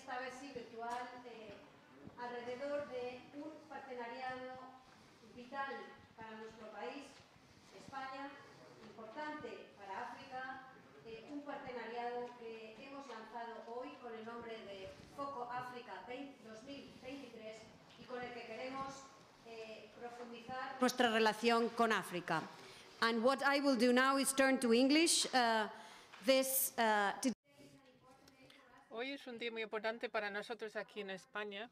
esta vez sí virtual, alrededor de un partenariado vital para nuestro país, España, importante para África, un partenariado que hemos lanzado hoy con el nombre de Foco África 2023 y con el que queremos profundizar nuestra relación con África. And what I will do now is turn to English. Hoy es un día muy importante para nosotros aquí en España.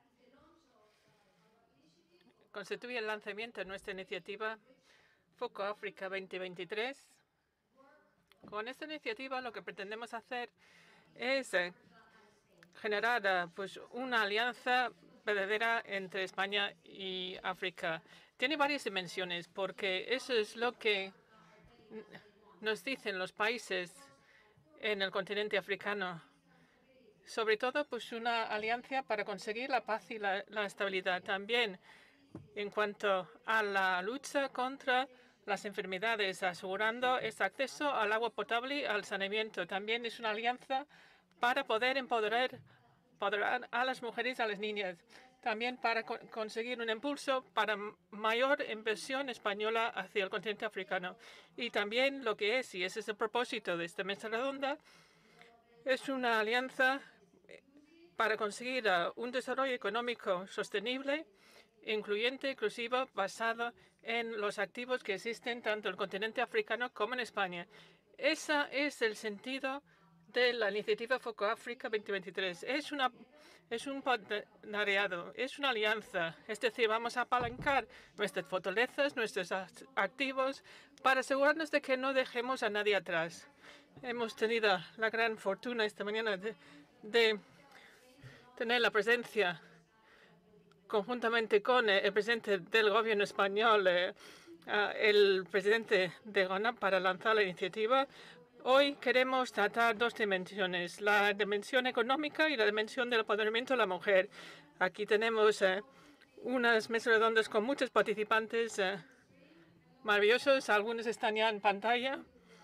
Constituye el lanzamiento de nuestra iniciativa Foco África 2023. Con esta iniciativa lo que pretendemos hacer es generar una alianza verdadera entre España y África. Tiene varias dimensiones porque eso es lo que nos dicen los países en el continente africano. Sobre todo, una alianza para conseguir la paz y la estabilidad. También en cuanto a la lucha contra las enfermedades, asegurando este acceso al agua potable y al saneamiento. También es una alianza para poder empoderar a las mujeres y a las niñas. También para conseguir un impulso para mayor inversión española hacia el continente africano. Y también lo que es, y ese es el propósito de esta mesa redonda, es una alianza para conseguir un desarrollo económico sostenible, incluyente, inclusivo, basado en los activos que existen tanto en el continente africano como en España. Ese es el sentido de la iniciativa Foco África 2023. Es un partenariado, es una alianza. Es decir, vamos a apalancar nuestras fortalezas, nuestros activos, para asegurarnos de que no dejemos a nadie atrás. Hemos tenido la gran fortuna esta mañana de tener la presencia conjuntamente con el presidente del gobierno español, el presidente de Ghana, para lanzar la iniciativa. Hoy queremos tratar dos dimensiones, la dimensión económica y la dimensión del empoderamiento de la mujer. Aquí tenemos unas mesas redondas con muchos participantes maravillosos. Algunos están ya en pantalla.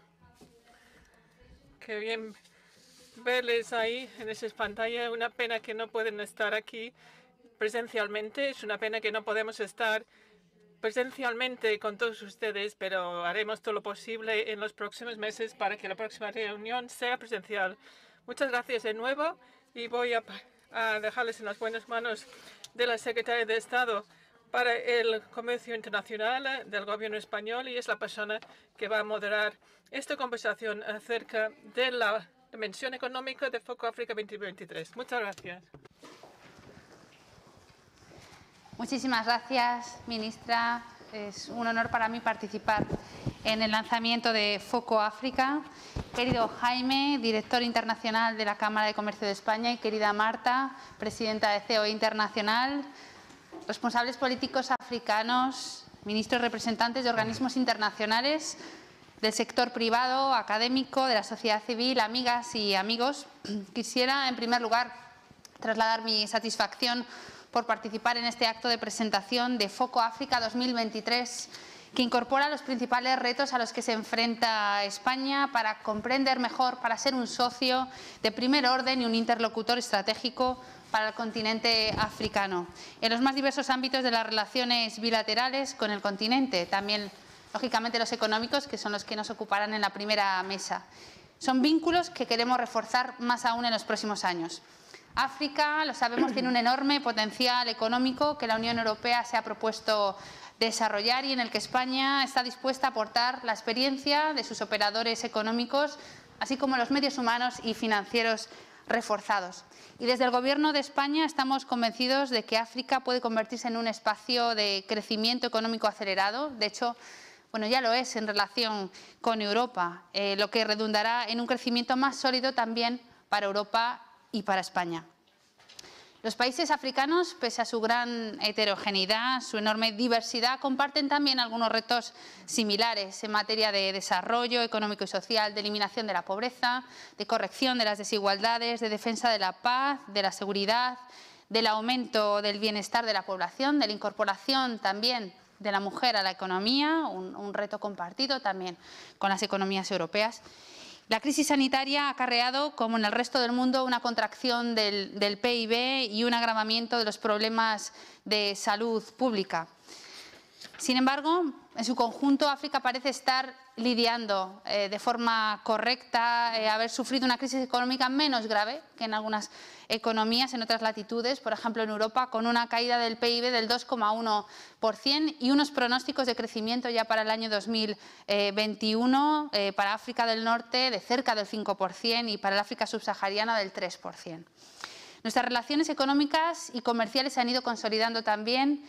Qué bien verles ahí en esas pantallas. Una pena que no pueden estar aquí presencialmente. Es una pena que no podemos estar presencialmente con todos ustedes, pero haremos todo lo posible en los próximos meses para que la próxima reunión sea presencial. Muchas gracias de nuevo y voy a dejarles en las buenas manos de la Secretaria de Estado para el Comercio Internacional del Gobierno español y es la persona que va a moderar esta conversación acerca de la dimensión económica de Foco África 2023. Muchas gracias. Muchísimas gracias, ministra. Es un honor para mí participar en el lanzamiento de Foco África. Querido Jaime, director internacional de la Cámara de Comercio de España, y querida Marta, presidenta de COE Internacional, responsables políticos africanos, ministros representantes de organismos internacionales, del sector privado, académico, de la sociedad civil, amigas y amigos, quisiera, en primer lugar, trasladar mi satisfacción por participar en este acto de presentación de Foco África 2023, que incorpora los principales retos a los que se enfrenta España para comprender mejor, para ser un socio de primer orden y un interlocutor estratégico para el continente africano, en los más diversos ámbitos de las relaciones bilaterales con el continente, también, lógicamente, los económicos, que son los que nos ocuparán en la primera mesa. Son vínculos que queremos reforzar más aún en los próximos años. África, lo sabemos, tiene un enorme potencial económico que la Unión Europea se ha propuesto desarrollar y en el que España está dispuesta a aportar la experiencia de sus operadores económicos, así como los medios humanos y financieros reforzados. Y desde el Gobierno de España estamos convencidos de que África puede convertirse en un espacio de crecimiento económico acelerado. De hecho, ya lo es en relación con Europa, lo que redundará en un crecimiento más sólido también para Europa y para España. Los países africanos, pese a su gran heterogeneidad, su enorme diversidad, comparten también algunos retos similares en materia de desarrollo económico y social, de eliminación de la pobreza, de corrección de las desigualdades, de defensa de la paz, de la seguridad, del aumento del bienestar de la población, de la incorporación también de la mujer a la economía, un reto compartido también con las economías europeas. La crisis sanitaria ha acarreado, como en el resto del mundo, una contracción del PIB y un agravamiento de los problemas de salud pública. Sin embargo, en su conjunto, África parece estar lidiando de forma correcta, haber sufrido una crisis económica menos grave que en algunas economías en otras latitudes, por ejemplo en Europa, con una caída del PIB del 2,1% y unos pronósticos de crecimiento ya para el año 2021 para África del Norte de cerca del 5% y para el África subsahariana del 3%. Nuestras relaciones económicas y comerciales se han ido consolidando también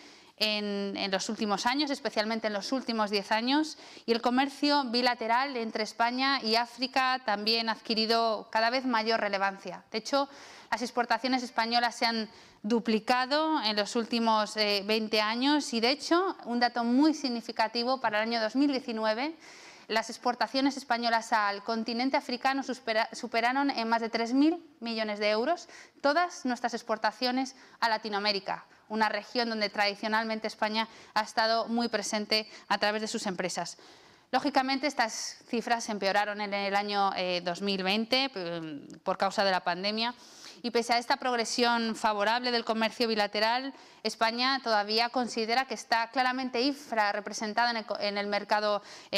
en los últimos años, especialmente en los últimos 10 años, y el comercio bilateral entre España y África también ha adquirido cada vez mayor relevancia. De hecho, las exportaciones españolas se han duplicado en los últimos 20 años y, de hecho, un dato muy significativo para el año 2019, las exportaciones españolas al continente africano superaron en más de 3.000 millones de euros todas nuestras exportaciones a Latinoamérica, una región donde tradicionalmente España ha estado muy presente a través de sus empresas. Lógicamente, estas cifras empeoraron en el año 2020 por causa de la pandemia. Y pese a esta progresión favorable del comercio bilateral, España todavía considera que está claramente infrarrepresentada en el mercado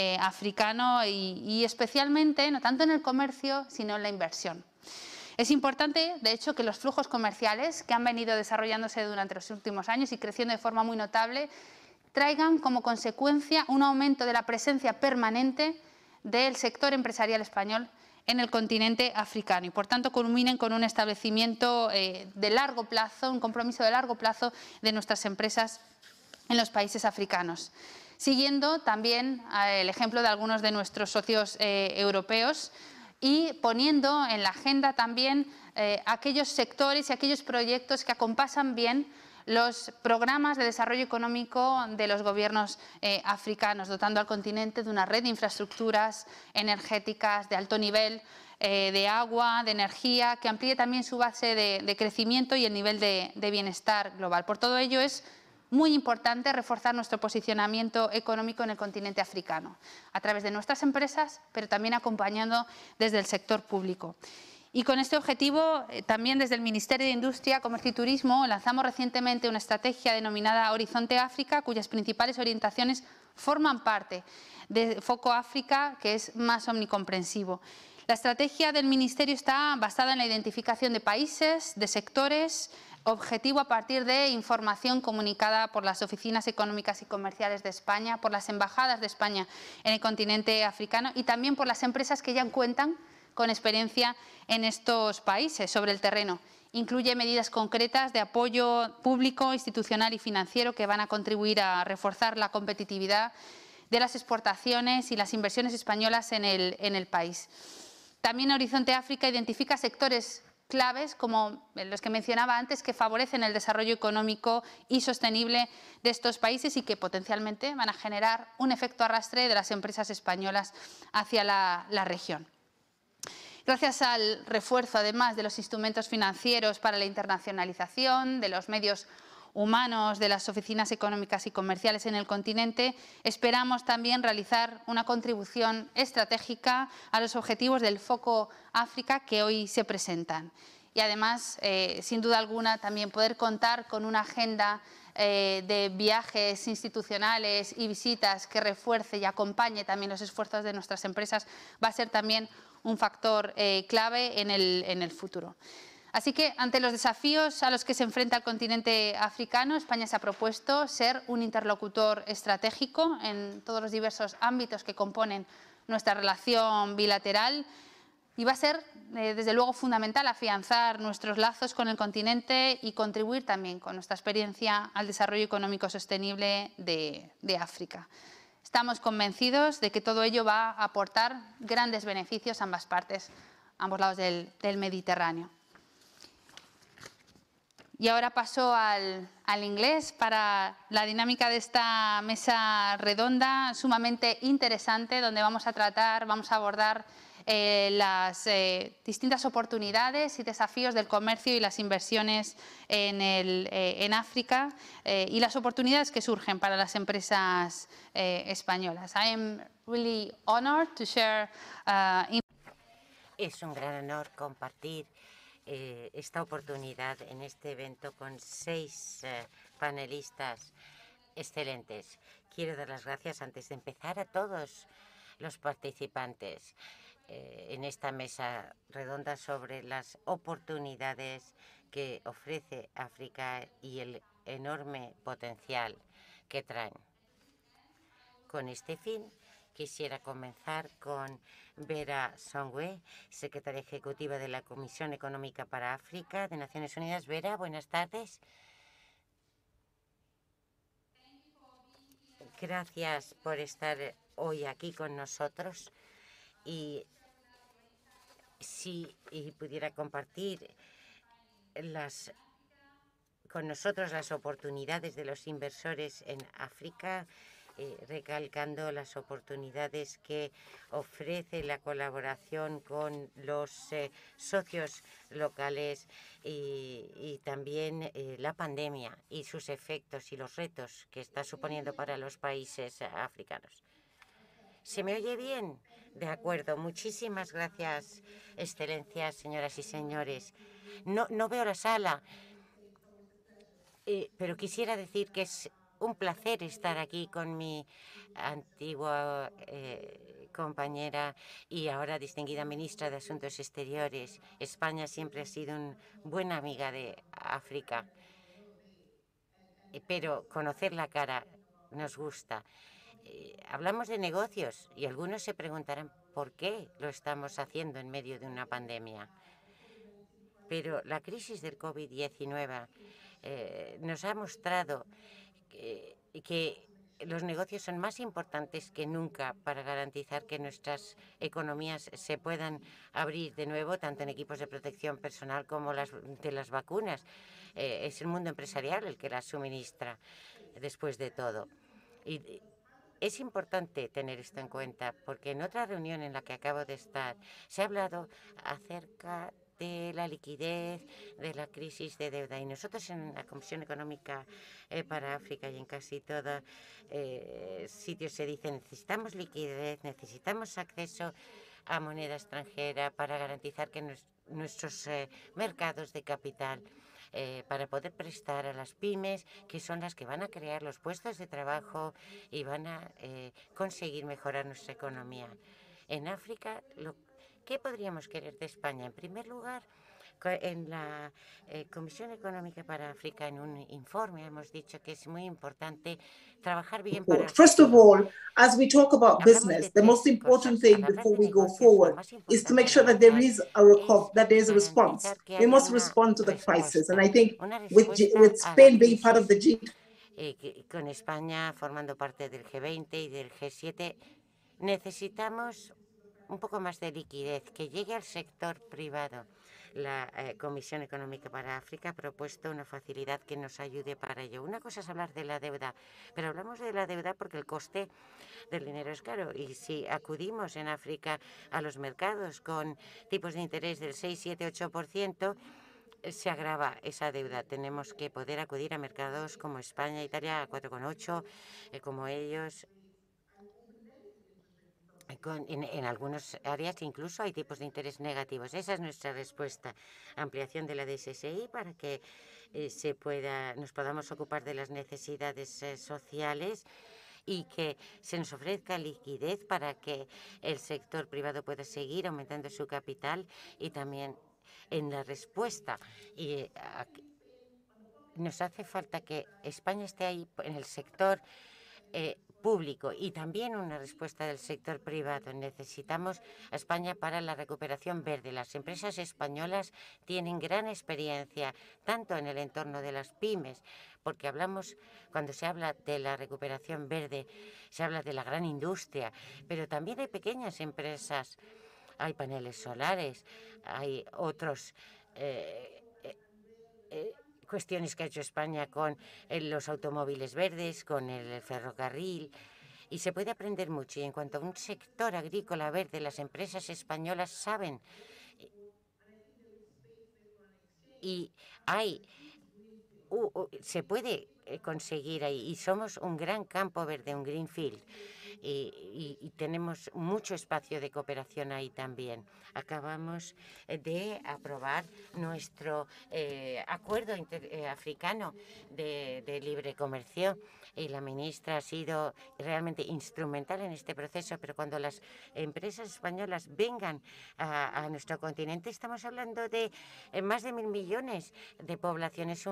africano y especialmente, no tanto en el comercio, sino en la inversión. Es importante, de hecho, que los flujos comerciales que han venido desarrollándose durante los últimos años y creciendo de forma muy notable traigan como consecuencia un aumento de la presencia permanente del sector empresarial español en el continente africano y, por tanto, culminen con un establecimiento de largo plazo, un compromiso de largo plazo de nuestras empresas en los países africanos. Siguiendo también el ejemplo de algunos de nuestros socios europeos y poniendo en la agenda también aquellos sectores y aquellos proyectos que acompasan bien los programas de desarrollo económico de los gobiernos africanos, dotando al continente de una red de infraestructuras energéticas de alto nivel, de agua, de energía, que amplíe también su base de crecimiento y el nivel de bienestar global. Por todo ello, es muy importante reforzar nuestro posicionamiento económico en el continente africano, a través de nuestras empresas, pero también acompañando desde el sector público. Y con este objetivo, también desde el Ministerio de Industria, Comercio y Turismo, lanzamos recientemente una estrategia denominada Horizonte África, cuyas principales orientaciones forman parte de Foco África, que es más omnicomprensivo. La estrategia del Ministerio está basada en la identificación de países, de sectores, objetivo a partir de información comunicada por las oficinas económicas y comerciales de España, por las embajadas de España en el continente africano y también por las empresas que ya cuentan con experiencia en estos países sobre el terreno. Incluye medidas concretas de apoyo público, institucional y financiero que van a contribuir a reforzar la competitividad de las exportaciones y las inversiones españolas en el país. También Horizonte África identifica sectores claves como los que mencionaba antes que favorecen el desarrollo económico y sostenible de estos países y que potencialmente van a generar un efecto arrastre de las empresas españolas hacia la región. Gracias al refuerzo, además, de los instrumentos financieros para la internacionalización, de los medios humanos, de las oficinas económicas y comerciales en el continente, esperamos también realizar una contribución estratégica a los objetivos del Foco África que hoy se presentan. Y además, sin duda alguna, también poder contar con una agenda de viajes institucionales y visitas que refuerce y acompañe también los esfuerzos de nuestras empresas va a ser también un factor clave en el futuro. Así que, ante los desafíos a los que se enfrenta el continente africano, España se ha propuesto ser un interlocutor estratégico en todos los diversos ámbitos que componen nuestra relación bilateral y va a ser, desde luego, fundamental afianzar nuestros lazos con el continente y contribuir también con nuestra experiencia al desarrollo económico sostenible de África. Estamos convencidos de que todo ello va a aportar grandes beneficios a ambas partes, a ambos lados del Mediterráneo. Y ahora paso al inglés para la dinámica de esta mesa redonda sumamente interesante, donde vamos a abordar las distintas oportunidades y desafíos del comercio y las inversiones en África y las oportunidades que surgen para las empresas españolas. I am really honored to share Es un gran honor compartir esta oportunidad en este evento con 6 panelistas excelentes. Quiero dar las gracias antes de empezar a todos los participantes en esta mesa redonda sobre las oportunidades que ofrece África y el enorme potencial que traen. Con este fin, quisiera comenzar con Vera Songwe, secretaria ejecutiva de la Comisión Económica para África de Naciones Unidas. Vera, buenas tardes. Gracias por estar hoy aquí con nosotros y si pudiera compartir con nosotros las oportunidades de los inversores en África, recalcando las oportunidades que ofrece la colaboración con los socios locales y también la pandemia y sus efectos y los retos que está suponiendo para los países africanos. ¿Se me oye bien? De acuerdo. Muchísimas gracias, excelencias, señoras y señores. No veo la sala. Pero quisiera decir que es un placer estar aquí con mi antigua compañera y ahora distinguida ministra de Asuntos Exteriores. España siempre ha sido una buena amiga de África, pero conocer la cara nos gusta. Hablamos de negocios y algunos se preguntarán por qué lo estamos haciendo en medio de una pandemia. Pero la crisis del COVID-19 nos ha mostrado que los negocios son más importantes que nunca para garantizar que nuestras economías se puedan abrir de nuevo, tanto en equipos de protección personal como de las vacunas. Es el mundo empresarial el que las suministra después de todo. Y es importante tener esto en cuenta porque en otra reunión en la que acabo de estar se ha hablado acerca de la liquidez, de la crisis de deuda. Y nosotros en la Comisión Económica para África y en casi todos sitios se dice necesitamos liquidez, necesitamos acceso a moneda extranjera para garantizar que nuestros mercados de capital para poder prestar a las pymes, que son las que van a crear los puestos de trabajo y van a conseguir mejorar nuestra economía. En África, ¿qué podríamos querer de España? En primer lugar, en la Comisión Económica para África, en un informe, hemos dicho que es muy importante trabajar bien para el futuro. First of all, as we talk about business, the most important thing before we go forward is to make sure that there is a response. We must respond to the crisis, and I think with Spain being part of the G20, con España formando parte del G20 y del G7, necesitamos un poco más de liquidez, que llegue al sector privado. La Comisión Económica para África ha propuesto una facilidad que nos ayude para ello. Una cosa es hablar de la deuda, pero hablamos de la deuda porque el coste del dinero es caro. Y si acudimos en África a los mercados con tipos de interés del 6, 7, 8%, se agrava esa deuda. Tenemos que poder acudir a mercados como España, Italia, a 4,8, como ellos. En algunas áreas incluso hay tipos de interés negativos. Esa es nuestra respuesta. Ampliación de la DSSI para que nos podamos ocupar de las necesidades sociales y que se nos ofrezca liquidez para que el sector privado pueda seguir aumentando su capital y también en la respuesta. Nos hace falta que España esté ahí en el sector público y también una respuesta del sector privado. Necesitamos a España para la recuperación verde. Las empresas españolas tienen gran experiencia, tanto en el entorno de las pymes, porque cuando se habla de la recuperación verde, se habla de la gran industria, pero también hay pequeñas empresas, hay paneles solares, hay otros cuestiones que ha hecho España con los automóviles verdes, con el ferrocarril, y se puede aprender mucho. Y en cuanto a un sector agrícola verde, las empresas españolas saben y se puede conseguir ahí, y somos un gran campo verde, un greenfield. y tenemos mucho espacio de cooperación ahí también. Acabamos de aprobar nuestro acuerdo africano de libre comercio y la ministra ha sido realmente instrumental en este proceso, pero cuando las empresas españolas vengan a nuestro continente, estamos hablando de más de 1.000 millones de poblaciones,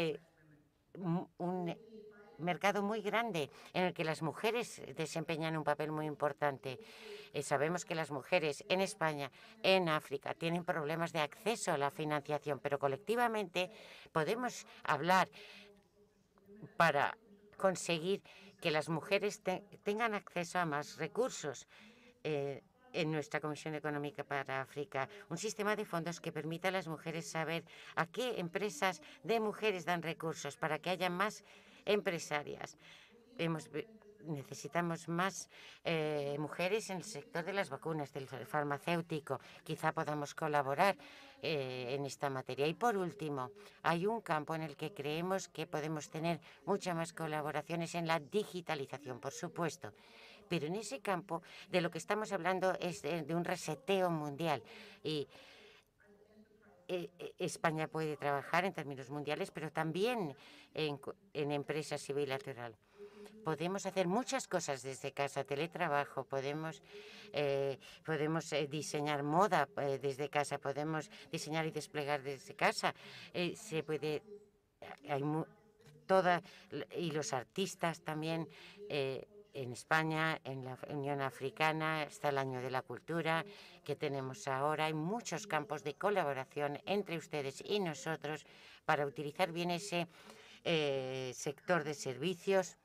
un mercado muy grande en el que las mujeres desempeñan un papel muy importante. Sabemos que las mujeres en España, en África, tienen problemas de acceso a la financiación, pero colectivamente podemos hablar para conseguir que las mujeres tengan acceso a más recursos. En nuestra Comisión Económica para África, un sistema de fondos que permita a las mujeres saber a qué empresas de mujeres dan recursos para que haya más empresarias. Necesitamos más mujeres en el sector de las vacunas, del farmacéutico. Quizá podamos colaborar en esta materia. Y por último, hay un campo en el que creemos que podemos tener muchas más colaboraciones en la digitalización, por supuesto. Pero en ese campo de lo que estamos hablando es de un reseteo mundial. Y España puede trabajar en términos mundiales, pero también en empresas y bilateral. Podemos hacer muchas cosas desde casa, teletrabajo, podemos diseñar moda desde casa, podemos diseñar y desplegar desde casa. Se puede, y los artistas también. En España, en la Unión Africana, está el Año de la Cultura que tenemos ahora. Hay muchos campos de colaboración entre ustedes y nosotros para utilizar bien ese sector de servicios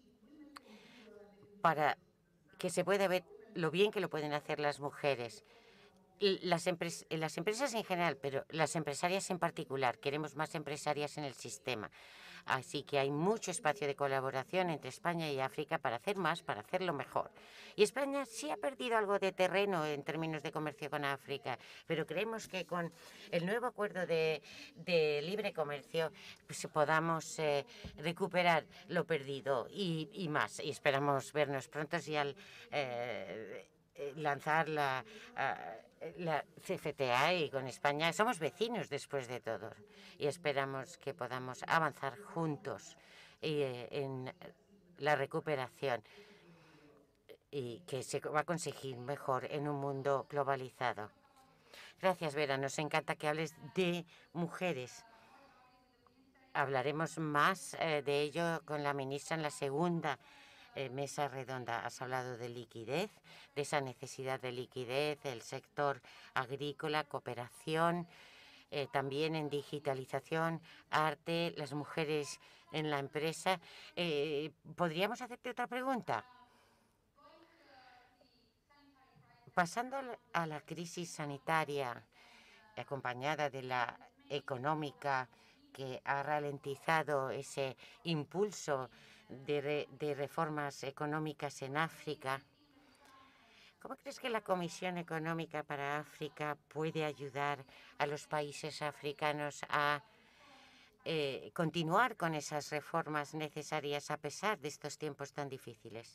para que se pueda ver lo bien que lo pueden hacer las mujeres. Las empresas en general, pero las empresarias en particular. Queremos más empresarias en el sistema. Así que hay mucho espacio de colaboración entre España y África para hacer más, para hacerlo mejor. Y España sí ha perdido algo de terreno en términos de comercio con África, pero creemos que con el nuevo acuerdo de libre comercio pues, podamos recuperar lo perdido y más. Y esperamos vernos pronto y al lanzar la CFTA y con España. Somos vecinos después de todo y esperamos que podamos avanzar juntos en la recuperación y que se va a conseguir mejor en un mundo globalizado. Gracias, Vera. Nos encanta que hables de mujeres. Hablaremos más de ello con la ministra en la segunda mesa redonda. Has hablado de liquidez, de esa necesidad de liquidez, el sector agrícola, cooperación, también en digitalización, arte, las mujeres en la empresa. ¿Podríamos hacerte otra pregunta? Pasando a la crisis sanitaria, acompañada de la económica que ha ralentizado ese impulso de reformas económicas en África, ¿cómo crees que la Comisión Económica para África puede ayudar a los países africanos a continuar con esas reformas necesarias a pesar de estos tiempos tan difíciles?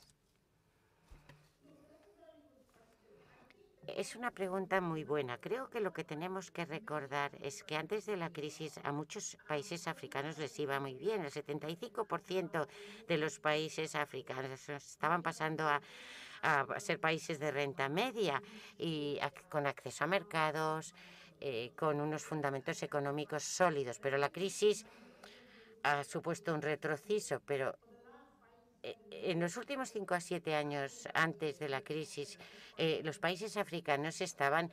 Es una pregunta muy buena. Creo que lo que tenemos que recordar es que antes de la crisis a muchos países africanos les iba muy bien. El 75% de los países africanos estaban pasando a ser países de renta media y con acceso a mercados, con unos fundamentos económicos sólidos. Pero la crisis ha supuesto un retroceso, pero en los últimos 5 a 7 años antes de la crisis, los países africanos estaban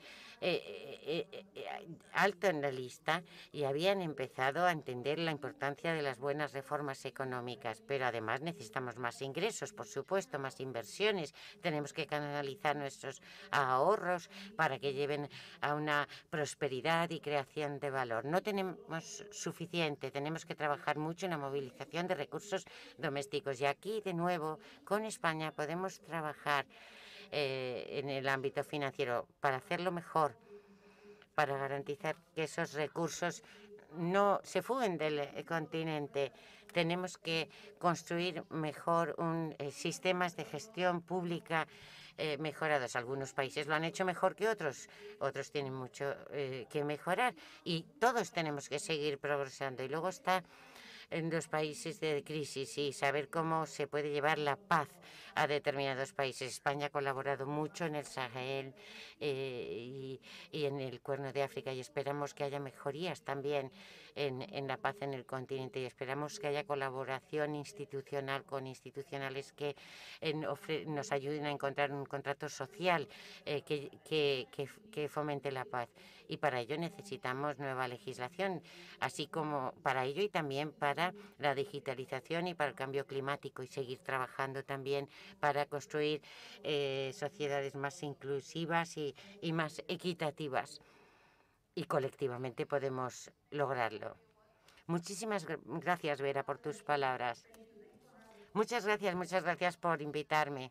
alto en la lista y habían empezado a entender la importancia de las buenas reformas económicas. Pero además necesitamos más ingresos, por supuesto, más inversiones. Tenemos que canalizar nuestros ahorros para que lleven a una prosperidad y creación de valor. No tenemos suficiente, tenemos que trabajar mucho en la movilización de recursos domésticos. Y aquí, de nuevo, con España podemos trabajar en el ámbito financiero para hacerlo mejor, para garantizar que esos recursos no se fuguen del continente. Tenemos que construir mejor sistemas de gestión pública mejorados. Algunos países lo han hecho mejor que otros, otros tienen mucho que mejorar y todos tenemos que seguir progresando. Y luego está en los países de crisis y saber cómo se puede llevar la paz a determinados países. España ha colaborado mucho en el Sahel y en el Cuerno de África y esperamos que haya mejorías también en la paz en el continente y esperamos que haya colaboración institucional con institucionales que nos ayuden a encontrar un contrato social que fomente la paz. Y para ello necesitamos nueva legislación, así como para ello y también para la digitalización y para el cambio climático y seguir trabajando también para construir sociedades más inclusivas y más equitativas. Y colectivamente podemos lograrlo. Muchísimas gracias, Vera, por tus palabras. Muchas gracias por invitarme.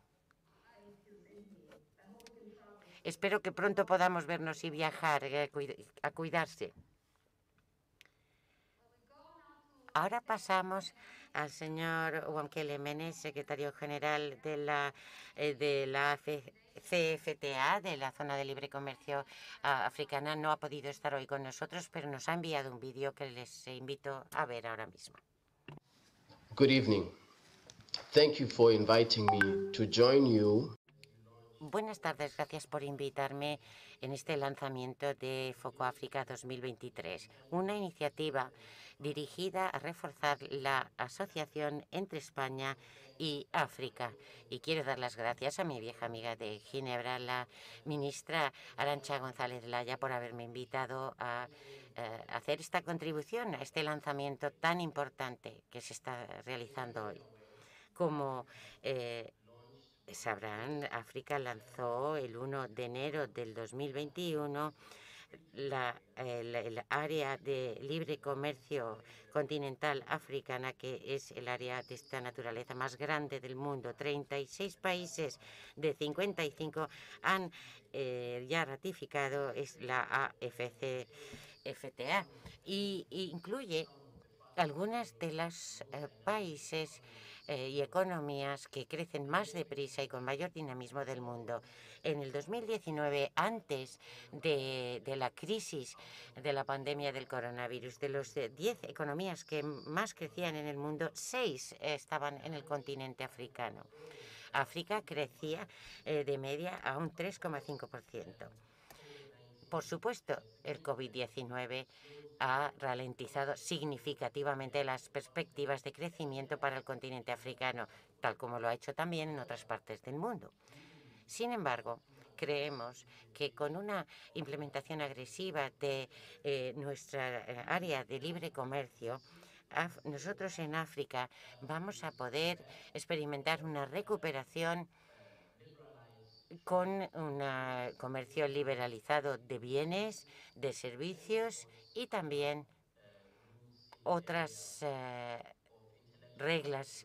Espero que pronto podamos vernos y viajar, a cuidarse. Ahora pasamos al señor Wamkele Menes, secretario general de la CFTA, de la Zona de Libre Comercio Africana. No ha podido estar hoy con nosotros, pero nos ha enviado un vídeo que les invito a ver ahora mismo. Good evening. Thank you for inviting me to join you. Buenas tardes, gracias por invitarme en este lanzamiento de Foco África 2023, una iniciativa dirigida a reforzar la asociación entre España y África. Y quiero dar las gracias a mi vieja amiga de Ginebra, la ministra Arantxa González Laya, por haberme invitado a hacer esta contribución a este lanzamiento tan importante que se está realizando hoy. Como sabrán, África lanzó el 1 de enero del 2021 el área de libre comercio continental africana, que es el área de esta naturaleza más grande del mundo. 36 países de 55 han ya ratificado la AFCFTA y incluye algunas de los países y economías que crecen más deprisa y con mayor dinamismo del mundo. En el 2019, antes de la crisis de la pandemia del coronavirus, de los 10 economías que más crecían en el mundo, 6 estaban en el continente africano. África crecía de media a un 3,5%. Por supuesto, el COVID-19 ha ralentizado significativamente las perspectivas de crecimiento para el continente africano, tal como lo ha hecho también en otras partes del mundo. Sin embargo, creemos que con una implementación agresiva de nuestra área de libre comercio, nosotros en África vamos a poder experimentar una recuperación con un comercio liberalizado de bienes, de servicios y también otras reglas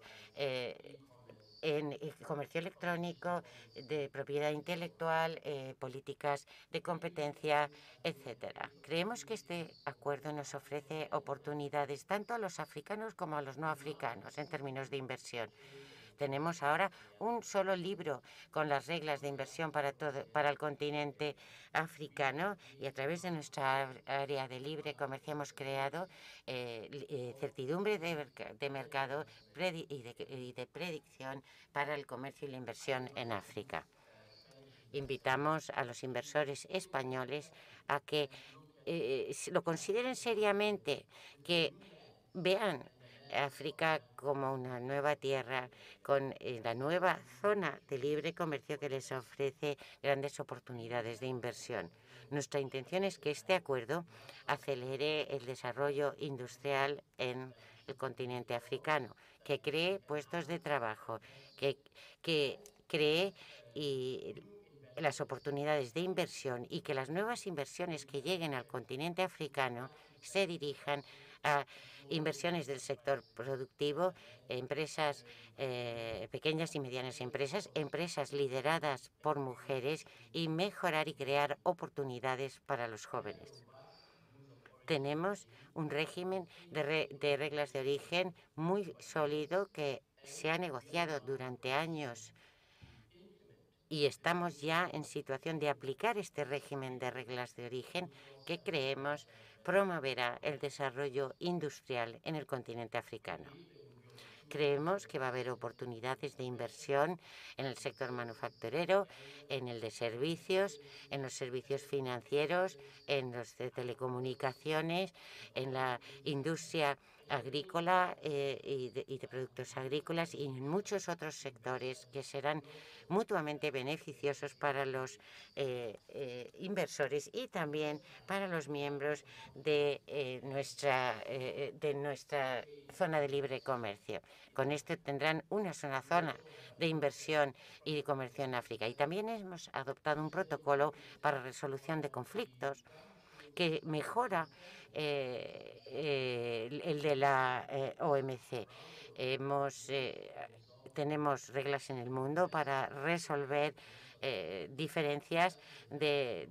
en comercio electrónico, de propiedad intelectual, políticas de competencia, etcétera. Creemos que este acuerdo nos ofrece oportunidades tanto a los africanos como a los no africanos en términos de inversión. Tenemos ahora un solo libro con las reglas de inversión para el continente africano y a través de nuestra área de libre comercio hemos creado certidumbre de mercado y de predicción para el comercio y la inversión en África. Invitamos a los inversores españoles a que lo consideren seriamente, que vean África como una nueva tierra con la nueva zona de libre comercio que les ofrece grandes oportunidades de inversión. Nuestra intención es que este acuerdo acelere el desarrollo industrial en el continente africano, que cree puestos de trabajo, que cree las oportunidades de inversión y que las nuevas inversiones que lleguen al continente africano se dirijan a inversiones del sector productivo, empresas, pequeñas y medianas empresas, empresas lideradas por mujeres y mejorar y crear oportunidades para los jóvenes. tenemos un régimen de reglas de origen muy sólido que se ha negociado durante años y estamos ya en situación de aplicar este régimen de reglas de origen que creemos promoverá el desarrollo industrial en el continente africano. Creemos que va a haber oportunidades de inversión en el sector manufacturero, en el de servicios, en los servicios financieros, en los de telecomunicaciones, en la industria agrícola y de productos agrícolas y en muchos otros sectores que serán mutuamente beneficiosos para los inversores y también para los miembros de nuestra zona de libre comercio. Con esto tendrán una sola zona de inversión y de comercio en África. Y también hemos adoptado un protocolo para resolución de conflictos que mejora el de la OMC. Tenemos reglas en el mundo para resolver diferencias de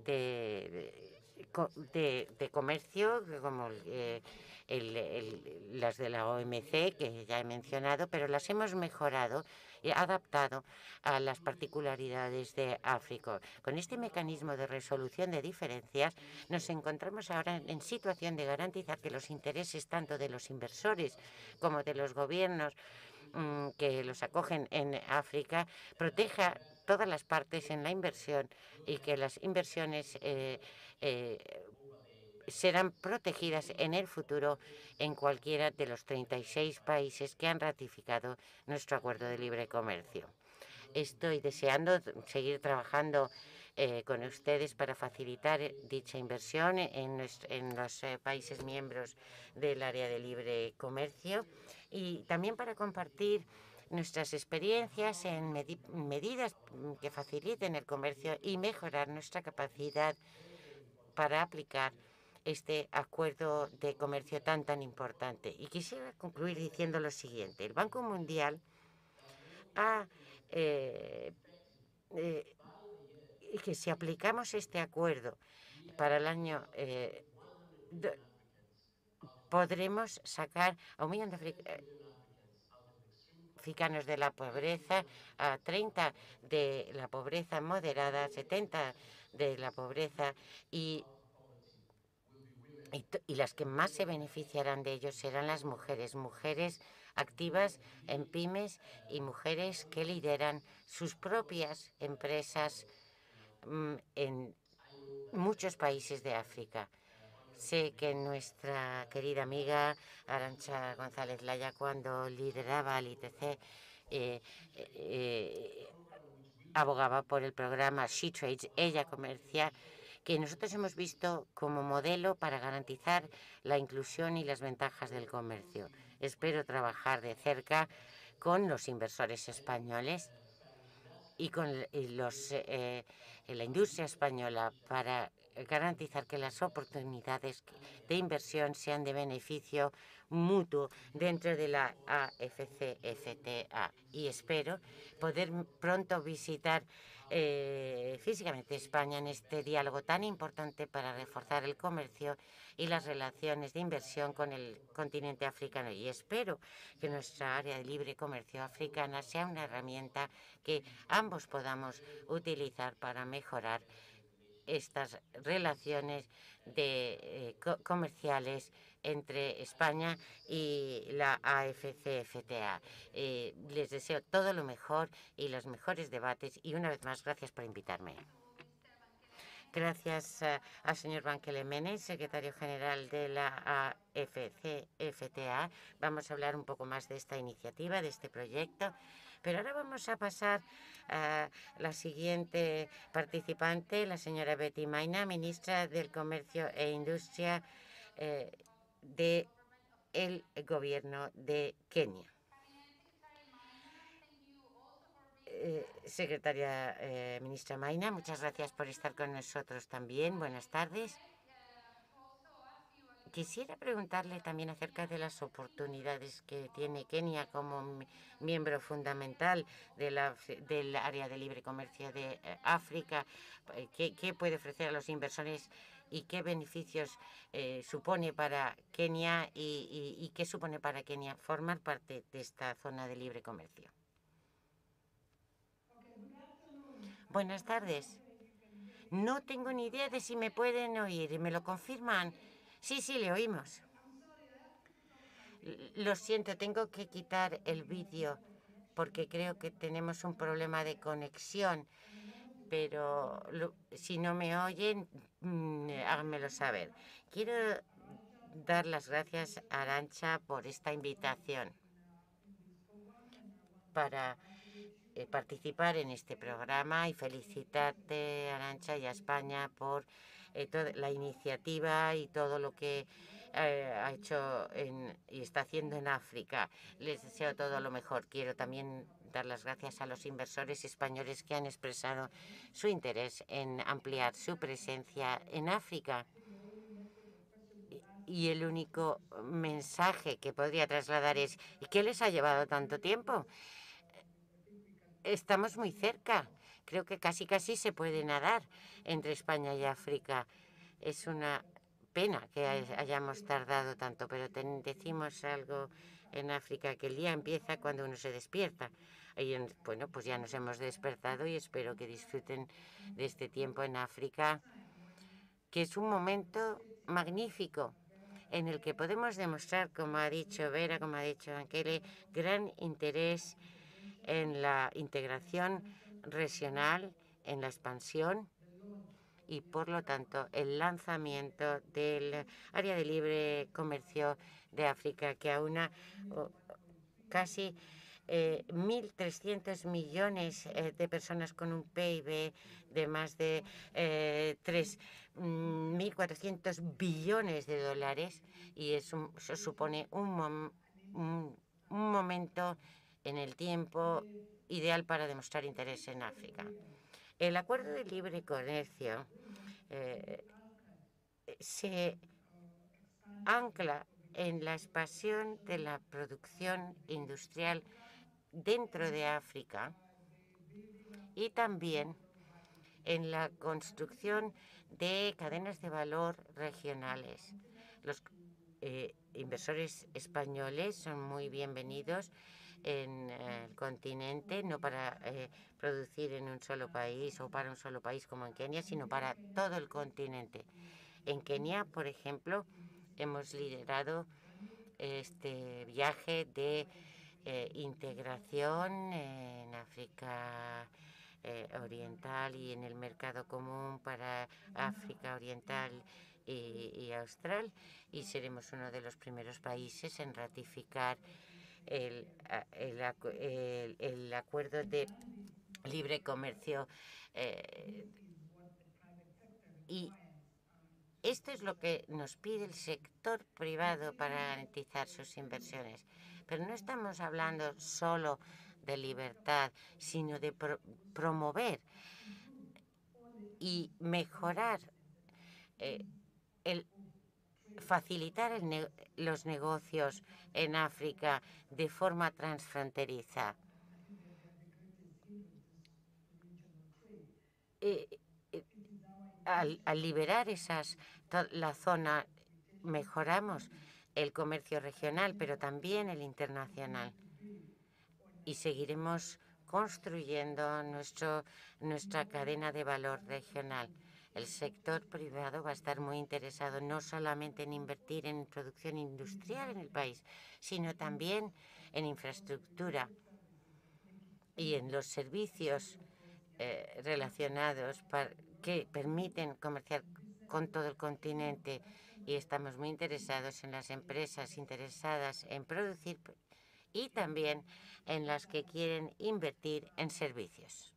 comercio, como las de la OMC, que ya he mencionado, pero las hemos mejorado y adaptado a las particularidades de África. Con este mecanismo de resolución de diferencias nos encontramos ahora en situación de garantizar que los intereses tanto de los inversores como de los gobiernos que los acogen en África proteja todas las partes en la inversión y que las inversiones serán protegidas en el futuro en cualquiera de los 36 países que han ratificado nuestro acuerdo de libre comercio. Estoy deseando seguir trabajando con ustedes para facilitar dicha inversión en los países miembros del área de libre comercio y también para compartir nuestras experiencias en medidas que faciliten el comercio y mejorar nuestra capacidad para aplicar este acuerdo de comercio tan importante. Y quisiera concluir diciendo lo siguiente. El Banco Mundial ha que si aplicamos este acuerdo para el año podremos sacar a 1 millón de africanos de la pobreza, a 30 de la pobreza moderada, 70 de la pobreza y las que más se beneficiarán de ellos serán las mujeres activas en pymes y mujeres que lideran sus propias empresas en muchos países de África. Sé que nuestra querida amiga Arantxa González Laya, cuando lideraba el ITC, abogaba por el programa She Trades, Ella Comercia, que nosotros hemos visto como modelo para garantizar la inclusión y las ventajas del comercio. Espero trabajar de cerca con los inversores españoles y con la industria española para garantizar que las oportunidades de inversión sean de beneficio mutuo dentro de la AFCFTA. Y espero poder pronto visitar físicamente España en este diálogo tan importante para reforzar el comercio y las relaciones de inversión con el continente africano. Y espero que nuestra área de libre comercio africana sea una herramienta que ambos podamos utilizar para mejorar estas relaciones comerciales entre España y la AFCFTA. Les deseo todo lo mejor y los mejores debates y una vez más gracias por invitarme. Gracias al señor Bankele Menes, secretario general de la AFCFTA. Vamos a hablar un poco más de esta iniciativa, de este proyecto. Pero ahora vamos a pasar a la siguiente participante, la señora Betty Maina, ministra del Comercio e Industria del Gobierno de Kenia. Secretaria ministra Maina, muchas gracias por estar con nosotros también. Buenas tardes. Quisiera preguntarle también acerca de las oportunidades que tiene Kenia como miembro fundamental del área de libre comercio de África. ¿Qué puede ofrecer a los inversores y qué beneficios supone para Kenia y qué supone para Kenia formar parte de esta zona de libre comercio? Buenas tardes. No tengo ni idea de si me pueden oír. ¿Me lo confirman? Sí, le oímos. Lo siento, tengo que quitar el vídeo porque creo que tenemos un problema de conexión. Pero si no me oyen, háganmelo saber. Quiero dar las gracias a Arantxa por esta invitación para participar en este programa y felicitarte, Arantxa, y a España por toda la iniciativa y todo lo que ha hecho y está haciendo en África. Les deseo todo lo mejor. Quiero también dar las gracias a los inversores españoles que han expresado su interés en ampliar su presencia en África. Y el único mensaje que podría trasladar es: ¿y qué les ha llevado tanto tiempo? Estamos muy cerca. Creo que casi se puede nadar entre España y África. Es una pena que hayamos tardado tanto, pero decimos algo en África, que el día empieza cuando uno se despierta. Y bueno, pues ya nos hemos despertado y espero que disfruten de este tiempo en África, que es un momento magnífico en el que podemos demostrar, como ha dicho Vera, como ha dicho Angele, gran interés en la integración regional, en la expansión y, por lo tanto, el lanzamiento del área de libre comercio de África, que aúna casi 1.300 millones de personas con un PIB de más de 3.400 billones de dólares, y eso supone un momento en el tiempo ideal para demostrar interés en África. El acuerdo de libre comercio se ancla en la expansión de la producción industrial dentro de África y también en la construcción de cadenas de valor regionales. Los inversores españoles son muy bienvenidos en el continente, no para producir en un solo país o para un solo país como en Kenia, sino para todo el continente. En Kenia, por ejemplo, hemos liderado este viaje de integración en África Oriental y en el mercado común para África Oriental y Austral, y seremos uno de los primeros países en ratificar el acuerdo de libre comercio y esto es lo que nos pide el sector privado para garantizar sus inversiones. Pero no estamos hablando solo de libertad, sino de promover y mejorar, facilitar los negocios en África de forma transfronteriza. Al liberar la zona, mejoramos el comercio regional, pero también el internacional. Y seguiremos construyendo nuestra cadena de valor regional. El sector privado va a estar muy interesado no solamente en invertir en producción industrial en el país, sino también en infraestructura y en los servicios relacionados que permiten comerciar con todo el continente, y estamos muy interesados en las empresas interesadas en producir y también en las que quieren invertir en servicios.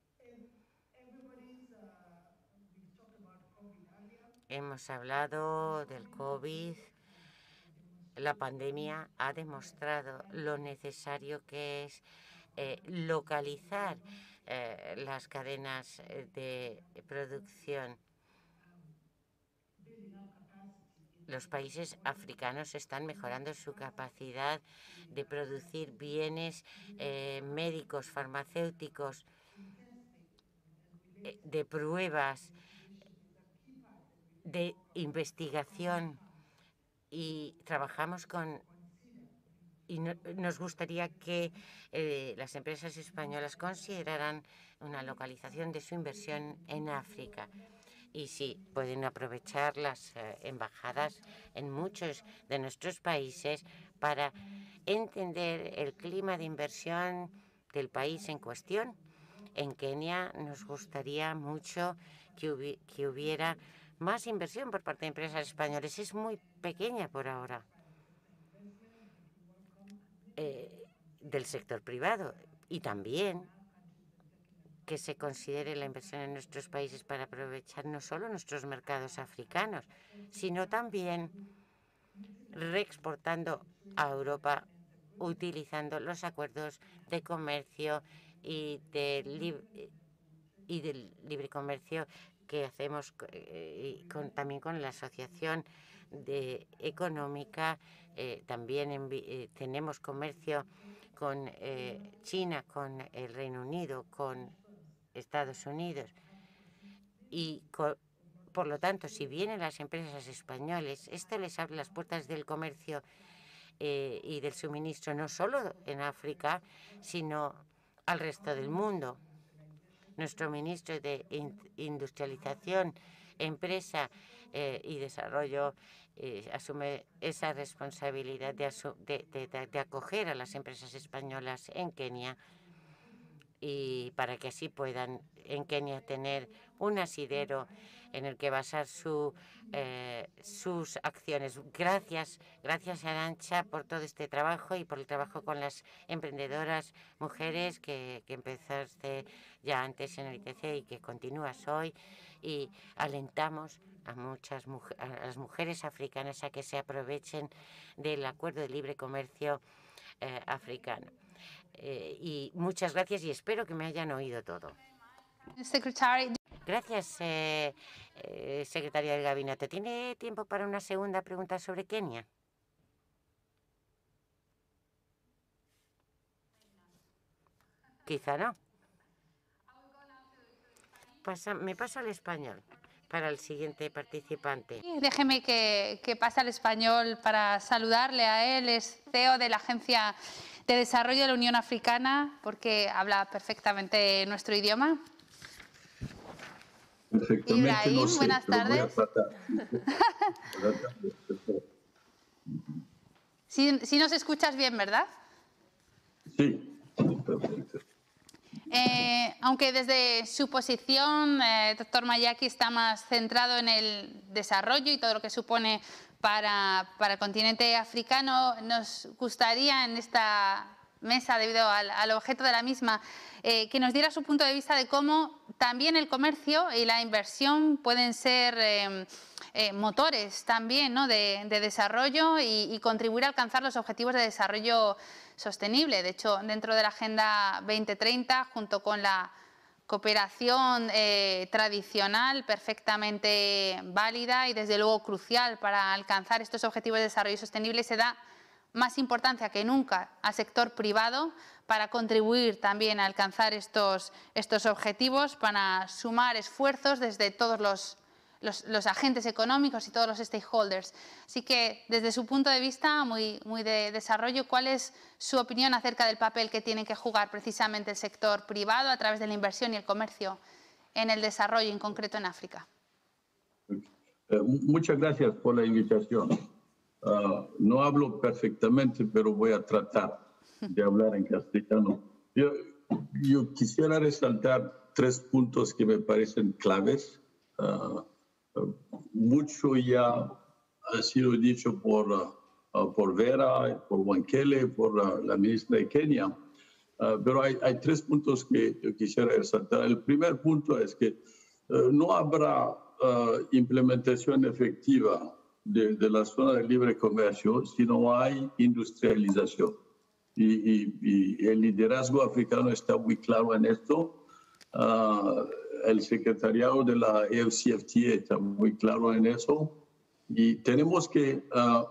Hemos hablado del COVID. La pandemia ha demostrado lo necesario que es localizar las cadenas de producción. los países africanos están mejorando su capacidad de producir bienes médicos, farmacéuticos, de pruebas, de investigación, y trabajamos con... Y nos gustaría que las empresas españolas consideraran una localización de su inversión en África. Y sí, pueden aprovechar las embajadas en muchos de nuestros países para entender el clima de inversión del país en cuestión. En Kenia nos gustaría mucho que hubiera más inversión por parte de empresas españolas. Es muy pequeña por ahora. Del sector privado, y también que se considere la inversión en nuestros países para aprovechar no solo nuestros mercados africanos, sino también reexportando a Europa utilizando los acuerdos de comercio y del libre comercio que hacemos también con la Asociación Económica. También tenemos comercio con China, con el Reino Unido, con Estados Unidos. Y por lo tanto, si vienen las empresas españolas, esto les abre las puertas del comercio y del suministro, no solo en África, sino al resto del mundo. Nuestro ministro de Industrialización, Empresa y Desarrollo asume esa responsabilidad de acoger a las empresas españolas en Kenia, y para que así puedan en Kenia tener un asidero en el que basar sus acciones. Gracias, Arantxa, por todo este trabajo y por el trabajo con las emprendedoras mujeres que empezaste ya antes en el ITC y que continúas hoy. Y alentamos a las mujeres africanas a que se aprovechen del acuerdo de libre comercio africano. Y muchas gracias, y espero que me hayan oído todo. Gracias, secretaria del Gabinete. ¿Tiene tiempo para una segunda pregunta sobre Kenia? Quizá no. Me paso al español para el siguiente participante. Déjeme que pase al español para saludarle a él. Es CEO de la Agencia de Desarrollo de la Unión Africana, porque habla perfectamente nuestro idioma. Perfectamente. Ibrahim, buenas tardes. Sí nos escuchas bien, ¿verdad? Sí, perfecto. Aunque desde su posición, doctor Mayaki está más centrado en el desarrollo y todo lo que supone para el continente africano, nos gustaría en esta mesa, debido al objeto de la misma, que nos diera su punto de vista de cómo también el comercio y la inversión pueden ser motores también, ¿no?, de desarrollo y contribuir a alcanzar los objetivos de desarrollo sostenible. De hecho, dentro de la Agenda 2030, junto con la cooperación tradicional, perfectamente válida y desde luego crucial para alcanzar estos objetivos de desarrollo sostenible, se da más importancia que nunca al sector privado para contribuir también a alcanzar estos objetivos, para sumar esfuerzos desde todos los agentes económicos y todos los stakeholders. Así que, desde su punto de vista muy de desarrollo, ¿cuál es su opinión acerca del papel que tiene que jugar precisamente el sector privado a través de la inversión y el comercio en el desarrollo, en concreto en África? Muchas gracias por la invitación. No hablo perfectamente, pero voy a tratar de hablar en castellano. Yo quisiera resaltar 3 puntos que me parecen claves. Mucho ya ha sido dicho por Vera, por Wangele, por la ministra de Kenia, pero hay 3 puntos que yo quisiera resaltar. El primer punto es que no habrá implementación efectiva de la zona de libre comercio si no hay industrialización. Y el liderazgo africano está muy claro en esto. El secretariado de la AFCFTA está muy claro en eso. Y tenemos que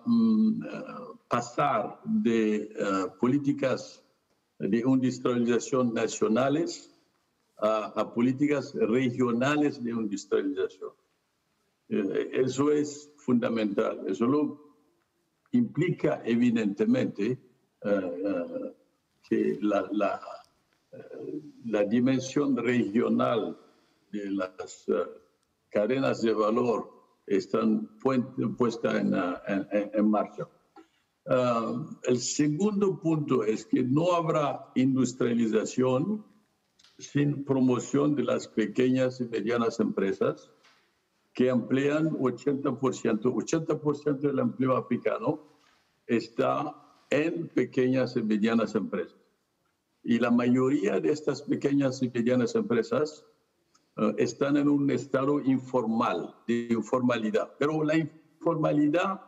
pasar de políticas de industrialización nacionales a políticas regionales de industrialización. Eso es fundamental. Eso lo implica evidentemente que la dimensión regional de las cadenas de valor están puestas en marcha. El segundo punto es que no habrá industrialización sin promoción de las pequeñas y medianas empresas que emplean 80% del empleo africano está en pequeñas y medianas empresas. Y la mayoría de estas pequeñas y medianas empresas están en un estado informal, de informalidad. Pero la informalidad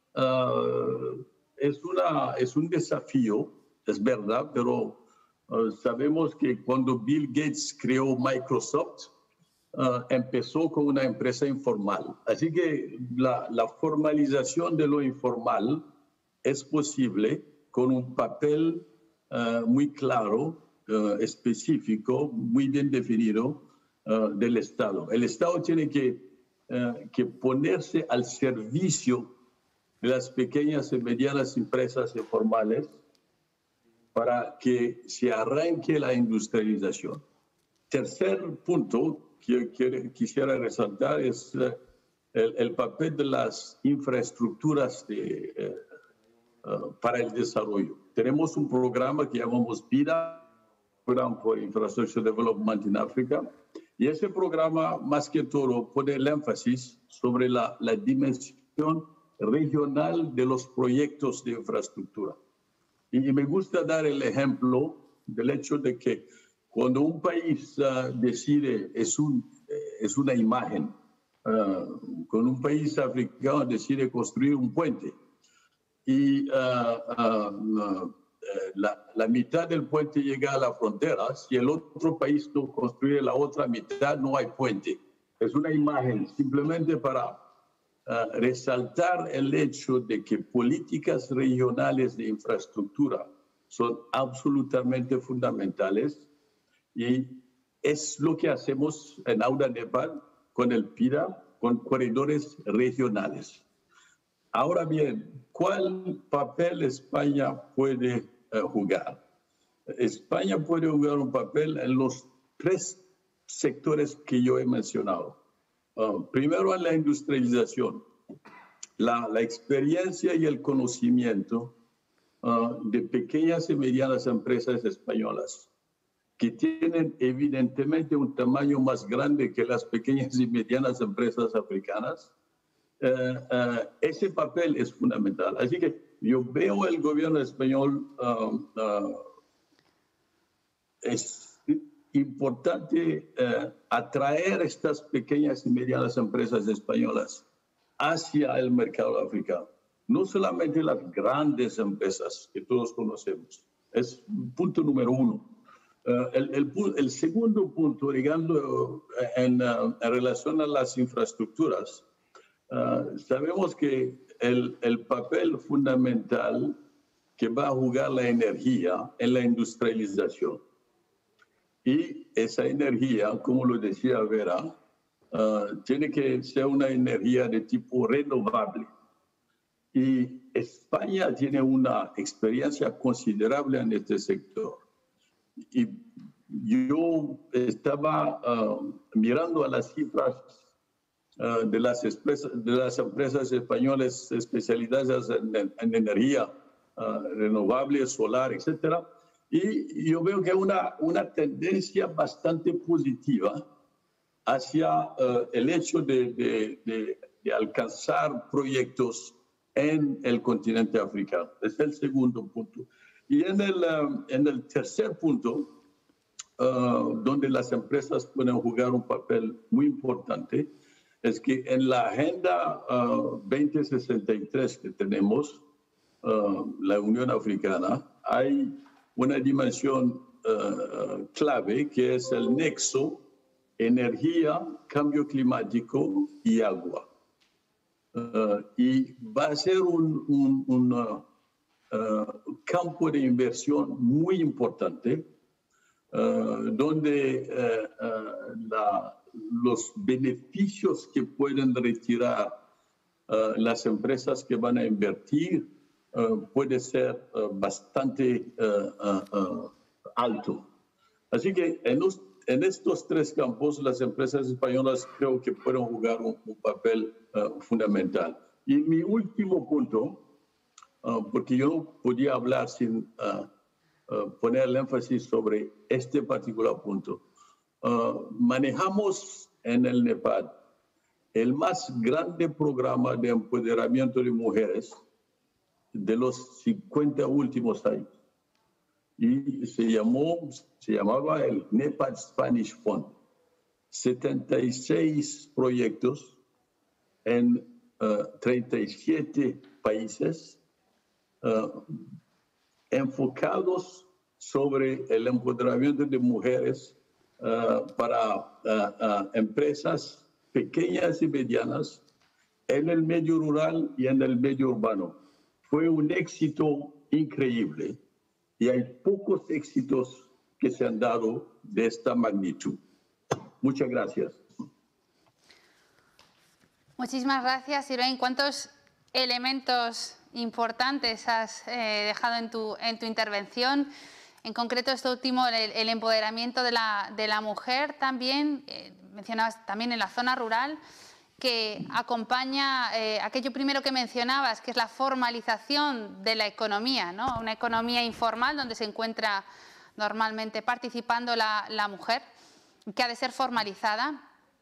es un desafío, es verdad, pero sabemos que cuando Bill Gates creó Microsoft, empezó con una empresa informal. Así que la formalización de lo informal es posible con un papel muy claro, específico, muy bien definido del Estado. El Estado tiene que ponerse al servicio de las pequeñas y medianas empresas informales para que se arranque la industrialización. Tercer punto que quisiera resaltar es el papel de las infraestructuras para el desarrollo. Tenemos un programa que llamamos PIDA, Program for Infrastructure Development in Africa, y ese programa, más que todo, pone el énfasis sobre la dimensión regional de los proyectos de infraestructura. Y me gusta dar el ejemplo del hecho de que cuando un país decide, es una imagen, cuando un país africano decide construir un puente y la mitad del puente llega a la frontera, si el otro país no construye la otra mitad, no hay puente. Es una imagen simplemente para resaltar el hecho de que políticas regionales de infraestructura son absolutamente fundamentales y es lo que hacemos en Auda Nepal con el PIDA, con corredores regionales. Ahora bien, ¿cuál papel España puede jugar? España puede jugar un papel en los tres sectores que yo he mencionado. Primero, en la industrialización, la experiencia y el conocimiento de pequeñas y medianas empresas españolas que tienen evidentemente un tamaño más grande que las pequeñas y medianas empresas africanas, ese papel es fundamental. Así que yo veo el gobierno español es importante atraer estas pequeñas y medianas empresas españolas hacia el mercado africano. No solamente las grandes empresas que todos conocemos. Es punto número uno. El segundo punto, digamos, en relación a las infraestructuras, sabemos que el papel fundamental que va a jugar la energía en la industrialización. Y esa energía, como lo decía Vera, tiene que ser una energía de tipo renovable. Y España tiene una experiencia considerable en este sector. Y yo estaba mirando a las cifras de las empresas españolas especializadas en energía renovable, solar, etcétera. Y yo veo que hay una tendencia bastante positiva hacia el hecho de alcanzar proyectos en el continente africano. Es el segundo punto. Y en el tercer punto, donde las empresas pueden jugar un papel muy importante, es que en la Agenda 2063 que tenemos, la Unión Africana, hay una dimensión clave que es el nexo energía, cambio climático y agua. y va a ser un campo de inversión muy importante, donde los beneficios que pueden retirar las empresas que van a invertir puede ser bastante alto. Así que en estos tres campos las empresas españolas creo que pueden jugar un papel fundamental. Y mi último punto, porque yo no podía hablar sin poner el énfasis sobre este particular punto. Manejamos en el Nepal el más grande programa de empoderamiento de mujeres de los 50 últimos años. Y se llamaba el Nepal Spanish Fund. 76 proyectos en 37 países enfocados sobre el empoderamiento de mujeres para empresas pequeñas y medianas en el medio rural y en el medio urbano. Fue un éxito increíble y hay pocos éxitos que se han dado de esta magnitud. Muchas gracias. Muchísimas gracias, Ibrahim. ¿Cuántos elementos importantes has dejado en tu intervención? En concreto, esto último, el empoderamiento de la mujer también, mencionabas también en la zona rural, que acompaña aquello primero que mencionabas, que es la formalización de la economía, ¿no? Una economía informal donde se encuentra normalmente participando la mujer, que ha de ser formalizada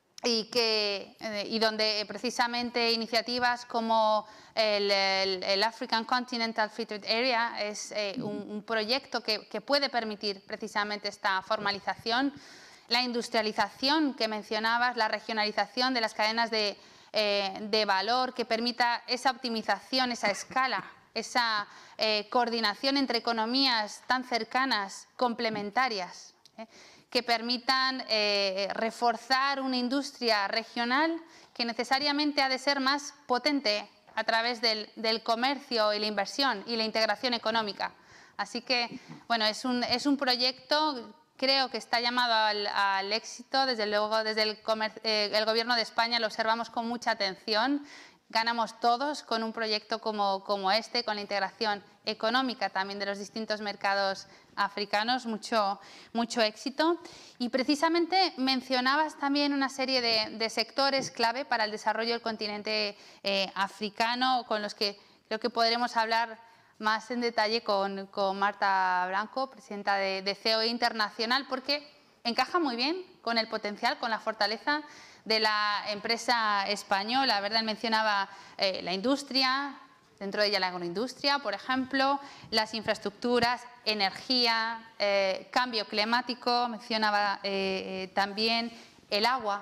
y donde precisamente iniciativas como el African Continental Free Trade Area es un proyecto que puede permitir precisamente esta formalización. La industrialización que mencionabas, la regionalización de las cadenas de valor que permita esa optimización, esa escala, esa coordinación entre economías tan cercanas, complementarias, que permitan reforzar una industria regional que necesariamente ha de ser más potente a través del comercio y la inversión y la integración económica. Así que, bueno, es un proyecto, creo que está llamado al éxito. Desde luego, desde el Gobierno de España lo observamos con mucha atención. Ganamos todos con un proyecto como este, con la integración económica también de los distintos mercados africanos, mucho éxito. Y precisamente mencionabas también una serie de sectores clave para el desarrollo del continente africano, con los que creo que podremos hablar más en detalle con Marta Blanco, presidenta de COE Internacional, porque encaja muy bien con el potencial, con la fortaleza de la empresa española, ¿verdad? Mencionaba la industria, dentro de ella la agroindustria, por ejemplo, las infraestructuras, energía, cambio climático, mencionaba también el agua.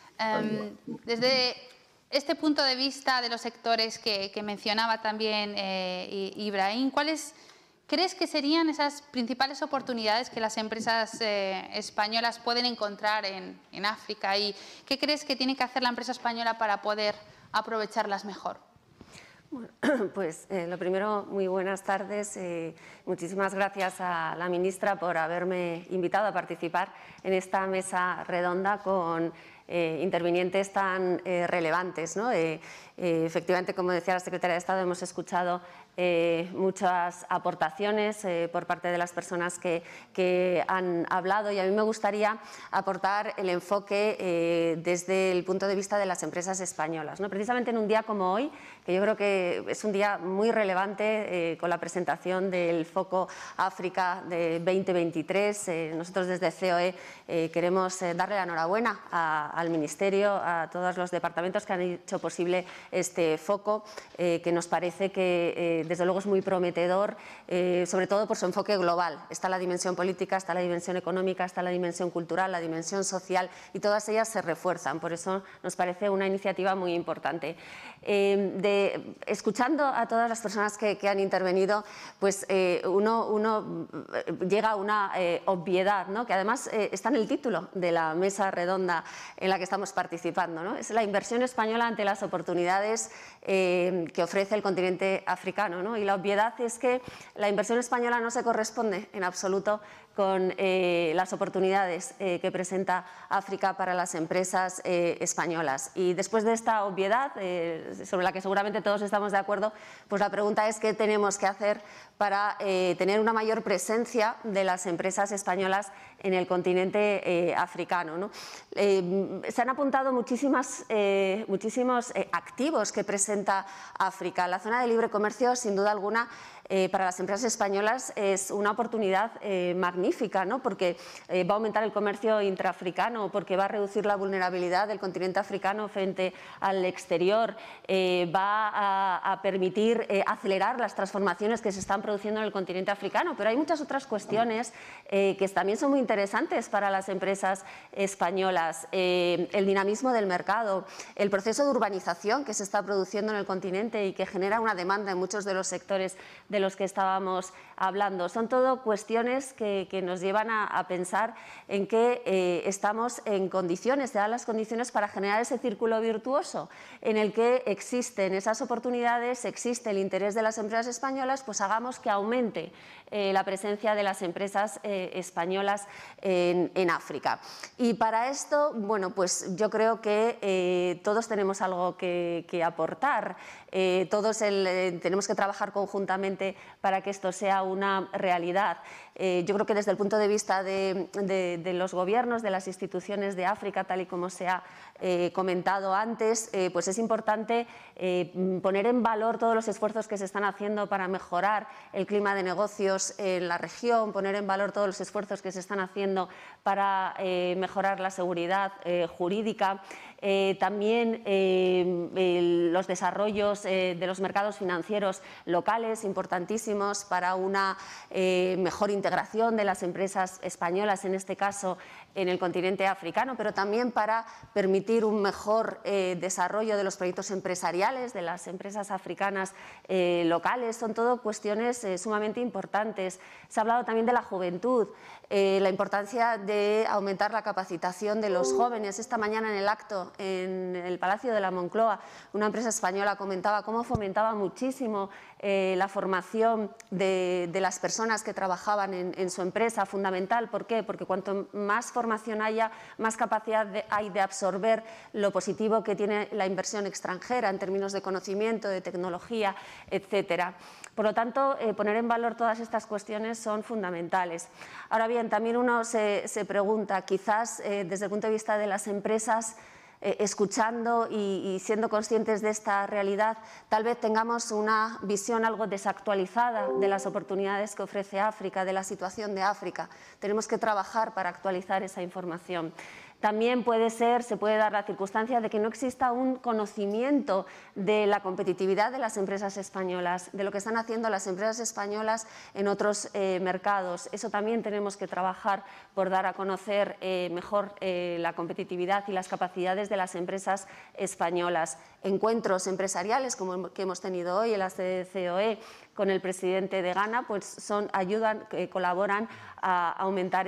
Desde este punto de vista de los sectores que mencionaba también Ibrahim, ¿cuáles crees que serían esas principales oportunidades que las empresas españolas pueden encontrar en África? ¿Y qué crees que tiene que hacer la empresa española para poder aprovecharlas mejor? Bueno, pues lo primero, muy buenas tardes. Muchísimas gracias a la ministra por haberme invitado a participar en esta mesa redonda con intervinientes tan relevantes, ¿no? Efectivamente, como decía la secretaria de Estado, hemos escuchado muchas aportaciones por parte de las personas que han hablado, y a mí me gustaría aportar el enfoque desde el punto de vista de las empresas españolas, ¿no? Precisamente en un día como hoy, que yo creo que es un día muy relevante con la presentación del Foco África de 2023. Nosotros desde COE queremos darle la enhorabuena al Ministerio, a todos los departamentos que han hecho posible este foco, que nos parece que desde luego es muy prometedor, sobre todo por su enfoque global. Está la dimensión política, está la dimensión económica, está la dimensión cultural, la dimensión social, y todas ellas se refuerzan. Por eso nos parece una iniciativa muy importante. Escuchando a todas las personas que han intervenido, pues uno llega a una obviedad, ¿no? Que además está en el título de la mesa redonda en la que estamos participando, ¿no? Es la inversión española ante las oportunidades que ofrece el continente africano, ¿no? Y la obviedad es que la inversión española no se corresponde en absoluto con las oportunidades que presenta África para las empresas españolas. Y después de esta obviedad, sobre la que seguramente todos estamos de acuerdo, pues la pregunta es qué tenemos que hacer para tener una mayor presencia de las empresas españolas en el continente africano, ¿no? Se han apuntado muchísimos activos que presenta África. La zona de libre comercio, sin duda alguna, para las empresas españolas es una oportunidad magnífica, ¿no? Porque va a aumentar el comercio intraafricano, porque va a reducir la vulnerabilidad del continente africano frente al exterior, va a permitir acelerar las transformaciones que se están produciendo en el continente africano. Pero hay muchas otras cuestiones que también son muy interesantes para las empresas españolas. El dinamismo del mercado, el proceso de urbanización que se está produciendo en el continente y que genera una demanda en muchos de los sectores de los que estábamos hablando. Son todo cuestiones que nos llevan a pensar en que estamos en condiciones, se dan las condiciones para generar ese círculo virtuoso en el que existen esas oportunidades, existe el interés de las empresas españolas, pues hagamos que aumente la presencia de las empresas españolas en África. Y para esto, bueno, pues yo creo que todos tenemos algo que aportar, todos tenemos que trabajar conjuntamente para que esto sea una realidad. Yo creo que desde el punto de vista de los gobiernos, de las instituciones de África, tal y como se ha comentado antes, pues es importante poner en valor todos los esfuerzos que se están haciendo para mejorar el clima de negocios en la región, poner en valor todos los esfuerzos que se están haciendo para mejorar la seguridad jurídica. También los desarrollos de los mercados financieros locales, importantísimos para una mejor integración de las empresas españolas, en este caso en el continente africano, pero también para permitir un mejor desarrollo de los proyectos empresariales de las empresas africanas locales. Son todo cuestiones sumamente importantes. Se ha hablado también de la juventud, la importancia de aumentar la capacitación de los jóvenes. Esta mañana en el acto en el Palacio de la Moncloa, una empresa española comentaba cómo fomentaba muchísimo la formación de las personas que trabajaban en su empresa, fundamental. ¿Por qué? Porque cuanto más formación haya, más capacidad hay de absorber lo positivo que tiene la inversión extranjera en términos de conocimiento, de tecnología, etcétera. Por lo tanto, poner en valor todas estas cuestiones son fundamentales. Ahora bien, también uno se pregunta, quizás desde el punto de vista de las empresas, escuchando y siendo conscientes de esta realidad, tal vez tengamos una visión algo desactualizada de las oportunidades que ofrece África, de la situación de África. Tenemos que trabajar para actualizar esa información. También se puede dar la circunstancia de que no exista un conocimiento de la competitividad de las empresas españolas, de lo que están haciendo las empresas españolas en otros mercados. Eso también tenemos que trabajar por dar a conocer mejor la competitividad y las capacidades de las empresas españolas. Encuentros empresariales como que hemos tenido hoy en la sede de COE con el presidente de Ghana, pues colaboran a aumentar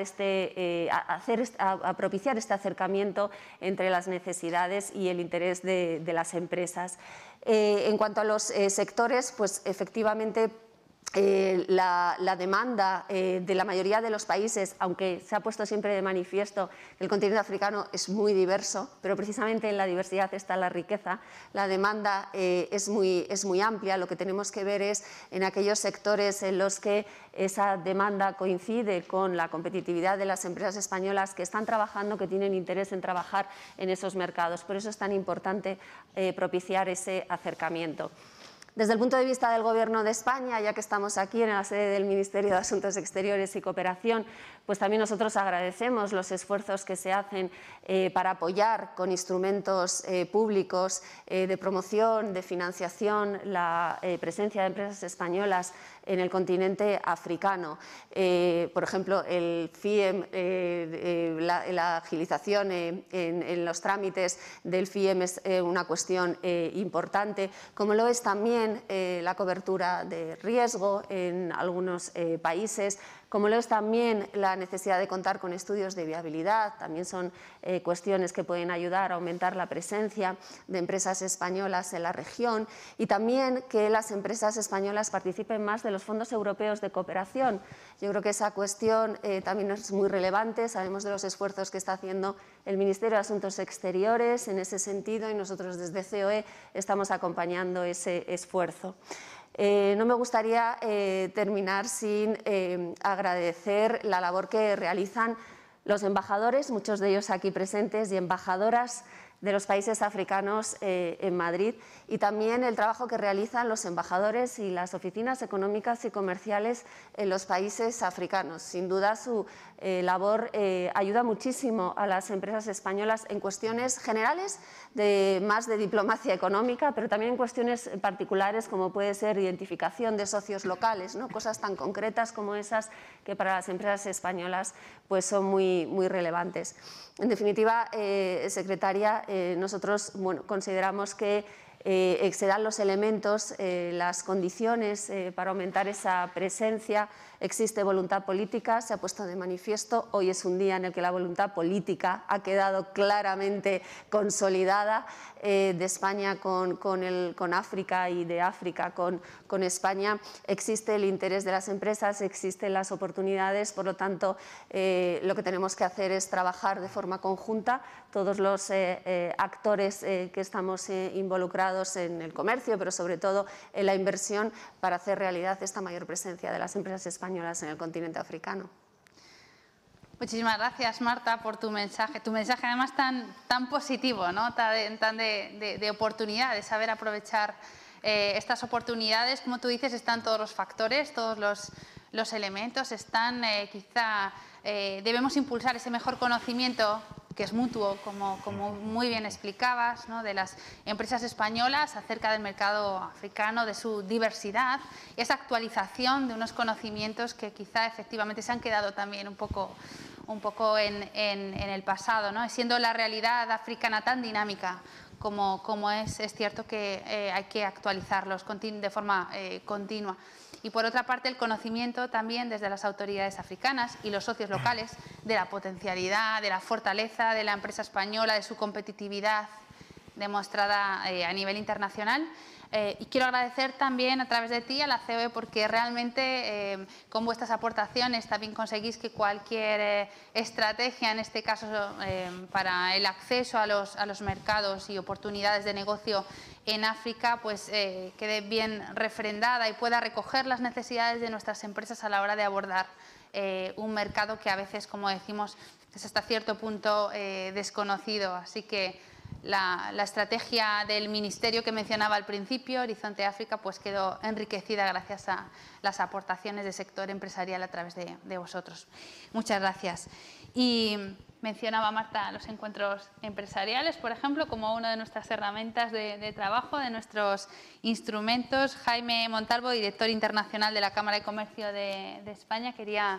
a propiciar este acercamiento entre las necesidades y el interés de las empresas. En cuanto a los sectores, pues efectivamente la demanda de la mayoría de los países, aunque se ha puesto siempre de manifiesto que el continente africano es muy diverso, pero precisamente en la diversidad está la riqueza, la demanda es muy amplia. Lo que tenemos que ver es en aquellos sectores en los que esa demanda coincide con la competitividad de las empresas españolas que están trabajando, que tienen interés en trabajar en esos mercados. Por eso es tan importante propiciar ese acercamiento. Desde el punto de vista del Gobierno de España, ya que estamos aquí en la sede del Ministerio de Asuntos Exteriores y Cooperación, pues también nosotros agradecemos los esfuerzos que se hacen para apoyar con instrumentos públicos de promoción, de financiación, la presencia de empresas españolas en el continente africano. Por ejemplo, el FIEM, la agilización en los trámites del FIEM es una cuestión importante, como lo es también la cobertura de riesgo en algunos países, como lo es también la necesidad de contar con estudios de viabilidad. También son cuestiones que pueden ayudar a aumentar la presencia de empresas españolas en la región y también que las empresas españolas participen más de los fondos europeos de cooperación. Yo creo que esa cuestión también es muy relevante. Sabemos de los esfuerzos que está haciendo el Ministerio de Asuntos Exteriores en ese sentido y nosotros desde COE estamos acompañando ese esfuerzo. No me gustaría terminar sin agradecer la labor que realizan los embajadores, muchos de ellos aquí presentes, y embajadoras de los países africanos en Madrid, y también el trabajo que realizan los embajadores y las oficinas económicas y comerciales en los países africanos. Sin duda su labor ayuda muchísimo a las empresas españolas en cuestiones generales más de diplomacia económica, pero también en cuestiones particulares como puede ser identificación de socios locales, ¿no? Cosas tan concretas como esas que para las empresas españolas pues son muy relevantes. En definitiva, secretaria, nosotros consideramos que se dan los elementos, las condiciones para aumentar esa presencia. Existe voluntad política, se ha puesto de manifiesto. Hoy es un día en el que la voluntad política ha quedado claramente consolidada de España con África y de África con España. Existe el interés de las empresas, existen las oportunidades, por lo tanto, lo que tenemos que hacer es trabajar de forma conjunta todos los actores que estamos involucrados en el comercio, pero sobre todo en la inversión, para hacer realidad esta mayor presencia de las empresas españolas en el continente africano. Muchísimas gracias, Marta, por tu mensaje además tan positivo, ¿no? tan de oportunidad, de saber aprovechar estas oportunidades. Como tú dices, están todos los factores, todos los elementos, debemos impulsar ese mejor conocimiento que es mutuo, como muy bien explicabas, ¿no? De las empresas españolas acerca del mercado africano, de su diversidad, y esa actualización de unos conocimientos que quizá efectivamente se han quedado también un poco en el pasado, ¿no? Siendo la realidad africana tan dinámica como es cierto que hay que actualizarlos de forma continua. Y por otra parte, el conocimiento también desde las autoridades africanas y los socios locales de la potencialidad, de la fortaleza de la empresa española, de su competitividad demostrada a nivel internacional. Y quiero agradecer también a través de ti a la COE, porque realmente con vuestras aportaciones también conseguís que cualquier estrategia, en este caso para el acceso a los mercados y oportunidades de negocio en África, pues quede bien refrendada y pueda recoger las necesidades de nuestras empresas a la hora de abordar un mercado que a veces, como decimos, es hasta cierto punto desconocido. Así que la estrategia del Ministerio que mencionaba al principio, Horizonte África, pues quedó enriquecida gracias a las aportaciones del sector empresarial a través de vosotros. Muchas gracias. Y mencionaba Marta los encuentros empresariales, por ejemplo, como una de nuestras herramientas de trabajo, de nuestros instrumentos. Jaime Montalvo, director internacional de la Cámara de Comercio de España, quería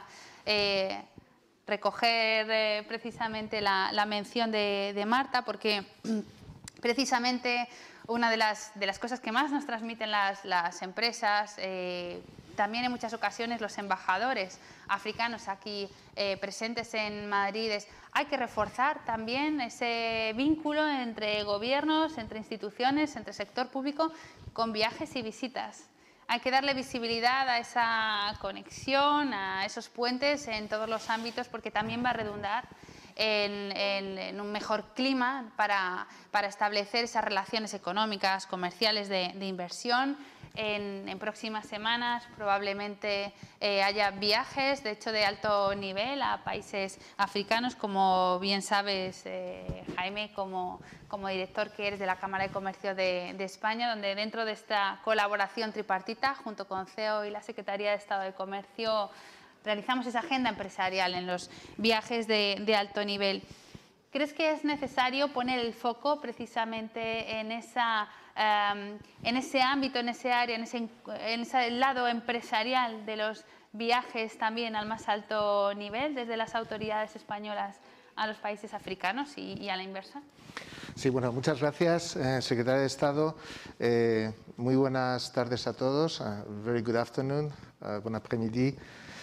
recoger precisamente la mención de Marta, porque precisamente una de las cosas que más nos transmiten las empresas, también en muchas ocasiones los embajadores africanos aquí presentes en Madrid, hay que reforzar también ese vínculo entre gobiernos, entre instituciones, entre sector público, con viajes y visitas. Hay que darle visibilidad a esa conexión, a esos puentes en todos los ámbitos, porque también va a redundar en un mejor clima para establecer esas relaciones económicas, comerciales de inversión. En próximas semanas probablemente haya viajes, de hecho, de alto nivel a países africanos, como bien sabes, Jaime, como director que eres de la Cámara de Comercio de España, donde dentro de esta colaboración tripartita, junto con CEO y la Secretaría de Estado de Comercio, realizamos esa agenda empresarial en los viajes de alto nivel. ¿Crees que es necesario poner el foco precisamente en ese ámbito, en ese área, en ese lado empresarial de los viajes también al más alto nivel, desde las autoridades españolas a los países africanos y a la inversa? Sí, bueno, muchas gracias, secretaria de Estado. Muy buenas tardes a todos. Very good afternoon. Bon après-midi.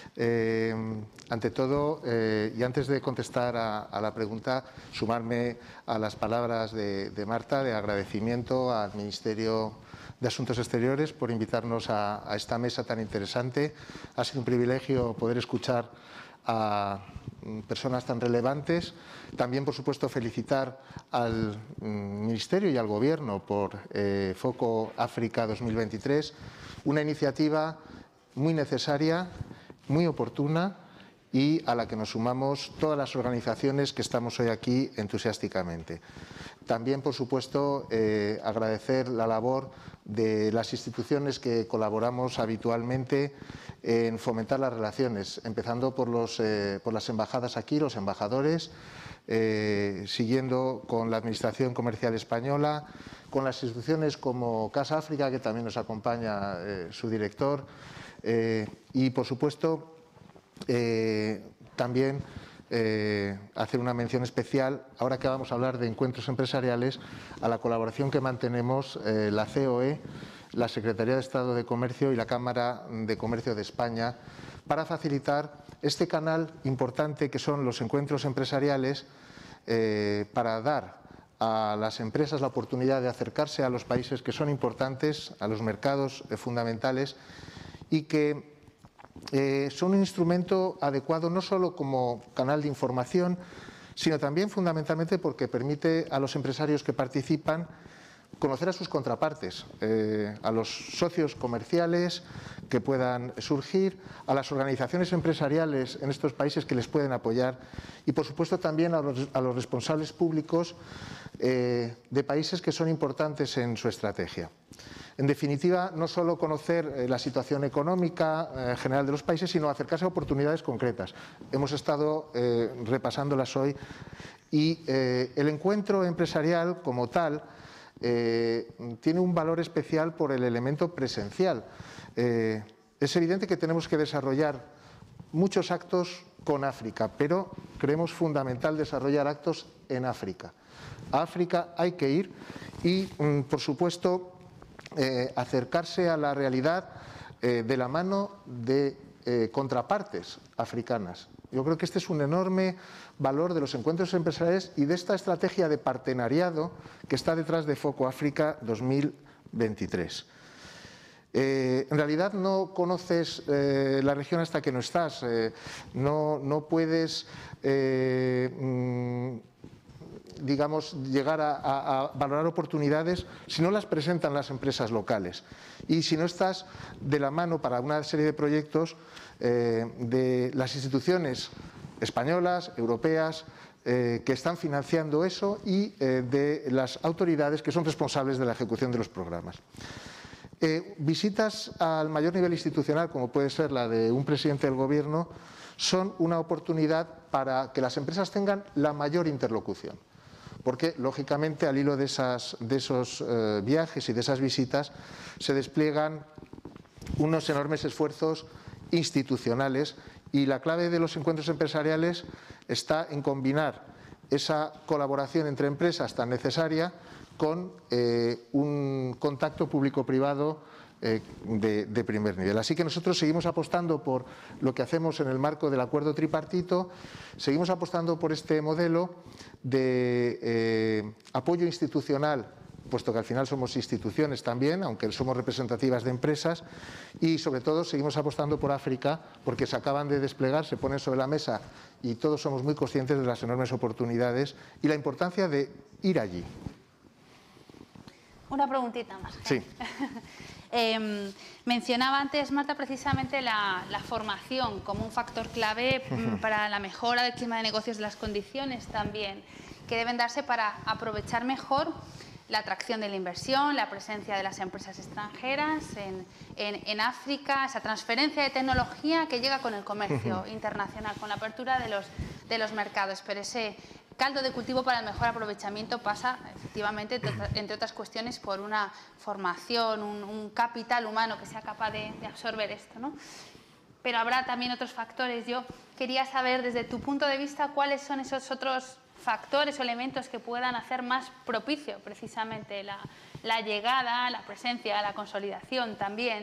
Ante todo, y antes de contestar a la pregunta, sumarme a las palabras de Marta de agradecimiento al Ministerio de Asuntos Exteriores por invitarnos a esta mesa tan interesante. Ha sido un privilegio poder escuchar a personas tan relevantes. También, por supuesto, felicitar al Ministerio y al Gobierno por Foco África 2023, una iniciativa muy necesaria, muy oportuna y a la que nos sumamos todas las organizaciones que estamos hoy aquí entusiásticamente. También, por supuesto, agradecer la labor de las instituciones que colaboramos habitualmente en fomentar las relaciones, empezando por las embajadas aquí, los embajadores, siguiendo con la Administración Comercial Española, con las instituciones como Casa África, que también nos acompaña su director, y, por supuesto, también hacer una mención especial, ahora que vamos a hablar de encuentros empresariales, a la colaboración que mantenemos la COE, la Secretaría de Estado de Comercio y la Cámara de Comercio de España para facilitar este canal importante que son los encuentros empresariales, para dar a las empresas la oportunidad de acercarse a los países que son importantes, a los mercados fundamentales y que son un instrumento adecuado no solo como canal de información, sino también fundamentalmente porque permite a los empresarios que participan conocer a sus contrapartes, a los socios comerciales que puedan surgir, a las organizaciones empresariales en estos países que les pueden apoyar y, por supuesto, también a los responsables públicos de países que son importantes en su estrategia. En definitiva, no solo conocer la situación económica general de los países, sino acercarse a oportunidades concretas. Hemos estado repasándolas hoy y el encuentro empresarial como tal tiene un valor especial por el elemento presencial. Es evidente que tenemos que desarrollar muchos actos con África, pero creemos fundamental desarrollar actos en África. A África hay que ir y, por supuesto, acercarse a la realidad de la mano de contrapartes africanas. Yo creo que este es un enorme valor de los encuentros empresariales y de esta estrategia de partenariado que está detrás de Foco África 2023. En realidad no conoces la región hasta que no estás, no puedes digamos, llegar a valorar oportunidades si no las presentan las empresas locales y si no estás de la mano para una serie de proyectos de las instituciones españolas, europeas, que están financiando eso y de las autoridades que son responsables de la ejecución de los programas. Visitas al mayor nivel institucional, como puede ser la de un presidente del Gobierno, son una oportunidad para que las empresas tengan la mayor interlocución. Porque, lógicamente, al hilo de esos viajes y de esas visitas se despliegan unos enormes esfuerzos institucionales y la clave de los encuentros empresariales está en combinar esa colaboración entre empresas tan necesaria con un contacto público-privado de primer nivel. Así que nosotros seguimos apostando por lo que hacemos en el marco del acuerdo tripartito, seguimos apostando por este modelo de apoyo institucional, puesto que al final somos instituciones también, aunque somos representativas de empresas, y sobre todo seguimos apostando por África, porque se acaban de desplegar, se ponen sobre la mesa y todos somos muy conscientes de las enormes oportunidades y la importancia de ir allí. Una preguntita más. Sí. Mencionaba antes, Marta, precisamente la formación como un factor clave para la mejora del clima de negocios, de las condiciones también que deben darse para aprovechar mejor la atracción de la inversión, la presencia de las empresas extranjeras en África, esa transferencia de tecnología que llega con el comercio internacional, con la apertura de los mercados. Pero ese caldo de cultivo para el mejor aprovechamiento pasa, efectivamente, entre otras cuestiones, por una formación, un capital humano que sea capaz de absorber esto, ¿no? Pero habrá también otros factores. Yo quería saber, desde tu punto de vista, cuáles son esos otros factores o elementos que puedan hacer más propicio precisamente la llegada, la presencia, la consolidación también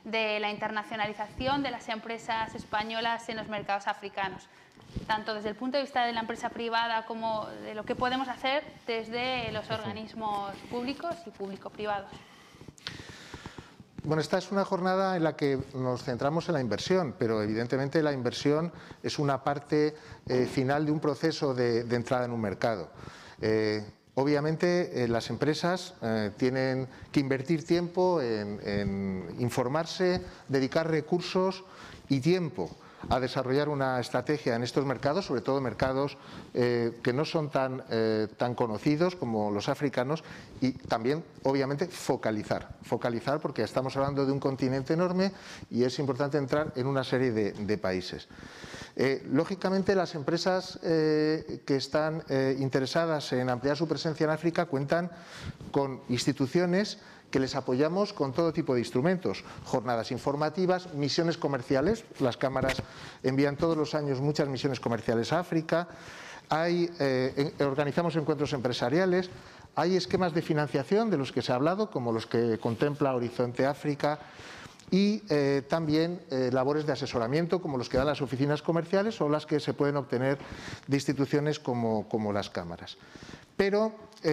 de la internacionalización de las empresas españolas en los mercados africanos, tanto desde el punto de vista de la empresa privada como de lo que podemos hacer desde los organismos públicos y público-privados. Bueno, esta es una jornada en la que nos centramos en la inversión, pero evidentemente la inversión es una parte final de un proceso de entrada en un mercado. Obviamente las empresas tienen que invertir tiempo en informarse, dedicar recursos y tiempo a desarrollar una estrategia en estos mercados, sobre todo mercados que no son tan conocidos como los africanos, y también, obviamente, focalizar porque estamos hablando de un continente enorme y es importante entrar en una serie de países. Lógicamente, las empresas que están interesadas en ampliar su presencia en África cuentan con instituciones que les apoyamos con todo tipo de instrumentos, jornadas informativas, misiones comerciales. Las cámaras envían todos los años muchas misiones comerciales a África, organizamos encuentros empresariales, hay esquemas de financiación de los que se ha hablado, como los que contempla Horizonte África, y también labores de asesoramiento como los que dan las oficinas comerciales o las que se pueden obtener de instituciones como las cámaras. Pero,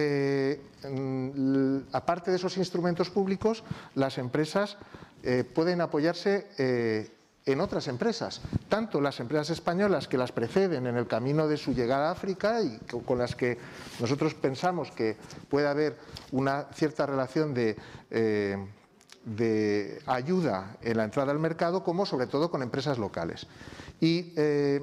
aparte de esos instrumentos públicos, las empresas pueden apoyarse en otras empresas, tanto las empresas españolas que las preceden en el camino de su llegada a África y con las que nosotros pensamos que puede haber una cierta relación de ayuda en la entrada al mercado, como sobre todo con empresas locales. Y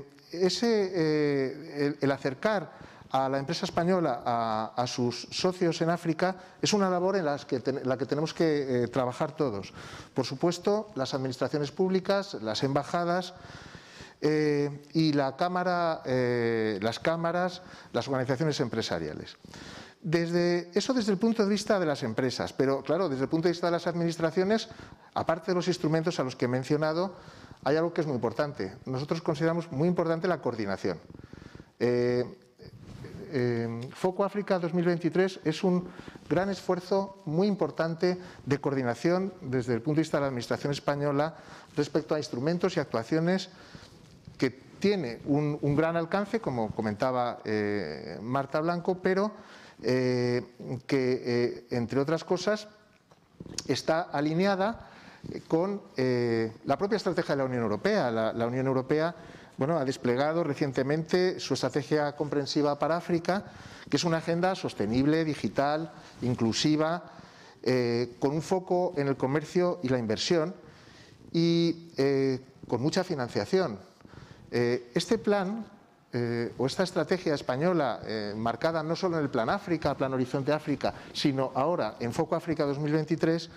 el acercar a la empresa española a sus socios en África es una labor en la que tenemos que trabajar todos. Por supuesto, las administraciones públicas, las embajadas y las cámaras, las organizaciones empresariales. Desde el punto de vista de las empresas, pero claro, desde el punto de vista de las administraciones, aparte de los instrumentos a los que he mencionado, hay algo que es muy importante. Nosotros consideramos muy importante la coordinación. Foco África 2023 es un gran esfuerzo muy importante de coordinación desde el punto de vista de la Administración española respecto a instrumentos y actuaciones que tiene un gran alcance, como comentaba Marta Blanco, pero que, entre otras cosas, está alineada con la propia estrategia de la Unión Europea. La Unión Europea ha desplegado recientemente su estrategia comprensiva para África, que es una agenda sostenible, digital, inclusiva, con un foco en el comercio y la inversión y con mucha financiación. Este plan o esta estrategia española, marcada no solo en el Plan África, Plan Horizonte África, sino ahora en Foco África 2023,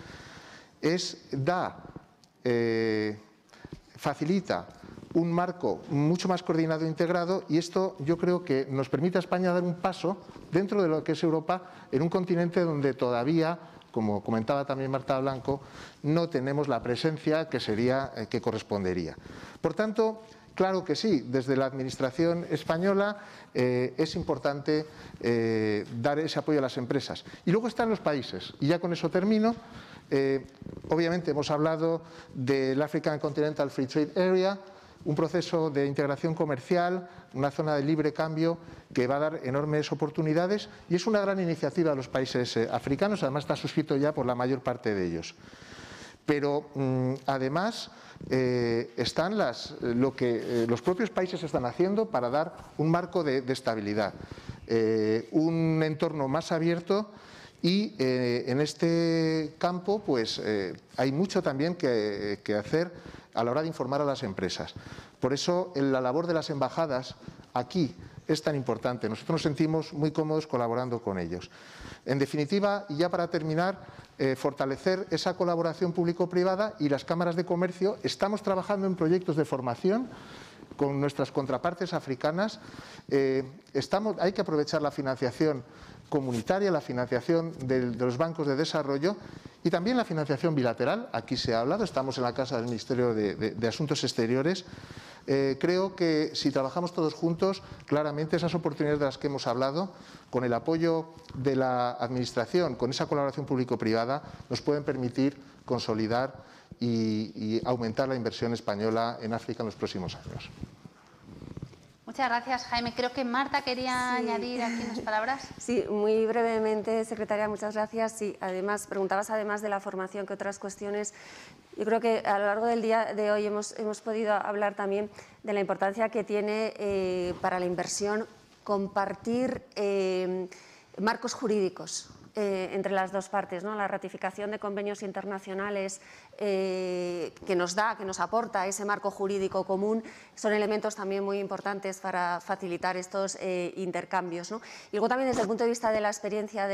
facilita un marco mucho más coordinado e integrado, y esto yo creo que nos permite a España dar un paso dentro de lo que es Europa en un continente donde todavía, como comentaba también Marta Blanco, no tenemos la presencia que correspondería. Por tanto, claro que sí, desde la Administración española es importante dar ese apoyo a las empresas. Y luego están los países, y ya con eso termino. Obviamente hemos hablado del African Continental Free Trade Area, un proceso de integración comercial, una zona de libre cambio que va a dar enormes oportunidades, y es una gran iniciativa de los países africanos, además está suscrito ya por la mayor parte de ellos. Pero además están lo que los propios países están haciendo para dar un marco de estabilidad, un entorno más abierto, y en este campo pues hay mucho también que hacer a la hora de informar a las empresas. Por eso la labor de las embajadas aquí es tan importante. Nosotros nos sentimos muy cómodos colaborando con ellos. En definitiva, y ya para terminar, fortalecer esa colaboración público-privada, y las cámaras de comercio estamos trabajando en proyectos de formación con nuestras contrapartes africanas. Hay que aprovechar la financiación comunitaria, la financiación de los bancos de desarrollo y también la financiación bilateral. Aquí se ha hablado, estamos en la casa del Ministerio de Asuntos Exteriores, Creo que si trabajamos todos juntos, claramente esas oportunidades de las que hemos hablado, con el apoyo de la Administración, con esa colaboración público-privada, nos pueden permitir consolidar y aumentar la inversión española en África en los próximos años. Muchas gracias, Jaime. Creo que Marta quería añadir aquí unas palabras. Sí, muy brevemente, secretaria, muchas gracias. Sí, además, preguntabas además de la formación que otras cuestiones. Yo creo que a lo largo del día de hoy hemos podido hablar también de la importancia que tiene para la inversión compartir marcos jurídicos entre las dos partes, ¿no? La ratificación de convenios internacionales que nos aporta ese marco jurídico común son elementos también muy importantes para facilitar estos intercambios, ¿no? Y luego también desde el punto de vista de la experiencia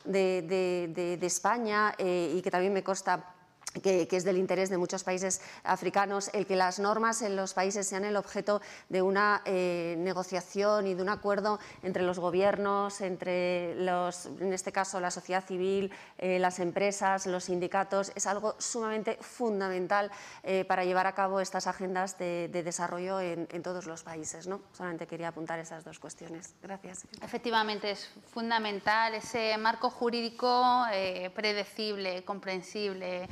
de España y que también me consta que es del interés de muchos países africanos, el que las normas en los países sean el objeto de una negociación y de un acuerdo entre los gobiernos, entre en este caso la sociedad civil, las empresas, los sindicatos, es algo sumamente fundamental para llevar a cabo estas agendas de desarrollo en todos los países, ¿no? Solamente quería apuntar esas dos cuestiones. Gracias. Efectivamente, es fundamental ese marco jurídico predecible, comprensible,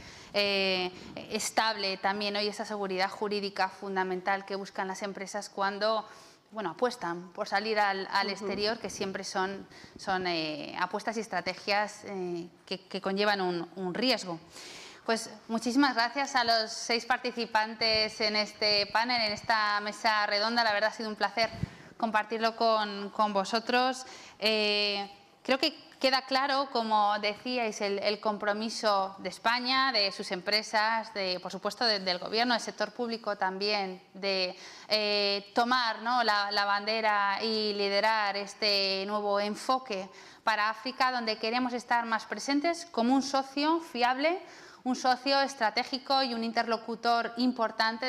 estable también, hoy esa seguridad jurídica fundamental que buscan las empresas cuando apuestan por salir al exterior, que siempre son apuestas y estrategias que conllevan un riesgo. Pues muchísimas gracias a los 6 participantes en este panel, en esta mesa redonda. La verdad ha sido un placer compartirlo con vosotros. Creo que queda claro, como decíais, el compromiso de España, de sus empresas, por supuesto del Gobierno, del sector público también, de tomar, ¿no?, la bandera y liderar este nuevo enfoque para África, donde queremos estar más presentes como un socio fiable, un socio estratégico y un interlocutor importante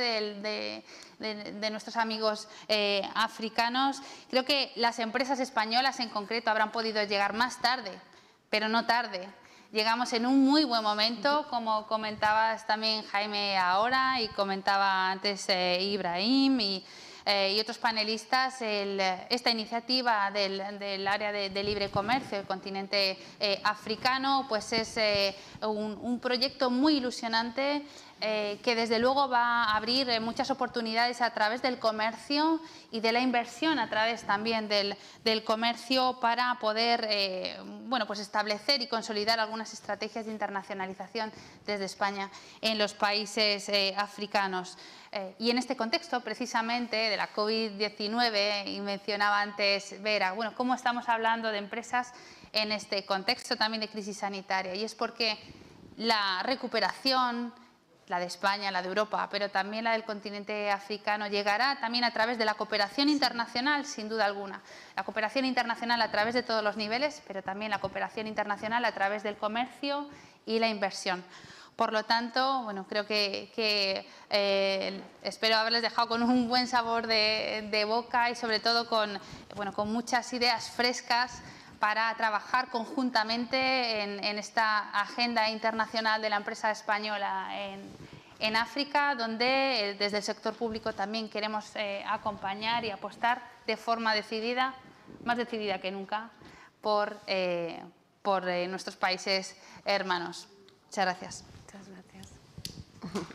de nuestros amigos africanos. Creo que las empresas españolas en concreto habrán podido llegar más tarde, pero no tarde. Llegamos en un muy buen momento, como comentabas también, Jaime, ahora, y comentaba antes Ibrahim y otros panelistas. Esta iniciativa del área de libre comercio del continente africano pues es un proyecto muy ilusionante que desde luego va a abrir muchas oportunidades a través del comercio y de la inversión a través también del comercio para poder pues establecer y consolidar algunas estrategias de internacionalización desde España en los países africanos. Y en este contexto, precisamente, de la COVID-19, y mencionaba antes Vera, ¿cómo estamos hablando de empresas en este contexto también de crisis sanitaria? Y es porque la recuperación, la de España, la de Europa, pero también la del continente africano, llegará también a través de la cooperación internacional, sin duda alguna. La cooperación internacional a través de todos los niveles, pero también la cooperación internacional a través del comercio y la inversión. Por lo tanto, creo que espero haberles dejado con un buen sabor de boca y sobre todo con muchas ideas frescas para trabajar conjuntamente en esta agenda internacional de la empresa española en África, donde desde el sector público también queremos acompañar y apostar de forma decidida, más decidida que nunca, por nuestros países hermanos. Muchas gracias. Muchas gracias.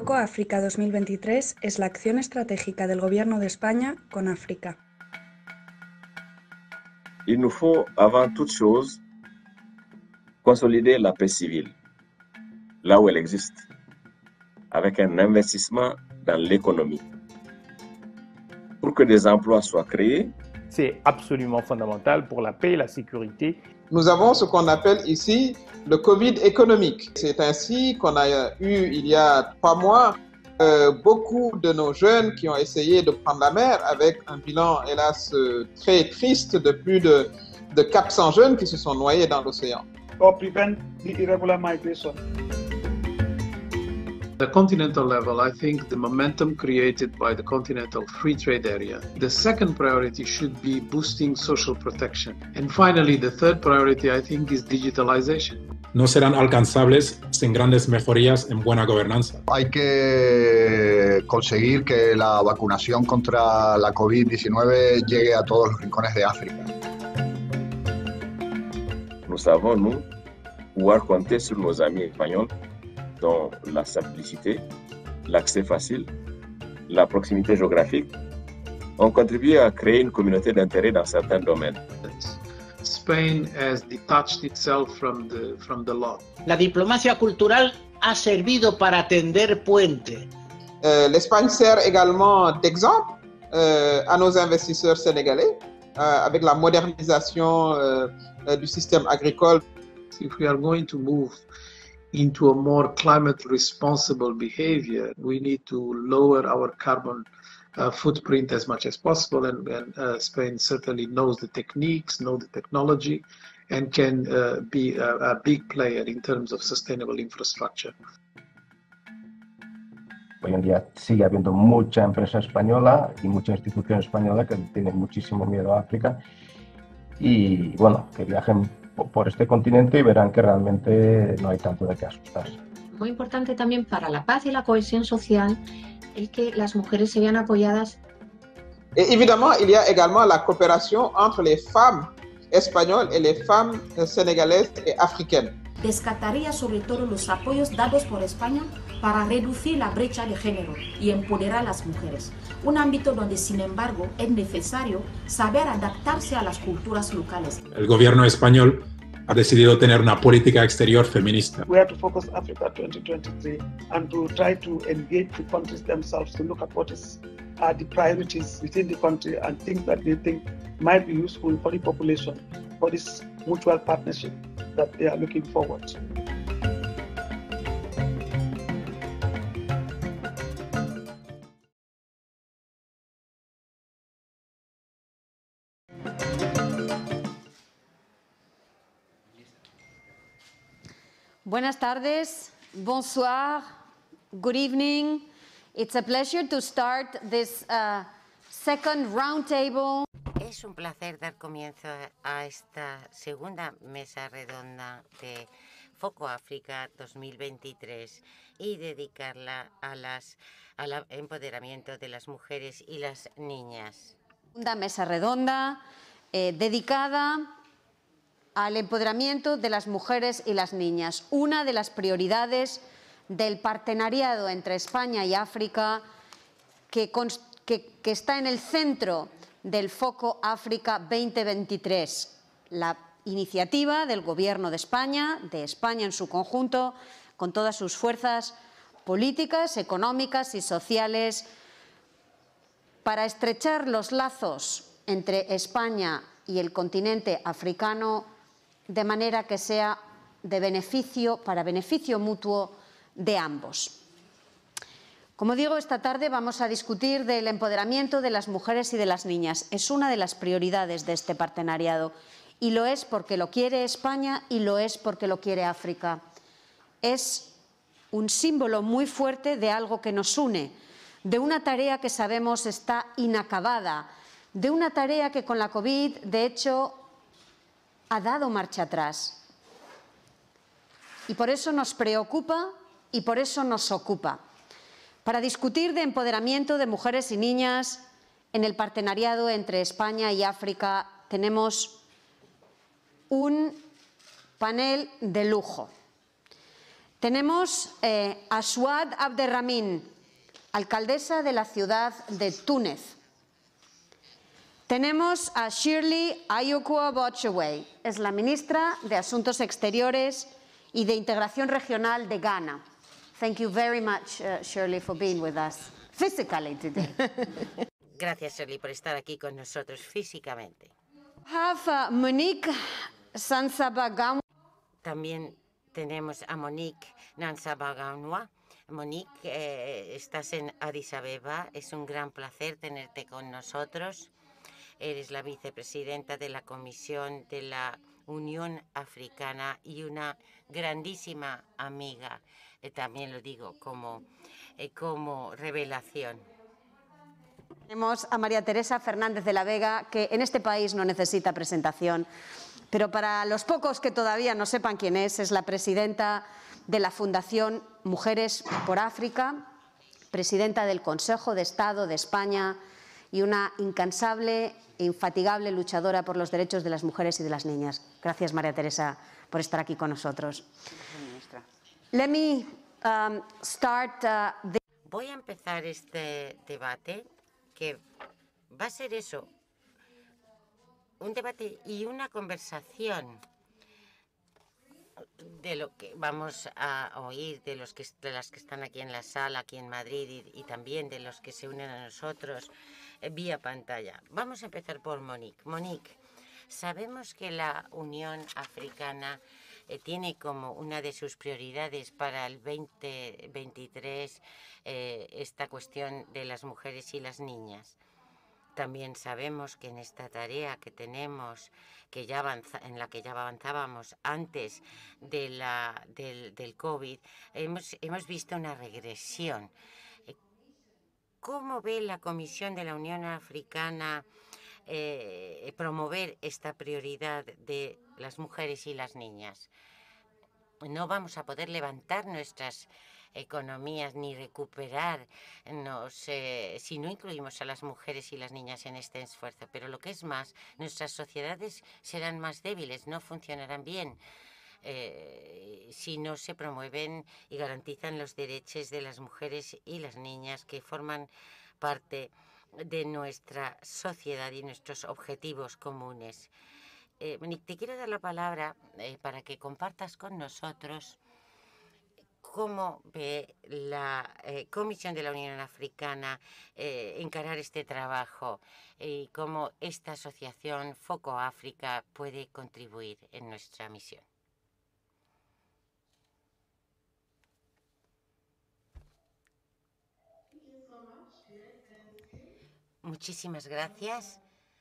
Foco África 2023 es la acción estratégica del Gobierno de España con África. Il nous faut, avant toute chose, consolider la paix civile, là où elle existe, avec un investissement dans l'économie. Pour que des emplois soient créés, c'est absolument fondamental pour la paix et la sécurité. Nous avons ce qu'on appelle ici le Covid économique. C'est ainsi qu'on a eu, il y a 3 mois, beaucoup de nos jeunes qui ont essayé de prendre la mer avec un bilan, hélas, très triste de plus de 400 jeunes qui se sont noyés dans l'océan. Or prevent the irregular migration. At the continental level, I think the momentum created by the Continental Free Trade Area. The second priority should be boosting social protection. And finally, the third priority, I think, is digitalization. No serán alcanzables sin grandes mejorías en buena gobernanza. Hay que conseguir que la vacunación contra la COVID-19 llegue a todos los rincones de África. Nous savons, nous, pouvoir compter sur nos amis espagnols dont la simplicité, l'accès facile, la proximité géographique ont contribué à créer une communauté d'intérêt dans certains domaines. Spain has detached itself from the law. La diplomacia cultural ha servido para tender puente. L'Espagne sert également d'exemple à nos investisseurs sénégalais avec la modernisation du système agricole. If we are going to move into a more climate responsible behavior, we need to lower our carbon footprint as much as possible, and Spain certainly knows the techniques, knows the technology, and can be a big player in terms of sustainable infrastructure. Hoy en día sigue habiendo mucha empresa española y mucha institución española que tiene muchísimo miedo a África, y bueno, que viajen por este continente y verán que realmente no hay tanto de qué asustarse. Muy importante también para la paz y la cohesión social el que las mujeres se vean apoyadas. Et évidemment, il y a également la coopération entre les femmes espagnoles et les femmes sénégalaises et africaines. Descartaría sobre todo los apoyos dados por España para reducir la brecha de género y empoderar a las mujeres. Un ámbito donde, sin embargo, es necesario saber adaptarse a las culturas locales. El gobierno español ha decidido tener una política exterior feminista. We have to focus Africa 2023 and to try to engage the countries themselves to look at what are the priorities within the country and things that they think might be useful for the population for this mutual partnership that they are looking forward to. Buenas tardes, bonsoir, good evening. It's a pleasure to start this second roundtable. Es un placer dar comienzo a esta segunda mesa redonda de Foco África 2023 y dedicarla al empoderamiento de las mujeres y las niñas. Segunda mesa redonda dedicada al empoderamiento de las mujeres y las niñas, una de las prioridades del partenariado entre España y África que está en el centro del Foco África 2023, la iniciativa del Gobierno de España en su conjunto, con todas sus fuerzas políticas, económicas y sociales, para estrechar los lazos entre España y el continente africano de manera que sea para beneficio mutuo de ambos. Como digo, esta tarde vamos a discutir del empoderamiento de las mujeres y de las niñas. Es una de las prioridades de este partenariado y lo es porque lo quiere España y lo es porque lo quiere África. Es un símbolo muy fuerte de algo que nos une, de una tarea que sabemos está inacabada, de una tarea que con la COVID, de hecho, ha dado marcha atrás. Y por eso nos preocupa y por eso nos ocupa. Para discutir de empoderamiento de mujeres y niñas en el partenariado entre España y África tenemos un panel de lujo. Tenemos a Suad Abderramín, alcaldesa de la ciudad de Túnez. Tenemos a Shirley Ayokua Botchaway, es la ministra de Asuntos Exteriores y de Integración Regional de Ghana. Thank you very much, Shirley, for being with us physically today. Gracias, Shirley, por estar aquí con nosotros físicamente. Monique Sansabagawa. También tenemos a Monique Nansabagawa. Monique, estás en Addis Abeba. Es un gran placer tenerte con nosotros. Eres la vicepresidenta de la Comisión de la Unión Africana y una grandísima amiga. También lo digo como revelación. Tenemos a María Teresa Fernández de la Vega, que en este país no necesita presentación, pero para los pocos que todavía no sepan quién es la presidenta de la Fundación Mujeres por África, presidenta del Consejo de Estado de España y una incansable e infatigable luchadora por los derechos de las mujeres y de las niñas. Gracias, María Teresa, por estar aquí con nosotros. Let me start Voy a empezar este debate, que va a ser eso, un debate y una conversación de lo que vamos a oír de las que están aquí en la sala, aquí en Madrid, y también de los que se unen a nosotros vía pantalla. Vamos a empezar por Monique. Monique, sabemos que la Unión Africana tiene como una de sus prioridades para el 2023 esta cuestión de las mujeres y las niñas. También sabemos que en esta tarea que tenemos, en la que ya avanzábamos antes del COVID, hemos visto una regresión. ¿Cómo ve la Comisión de la Unión Africana promover esta prioridad de las mujeres y las niñas? No vamos a poder levantar nuestras economías ni recuperarnos si no incluimos a las mujeres y las niñas en este esfuerzo. Pero lo que es más, nuestras sociedades serán más débiles, no funcionarán bien si no se promueven y garantizan los derechos de las mujeres y las niñas que forman parte de nuestra sociedad y nuestros objetivos comunes. Monique, te quiero dar la palabra para que compartas con nosotros cómo ve la Comisión de la Unión Africana encarar este trabajo y cómo esta asociación Foco África puede contribuir en nuestra misión. Muchísimas gracias.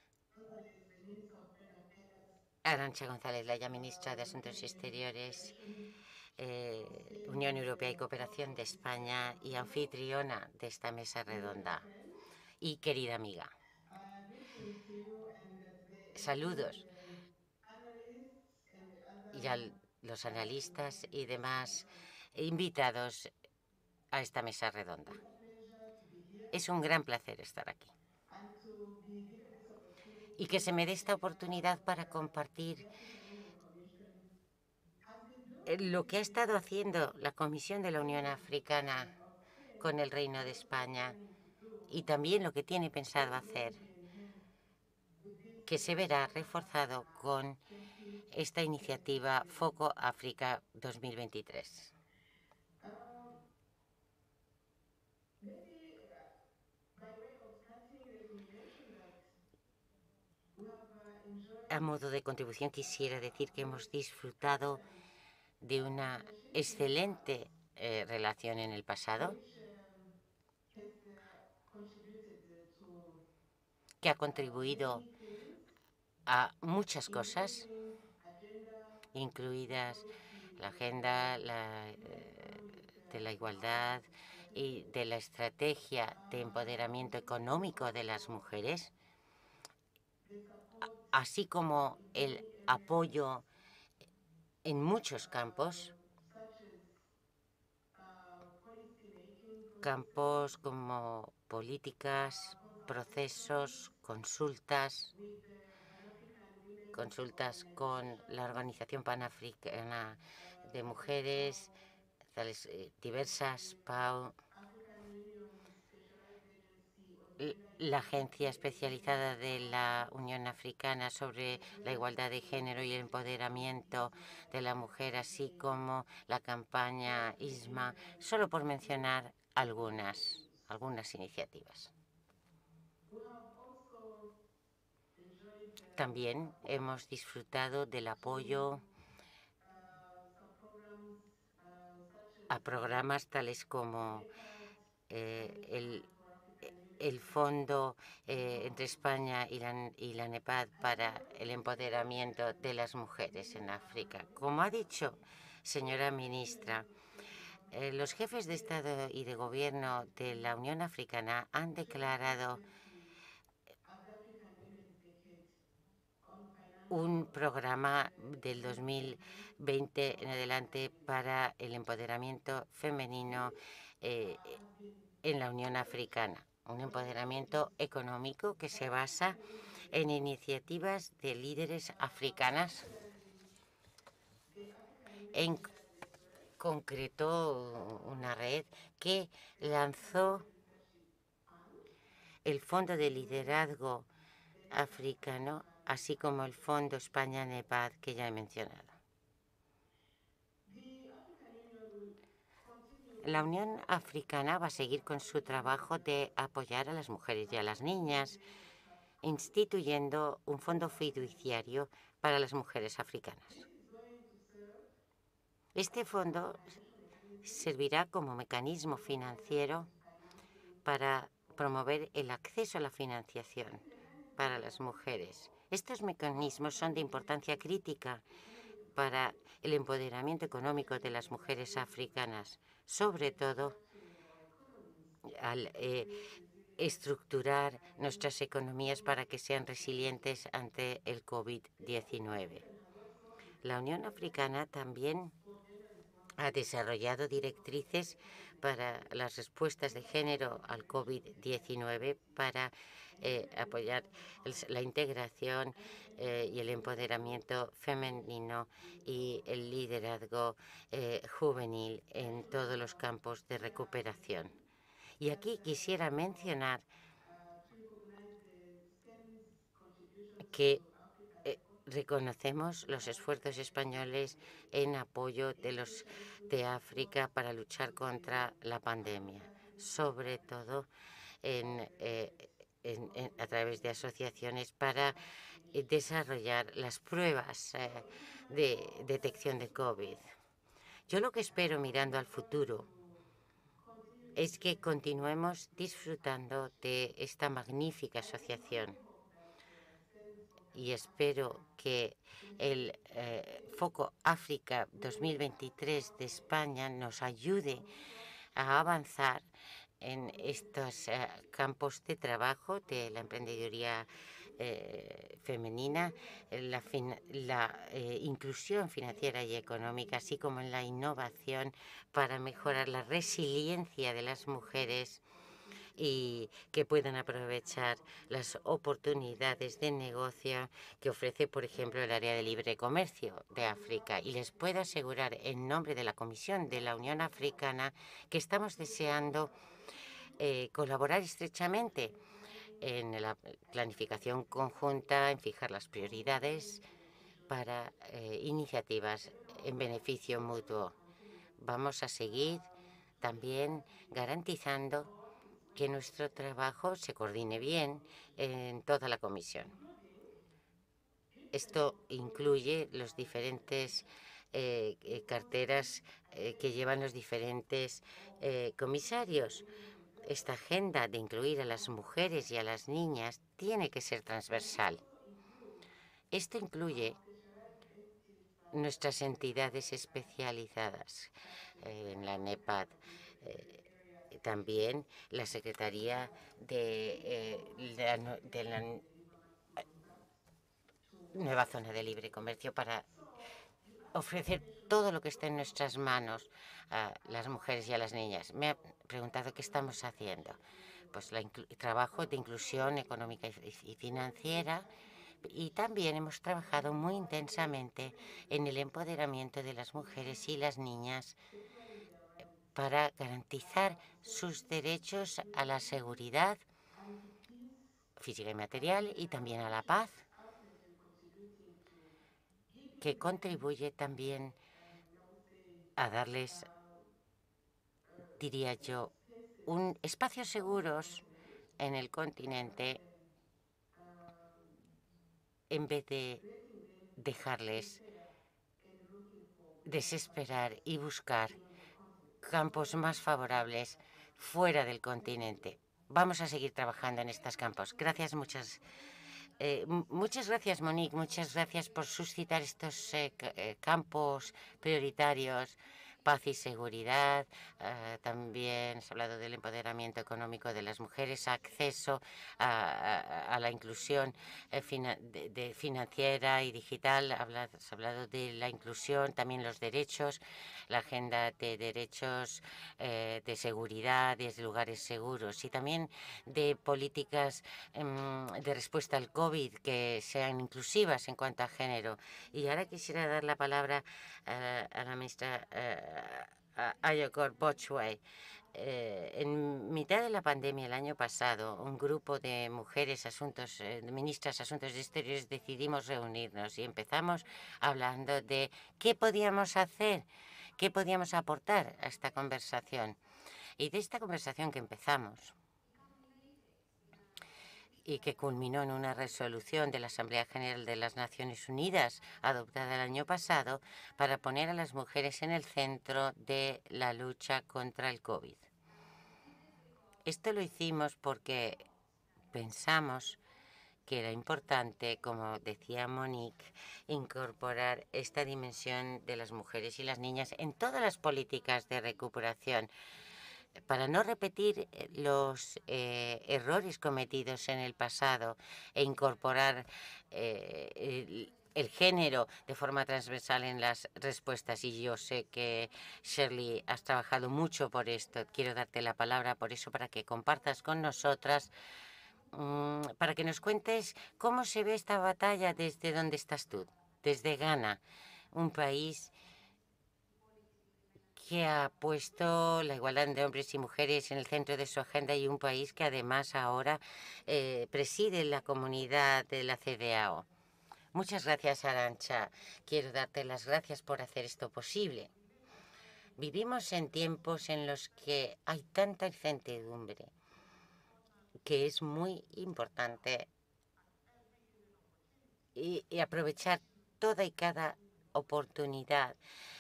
Arantxa González Laya, ministra de Asuntos Exteriores, Unión Europea y Cooperación de España y anfitriona de esta mesa redonda y querida amiga. Saludos y a los analistas y demás invitados a esta mesa redonda. Es un gran placer estar aquí. Y que se me dé esta oportunidad para compartir lo que ha estado haciendo la Comisión de la Unión Africana con el Reino de España y también lo que tiene pensado hacer, que se verá reforzado con esta iniciativa Foco África 2023. A modo de contribución quisiera decir que hemos disfrutado de una excelente relación en el pasado, que ha contribuido a muchas cosas, incluidas la agenda de la igualdad y de la estrategia de empoderamiento económico de las mujeres, así como el apoyo en muchos campos como políticas, procesos, consultas con la Organización Panafricana de Mujeres, tales diversas, PAO, la Agencia Especializada de la Unión Africana sobre la igualdad de género y el empoderamiento de la mujer, así como la campaña ISMA, solo por mencionar algunas iniciativas. También hemos disfrutado del apoyo a programas tales como el Fondo entre España y la NEPAD para el empoderamiento de las mujeres en África. Como ha dicho, señora ministra, los jefes de Estado y de Gobierno de la Unión Africana han declarado un programa del 2020 en adelante para el empoderamiento femenino en la Unión Africana. Un empoderamiento económico que se basa en iniciativas de líderes africanas. En concreto, una red que lanzó el Fondo de Liderazgo Africano, así como el Fondo España-NEPAD, que ya he mencionado. La Unión Africana va a seguir con su trabajo de apoyar a las mujeres y a las niñas, instituyendo un fondo fiduciario para las mujeres africanas. Este fondo servirá como mecanismo financiero para promover el acceso a la financiación para las mujeres. Estos mecanismos son de importancia crítica para el empoderamiento económico de las mujeres africanas, sobre todo al estructurar nuestras economías para que sean resilientes ante el COVID-19. La Unión Africana también ha desarrollado directrices para las respuestas de género al COVID-19 para apoyar la integración y el empoderamiento femenino y el liderazgo juvenil en todos los campos de recuperación. Y aquí quisiera mencionar que reconocemos los esfuerzos españoles en apoyo de África para luchar contra la pandemia, sobre todo a través de asociaciones para desarrollar las pruebas de detección de COVID. Yo lo que espero mirando al futuro es que continuemos disfrutando de esta magnífica asociación. Y espero que el Foco África 2023 de España nos ayude a avanzar en estos campos de trabajo de la emprendeduría femenina, la inclusión financiera y económica, así como en la innovación para mejorar la resiliencia de las mujeres y que puedan aprovechar las oportunidades de negocio que ofrece, por ejemplo, el área de libre comercio de África. Y les puedo asegurar, en nombre de la Comisión de la Unión Africana, que estamos deseando colaborar estrechamente en la planificación conjunta, en fijar las prioridades para iniciativas en beneficio mutuo. Vamos a seguir también garantizando que nuestro trabajo se coordine bien en toda la comisión. Esto incluye los diferentes carteras que llevan los diferentes comisarios. Esta agenda de incluir a las mujeres y a las niñas tiene que ser transversal. Esto incluye nuestras entidades especializadas en la NEPAD, también la Secretaría de la nueva zona de libre comercio para ofrecer todo lo que esté en nuestras manos a las mujeres y a las niñas. Me ha preguntado qué estamos haciendo. Pues el trabajo de inclusión económica y financiera, y también hemos trabajado muy intensamente en el empoderamiento de las mujeres y las niñas para garantizar sus derechos a la seguridad física y material y también a la paz, que contribuye también a darles, diría yo, un espacios seguros en el continente en vez de dejarles desesperar y buscar campos más favorables fuera del continente. Vamos a seguir trabajando en estos campos. Gracias, muchas gracias, Monique. Muchas gracias por suscitar estos campos prioritarios, paz y seguridad. También se ha hablado del empoderamiento económico de las mujeres, acceso a la inclusión financiera y digital. Se ha hablado de la inclusión, también los derechos, la agenda de derechos de seguridad, de lugares seguros y también de políticas de respuesta al COVID que sean inclusivas en cuanto a género. Y ahora quisiera dar la palabra a la ministra Ayokor Botchwey. En mitad de la pandemia el año pasado, un grupo de mujeres, ministras de Asuntos Exteriores, decidimos reunirnos y empezamos hablando de qué podíamos hacer, qué podíamos aportar a esta conversación. Y de esta conversación que empezamos y que culminó en una resolución de la Asamblea General de las Naciones Unidas adoptada el año pasado para poner a las mujeres en el centro de la lucha contra el COVID. Esto lo hicimos porque pensamos que era importante, como decía Monique, incorporar esta dimensión de las mujeres y las niñas en todas las políticas de recuperación, para no repetir los errores cometidos en el pasado e incorporar el género de forma transversal en las respuestas. Y yo sé que, Shirley, has trabajado mucho por esto. Quiero darte la palabra por eso, para que compartas con nosotras, para que nos cuentes cómo se ve esta batalla desde donde estás tú, desde Ghana, un país que ha puesto la igualdad de hombres y mujeres en el centro de su agenda y un país que además ahora preside la comunidad de la CEDEAO. Muchas gracias, Arantxa. Quiero darte las gracias por hacer esto posible. Vivimos en tiempos en los que hay tanta incertidumbre que es muy importante y aprovechar toda y cada oportunidad.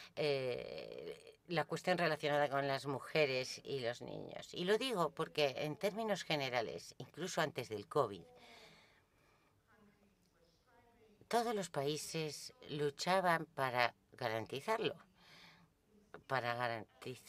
La cuestión relacionada con las mujeres y los niños. Y lo digo porque en términos generales, incluso antes del COVID, todos los países luchaban para garantizarlo, para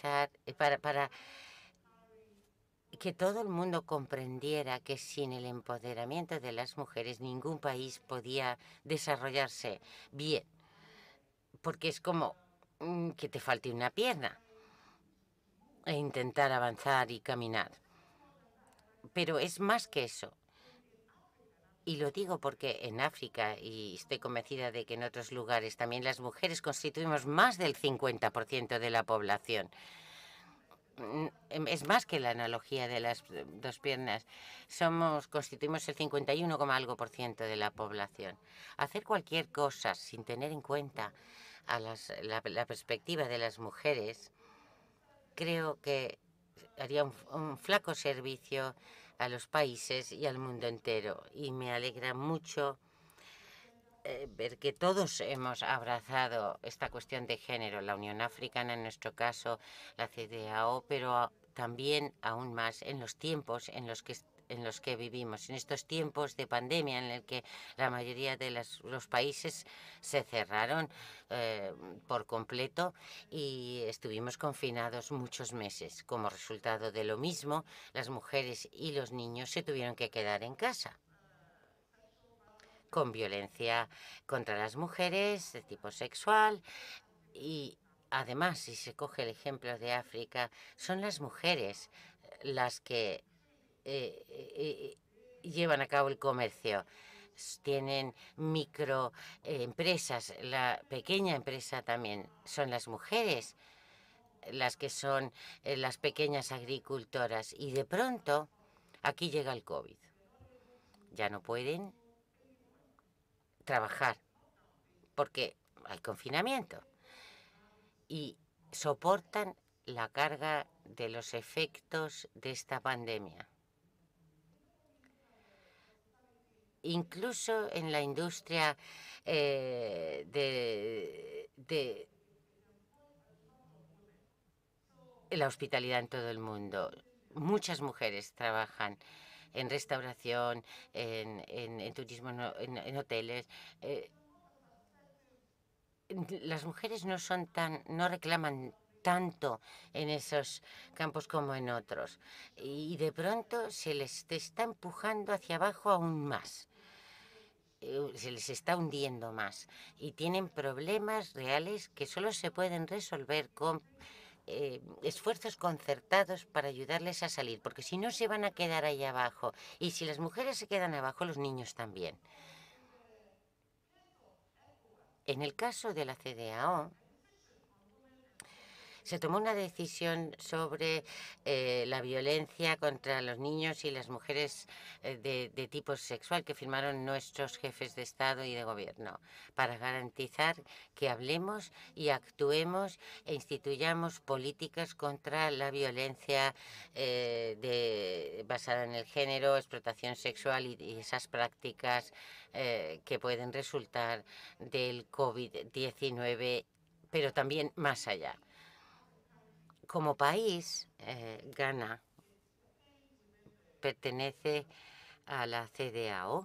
que todo el mundo comprendiera que sin el empoderamiento de las mujeres ningún país podía desarrollarse bien, porque es como que te falte una pierna e intentar avanzar y caminar. Pero es más que eso. Y lo digo porque en África, y estoy convencida de que en otros lugares también, las mujeres constituimos más del 50% de la población. Es más que la analogía de las dos piernas. Constituimos el 51,algo% de la población. Hacer cualquier cosa sin tener en cuenta a la perspectiva de las mujeres, creo que haría un flaco servicio a los países y al mundo entero. Y me alegra mucho ver que todos hemos abrazado esta cuestión de género, la Unión Africana en nuestro caso, la CEDEAO, pero también aún más en los tiempos en los que vivimos, en estos tiempos de pandemia en el que la mayoría de los países se cerraron por completo y estuvimos confinados muchos meses. Como resultado de lo mismo, las mujeres y los niños se tuvieron que quedar en casa, con violencia contra las mujeres de tipo sexual. Y además, si se coge el ejemplo de África, son las mujeres las que llevan a cabo el comercio. Tienen microempresas, la pequeña empresa también. Son las mujeres las que son las pequeñas agricultoras. Y de pronto, aquí llega el COVID. Ya no pueden trabajar porque hay confinamiento y soportan la carga de los efectos de esta pandemia. Incluso en la industria de la hospitalidad en todo el mundo, muchas mujeres trabajan en restauración, en turismo, en hoteles. Las mujeres no reclaman tanto en esos campos como en otros. Y de pronto se les está empujando hacia abajo aún más. Se les está hundiendo más. Y tienen problemas reales que solo se pueden resolver con esfuerzos concertados para ayudarles a salir. Porque si no, se van a quedar ahí abajo. Y si las mujeres se quedan abajo, los niños también. En el caso de la CDAO, se tomó una decisión sobre la violencia contra los niños y las mujeres de tipo sexual que firmaron nuestros jefes de Estado y de Gobierno para garantizar que hablemos y actuemos e instituyamos políticas contra la violencia basada en el género, explotación sexual y esas prácticas que pueden resultar del COVID-19, pero también más allá. Como país, Ghana pertenece a la CDAO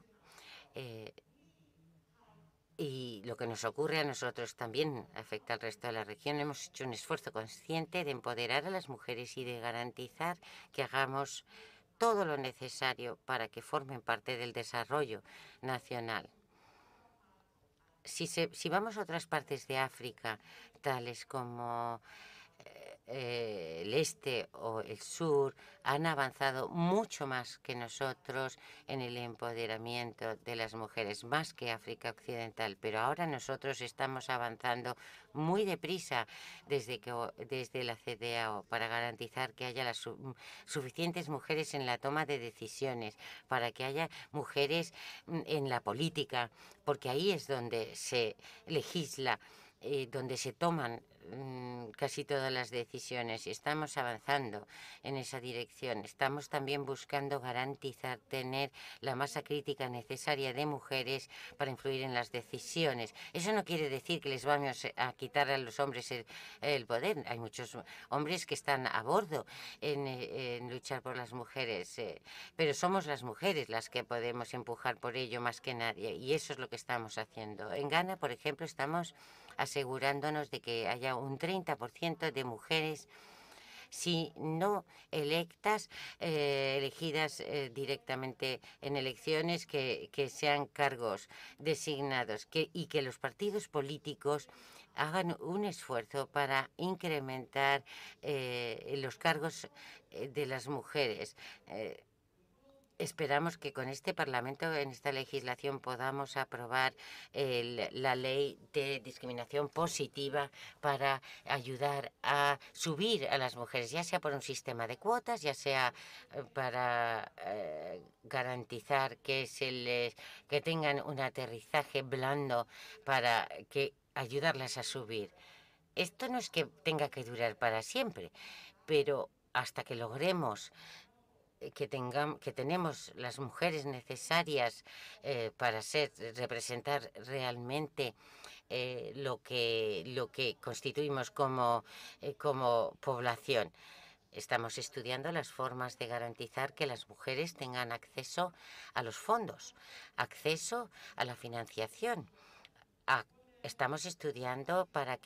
y lo que nos ocurre a nosotros también afecta al resto de la región. Hemos hecho un esfuerzo consciente de empoderar a las mujeres y de garantizar que hagamos todo lo necesario para que formen parte del desarrollo nacional. Si vamos a otras partes de África, tales como el este o el sur, han avanzado mucho más que nosotros en el empoderamiento de las mujeres, más que África Occidental, pero ahora nosotros estamos avanzando muy deprisa desde la CDAO para garantizar que haya las suficientes mujeres en la toma de decisiones, para que haya mujeres en la política, porque ahí es donde se legisla, donde se toman casi todas las decisiones, y estamos avanzando en esa dirección. Estamos también buscando garantizar tener la masa crítica necesaria de mujeres para influir en las decisiones. Eso no quiere decir que les vamos a quitar a los hombres el poder. Hay muchos hombres que están a bordo en luchar por las mujeres, pero somos las mujeres las que podemos empujar por ello más que nadie, y eso es lo que estamos haciendo. En Ghana, por ejemplo, estamos asegurándonos de que haya un 30% de mujeres, si no electas, elegidas directamente en elecciones, que sean cargos designados, y que los partidos políticos hagan un esfuerzo para incrementar los cargos de las mujeres. Esperamos que con este Parlamento, en esta legislación, podamos aprobar la ley de discriminación positiva para ayudar a subir a las mujeres, ya sea por un sistema de cuotas, ya sea para garantizar que tengan un aterrizaje blando para ayudarlas a subir. Esto no es que tenga que durar para siempre, pero hasta que logremos que tenemos las mujeres necesarias para representar realmente lo que constituimos como población. Estamos estudiando las formas de garantizar que las mujeres tengan acceso a los fondos, acceso a la financiación. Estamos estudiando para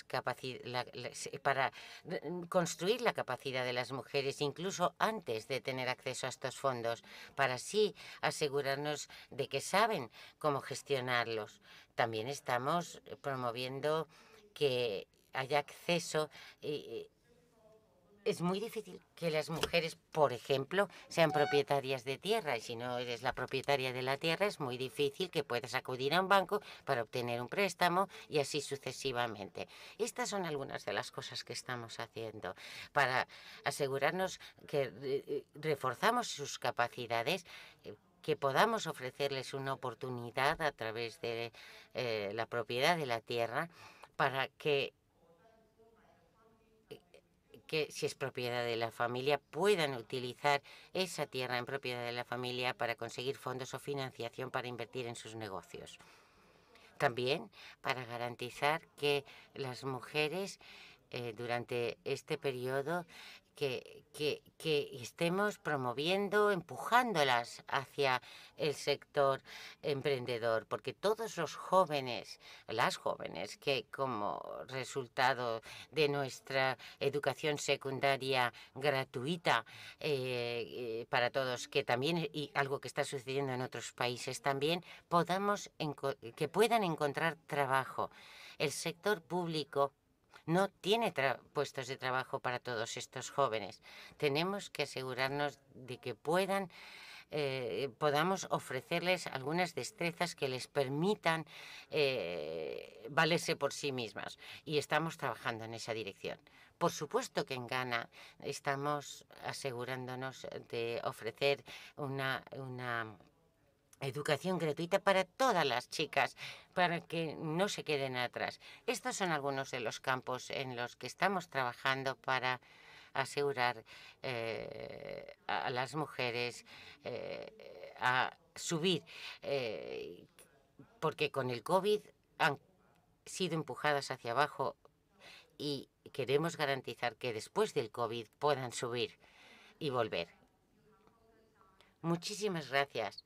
construir la capacidad de las mujeres, incluso antes de tener acceso a estos fondos, para así asegurarnos de que saben cómo gestionarlos. También estamos promoviendo que haya acceso es muy difícil que las mujeres, por ejemplo, sean propietarias de tierra, y si no eres la propietaria de la tierra es muy difícil que puedas acudir a un banco para obtener un préstamo y así sucesivamente. Estas son algunas de las cosas que estamos haciendo para asegurarnos que reforzamos sus capacidades, que podamos ofrecerles una oportunidad a través de la propiedad de la tierra para que si es propiedad de la familia, puedan utilizar esa tierra en propiedad de la familia para conseguir fondos o financiación para invertir en sus negocios. También para garantizar que las mujeres durante este periodo que estemos promoviendo, empujándolas hacia el sector emprendedor, porque todos los jóvenes, las jóvenes que como resultado de nuestra educación secundaria gratuita para todos, que también, y algo que está sucediendo en otros países también, que puedan encontrar trabajo. El sector público no tiene puestos de trabajo para todos estos jóvenes. Tenemos que asegurarnos de que podamos ofrecerles algunas destrezas que les permitan valerse por sí mismas. Y estamos trabajando en esa dirección. Por supuesto que en Ghana estamos asegurándonos de ofrecer una educación gratuita para todas las chicas, para que no se queden atrás. Estos son algunos de los campos en los que estamos trabajando para asegurar a las mujeres a subir, porque con el COVID han sido empujadas hacia abajo y queremos garantizar que después del COVID puedan subir y volver. Muchísimas gracias.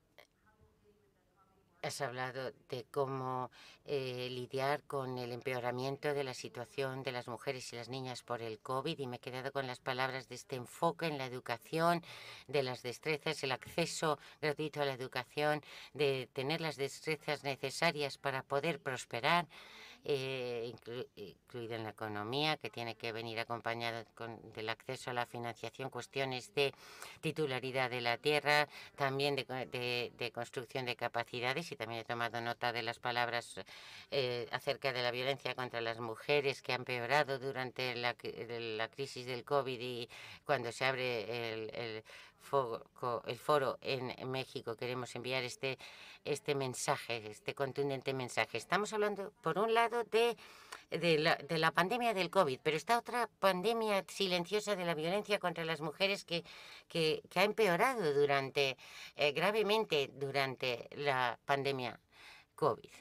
Has hablado de cómo lidiar con el empeoramiento de la situación de las mujeres y las niñas por el COVID, y me he quedado con las palabras de este enfoque en la educación, de las destrezas, el acceso gratuito a la educación, de tener las destrezas necesarias para poder prosperar, incluida en la economía, que tiene que venir acompañada del acceso a la financiación, cuestiones de titularidad de la tierra, también de construcción de capacidades, y también he tomado nota de las palabras acerca de la violencia contra las mujeres que ha empeorado durante la crisis del COVID, y cuando se abre el foro en México queremos enviar este mensaje, este contundente mensaje. Estamos hablando, por un lado, de la pandemia del COVID, pero está otra pandemia silenciosa de la violencia contra las mujeres que ha empeorado gravemente durante la pandemia COVID.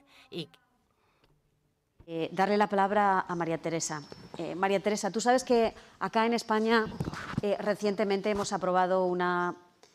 Darle la palabra a María Teresa. María Teresa, tú sabes que acá en España recientemente hemos adoptado una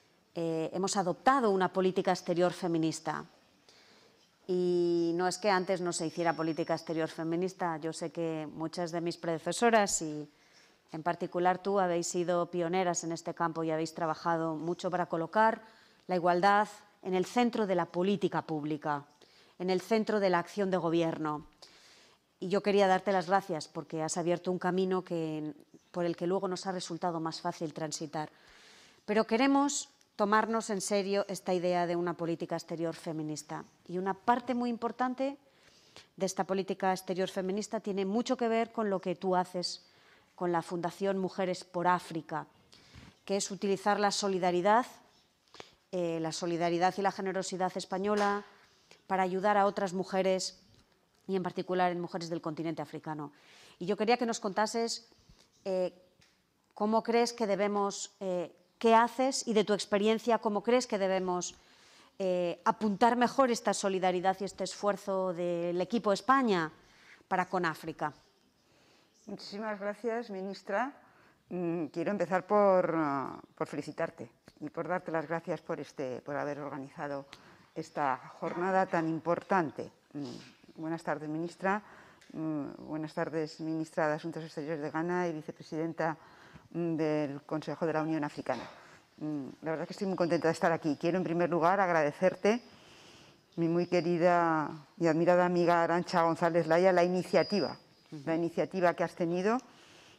política exterior feminista. Y no es que antes no se hiciera política exterior feminista. Yo sé que muchas de mis predecesoras y en particular tú habéis sido pioneras en este campo y habéis trabajado mucho para colocar la igualdad en el centro de la política pública, en el centro de la acción de gobierno. Y yo quería darte las gracias porque has abierto un camino por el que luego nos ha resultado más fácil transitar. Pero queremos tomarnos en serio esta idea de una política exterior feminista. Y una parte muy importante de esta política exterior feminista tiene mucho que ver con lo que tú haces con la Fundación Mujeres por África, que es utilizar la solidaridad y la generosidad española para ayudar a otras mujeres, y en particular en mujeres del continente africano. Y yo quería que nos contases cómo crees que debemos, qué haces, y de tu experiencia, cómo crees que debemos apuntar mejor esta solidaridad y este esfuerzo del equipo España para con África. Muchísimas gracias, ministra. Quiero empezar por felicitarte y por darte las gracias por haber organizado esta jornada tan importante. Buenas tardes, ministra. Buenas tardes, ministra de Asuntos Exteriores de Ghana y vicepresidenta del Consejo de la Unión Africana. La verdad es que estoy muy contenta de estar aquí. Quiero, en primer lugar, agradecerte, mi muy querida y admirada amiga Arantxa González Laya, la iniciativa que has tenido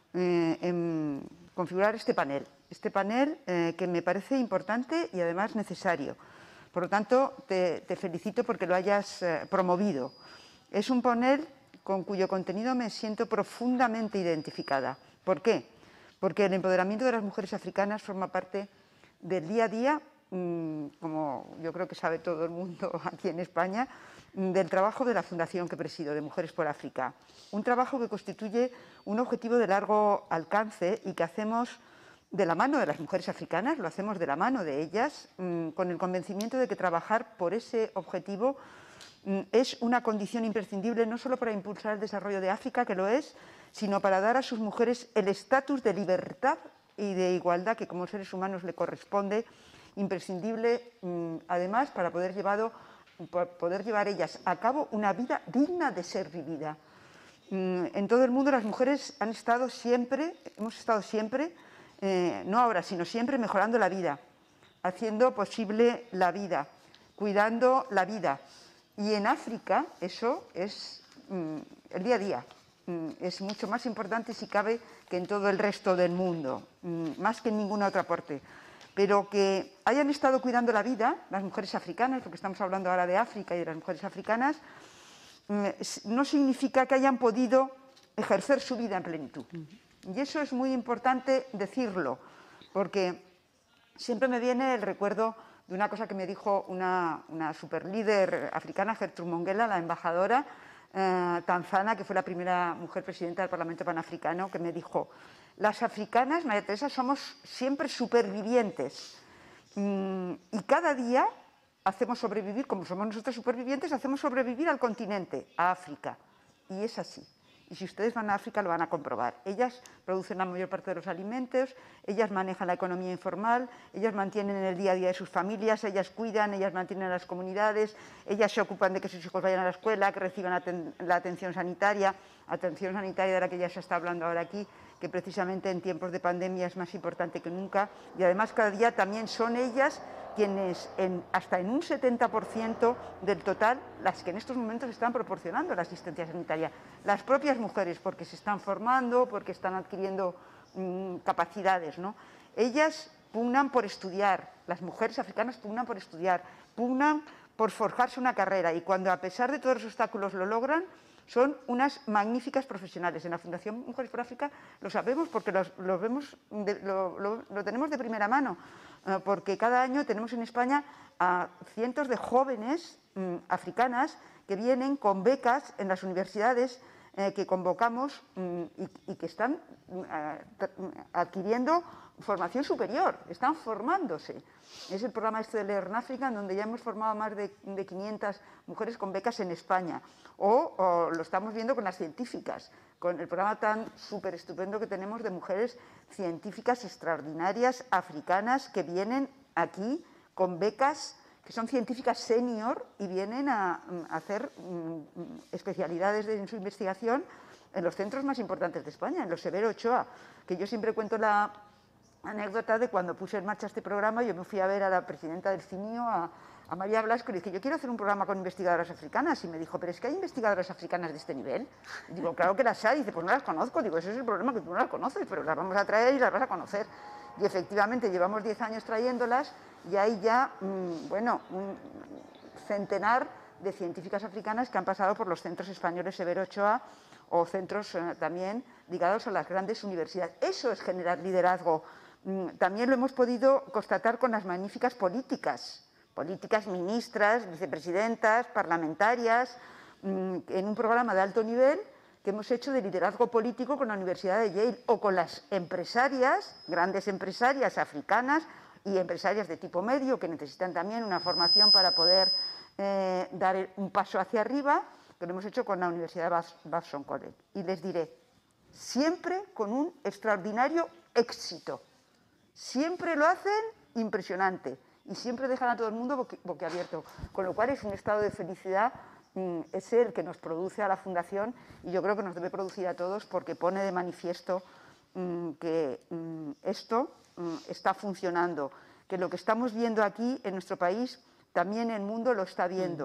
en configurar este panel que me parece importante y además necesario. Por lo tanto, te felicito porque lo hayas promovido. Es un panel con cuyo contenido me siento profundamente identificada. ¿Por qué? Porque el empoderamiento de las mujeres africanas forma parte del día a día, como yo creo que sabe todo el mundo aquí en España, del trabajo de la fundación que presido, de Mujeres por África. Un trabajo que constituye un objetivo de largo alcance y que hacemos de la mano de las mujeres africanas, lo hacemos de la mano de ellas, con el convencimiento de que trabajar por ese objetivo es una condición imprescindible no solo para impulsar el desarrollo de África, que lo es, sino para dar a sus mujeres el estatus de libertad y de igualdad que como seres humanos le corresponde, imprescindible además para poder llevar ellas a cabo una vida digna de ser vivida. En todo el mundo las mujeres hemos estado siempre, no ahora, sino siempre mejorando la vida, haciendo posible la vida, cuidando la vida. Y en África eso es el día a día. Es mucho más importante, si cabe, que en todo el resto del mundo, más que en ningún otro aporte. Pero que hayan estado cuidando la vida, las mujeres africanas, porque estamos hablando ahora de África y de las mujeres africanas, no significa que hayan podido ejercer su vida en plenitud. Y eso es muy importante decirlo, porque siempre me viene el recuerdo de una cosa que me dijo una superlíder africana, Gertrude Mongella, la embajadora tanzana, que fue la primera mujer presidenta del Parlamento Panafricano, que me dijo: las africanas, María Teresa, somos siempre supervivientes y cada día hacemos sobrevivir, como somos nosotros supervivientes, hacemos sobrevivir al continente, a África. Y es así. Y si ustedes van a África lo van a comprobar. Ellas producen la mayor parte de los alimentos, ellas manejan la economía informal, ellas mantienen el día a día de sus familias, ellas cuidan, ellas mantienen a las comunidades, ellas se ocupan de que sus hijos vayan a la escuela, que reciban la atención sanitaria de la que ya se está hablando ahora aquí, que precisamente en tiempos de pandemia es más importante que nunca. Y además cada día también son ellas quienes hasta en un 70% del total, las que en estos momentos están proporcionando la asistencia sanitaria. Las propias mujeres, porque se están formando, porque están adquiriendo capacidades, ¿no? Ellas pugnan por estudiar, las mujeres africanas pugnan por estudiar, pugnan por forjarse una carrera y cuando a pesar de todos los obstáculos lo logran, son unas magníficas profesionales. En la Fundación Mujeres por África lo sabemos porque lo tenemos de primera mano, porque cada año tenemos en España a cientos de jóvenes africanas que vienen con becas en las universidades que convocamos y que están adquiriendo formación superior, están formándose. Es el programa este de Learn Africa, en donde ya hemos formado a más de 500 mujeres con becas en España. O lo estamos viendo con las científicas, con el programa tan súper estupendo que tenemos de mujeres científicas extraordinarias africanas que vienen aquí con becas, que son científicas senior y vienen a hacer especialidades en su investigación en los centros más importantes de España, en los Severo Ochoa, que yo siempre cuento la anécdota de cuando puse en marcha este programa. Yo me fui a ver a la presidenta del CINIO, a María Blasco, y le dije: yo quiero hacer un programa con investigadoras africanas. Y me dijo: pero es que hay investigadoras africanas de este nivel. Y digo: claro que las hay. Y dice: pues no las conozco. Digo: ese es el problema, que tú no las conoces, pero las vamos a traer y las vas a conocer. Y efectivamente llevamos 10 años trayéndolas y hay ya, un centenar de científicas africanas que han pasado por los centros españoles Severo Ochoa o centros también ligados a las grandes universidades. Eso es generar liderazgo. También lo hemos podido constatar con las magníficas políticas ministras, vicepresidentas, parlamentarias, en un programa de alto nivel que hemos hecho de liderazgo político con la Universidad de Yale, o con las empresarias, grandes empresarias africanas y empresarias de tipo medio que necesitan también una formación para poder dar un paso hacia arriba, que lo hemos hecho con la Universidad de Babson College. Y les diré, siempre con un extraordinario éxito. Siempre lo hacen impresionante y siempre dejan a todo el mundo boquiabierto, con lo cual es un estado de felicidad, es el que nos produce a la Fundación y yo creo que nos debe producir a todos, porque pone de manifiesto que esto está funcionando, que lo que estamos viendo aquí en nuestro país también el mundo lo está viendo.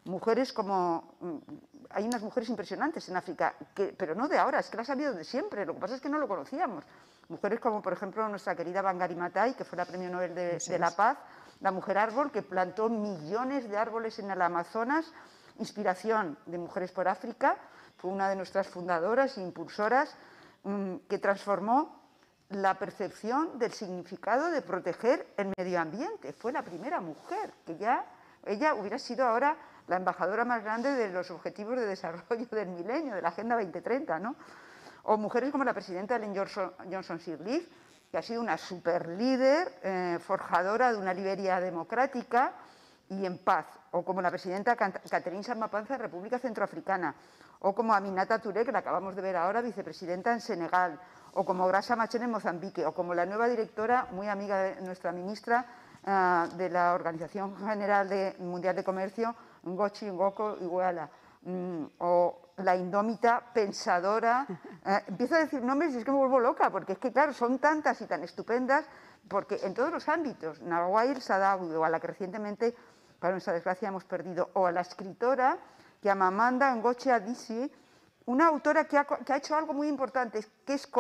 Mujeres como... Hay unas mujeres impresionantes en África, pero no de ahora, es que las ha habido de siempre, lo que pasa es que no lo conocíamos. Mujeres como, por ejemplo, nuestra querida Wangari Maathai, que fue la Premio Nobel de la Paz, la mujer árbol, que plantó millones de árboles en el Amazonas, inspiración de Mujeres por África, fue una de nuestras fundadoras e impulsoras, que transformó la percepción del significado de proteger el medio ambiente. Fue la primera mujer que ella hubiera sido ahora la embajadora más grande de los Objetivos de Desarrollo del Milenio, de la Agenda 2030, ¿no? O mujeres como la presidenta Ellen Johnson Sirleaf, que ha sido una superlíder, forjadora de una Liberia democrática y en paz, o como la presidenta Catherine Samba-Panza de República Centroafricana, o como Aminata Touré, que la acabamos de ver ahora, vicepresidenta en Senegal, o como Graça Machel en Mozambique, o como la nueva directora, muy amiga de nuestra ministra de la Organización General Mundial de Comercio, Ngozi Iweala, o la indómita pensadora. Empiezo a decir nombres y es que me vuelvo loca, porque es que, claro, son tantas y tan estupendas, porque en todos los ámbitos, Nawal Saadawi, o a la que recientemente, para nuestra desgracia, hemos perdido, o a la escritora Chimamanda Ngozi Adichie, una autora que ha hecho algo muy importante, que es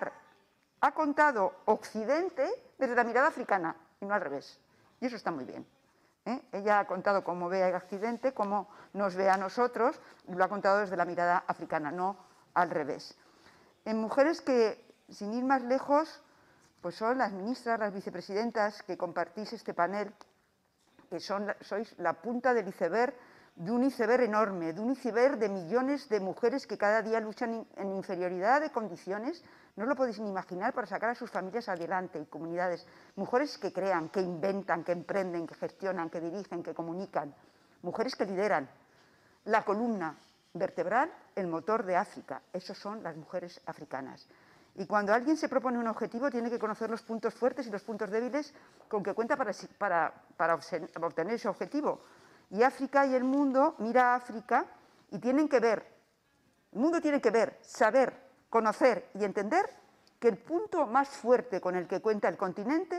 ha contado Occidente desde la mirada africana, y no al revés. Y eso está muy bien. Ella ha contado cómo ve a Occidente, cómo nos ve a nosotros, y lo ha contado desde la mirada africana, no al revés. En mujeres que, sin ir más lejos, pues son las ministras, las vicepresidentas que compartís este panel, que sois la punta del iceberg, de un iceberg enorme, de un iceberg de millones de mujeres que cada día luchan en inferioridad de condiciones, no lo podéis ni imaginar, para sacar a sus familias adelante y comunidades. Mujeres que crean, que inventan, que emprenden, que gestionan, que dirigen, que comunican. Mujeres que lideran. La columna vertebral, el motor de África. Esas son las mujeres africanas. Y cuando alguien se propone un objetivo, tiene que conocer los puntos fuertes y los puntos débiles con que cuenta para obtener ese objetivo. Y África y el mundo mira a África y tienen que ver, el mundo tiene que ver, saber, conocer y entender que el punto más fuerte con el que cuenta el continente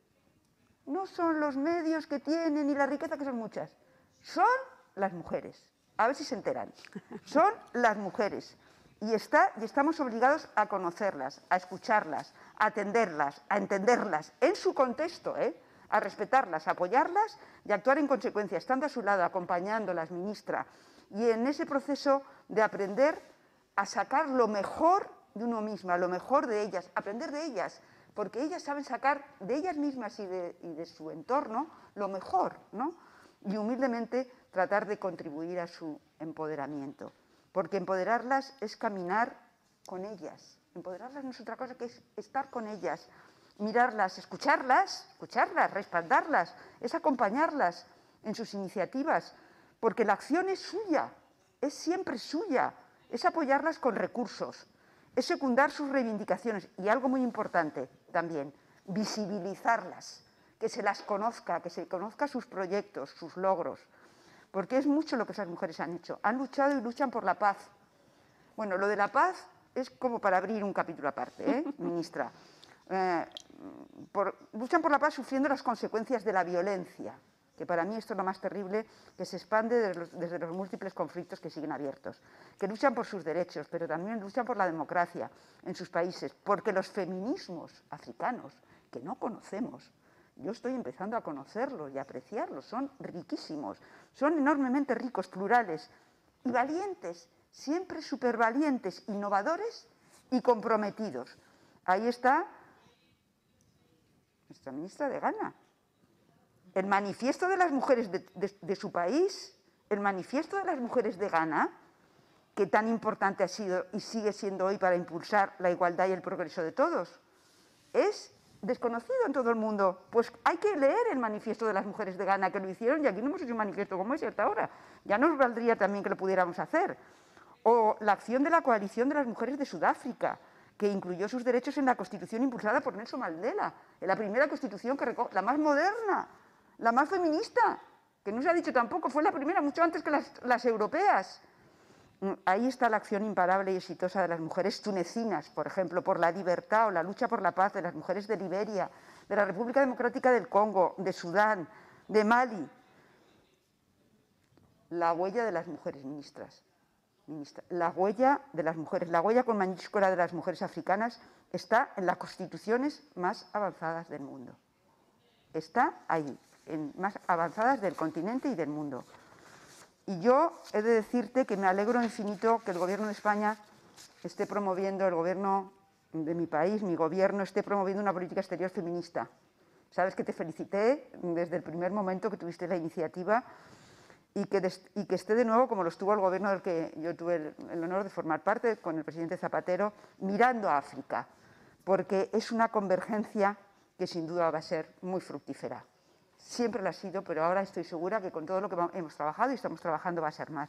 no son los medios que tienen ni la riqueza, que son muchas, son las mujeres. A ver si se enteran. Son las mujeres. Y estamos obligados a conocerlas, a escucharlas, a atenderlas, a entenderlas en su contexto, a respetarlas, a apoyarlas y a actuar en consecuencia, estando a su lado, acompañándolas, ministra, y en ese proceso de aprender a sacar lo mejor de uno misma, lo mejor de ellas, aprender de ellas, porque ellas saben sacar de ellas mismas y de su entorno lo mejor, ¿no? Y humildemente tratar de contribuir a su empoderamiento, porque empoderarlas es caminar con ellas, empoderarlas no es otra cosa que es estar con ellas, mirarlas, escucharlas, respaldarlas, es acompañarlas en sus iniciativas, porque la acción es suya, es siempre suya, es apoyarlas con recursos, es secundar sus reivindicaciones y algo muy importante también, visibilizarlas, que se las conozca, que se conozca sus proyectos, sus logros, porque es mucho lo que esas mujeres han hecho, han luchado y luchan por la paz. Bueno, lo de la paz es como para abrir un capítulo aparte, ministra. Luchan por la paz sufriendo las consecuencias de la violencia, que para mí esto es lo más terrible, que se expande desde los múltiples conflictos que siguen abiertos, que luchan por sus derechos, pero también luchan por la democracia en sus países, porque los feminismos africanos, que no conocemos, yo estoy empezando a conocerlos y a apreciarlos, son riquísimos, son enormemente ricos, plurales y valientes, siempre supervalientes, innovadores y comprometidos. Ahí está nuestra ministra de Ghana. El manifiesto de las mujeres de su país, el manifiesto de las mujeres de Ghana, que tan importante ha sido y sigue siendo hoy para impulsar la igualdad y el progreso de todos, es desconocido en todo el mundo. Pues hay que leer el manifiesto de las mujeres de Ghana, que lo hicieron, y aquí no hemos hecho un manifiesto como ese hasta ahora. Ya nos valdría también que lo pudiéramos hacer. O la acción de la coalición de las mujeres de Sudáfrica, que incluyó sus derechos en la Constitución impulsada por Nelson Mandela, en la primera Constitución que recoge, la más moderna, la más feminista, que no se ha dicho tampoco, fue la primera, mucho antes que las europeas. Ahí está la acción imparable y exitosa de las mujeres tunecinas, por ejemplo, por la libertad o la lucha por la paz de las mujeres de Liberia, de la República Democrática del Congo, de Sudán, de Mali. la huella de las mujeres, ministras. La huella de las mujeres, la huella con mayúscula de las mujeres africanas está en las constituciones más avanzadas del mundo. Está ahí, en más avanzadas del continente y del mundo. Y yo he de decirte que me alegro infinito que el Gobierno de España esté promoviendo, el Gobierno de mi país, mi Gobierno, esté promoviendo una política exterior feminista. Sabes que te felicité desde el primer momento que tuviste la iniciativa y que esté de nuevo, como lo estuvo el Gobierno del que yo tuve el honor de formar parte, con el presidente Zapatero, mirando a África, porque es una convergencia que sin duda va a ser muy fructífera. Siempre lo ha sido, pero ahora estoy segura que con todo lo que hemos trabajado y estamos trabajando va a ser más.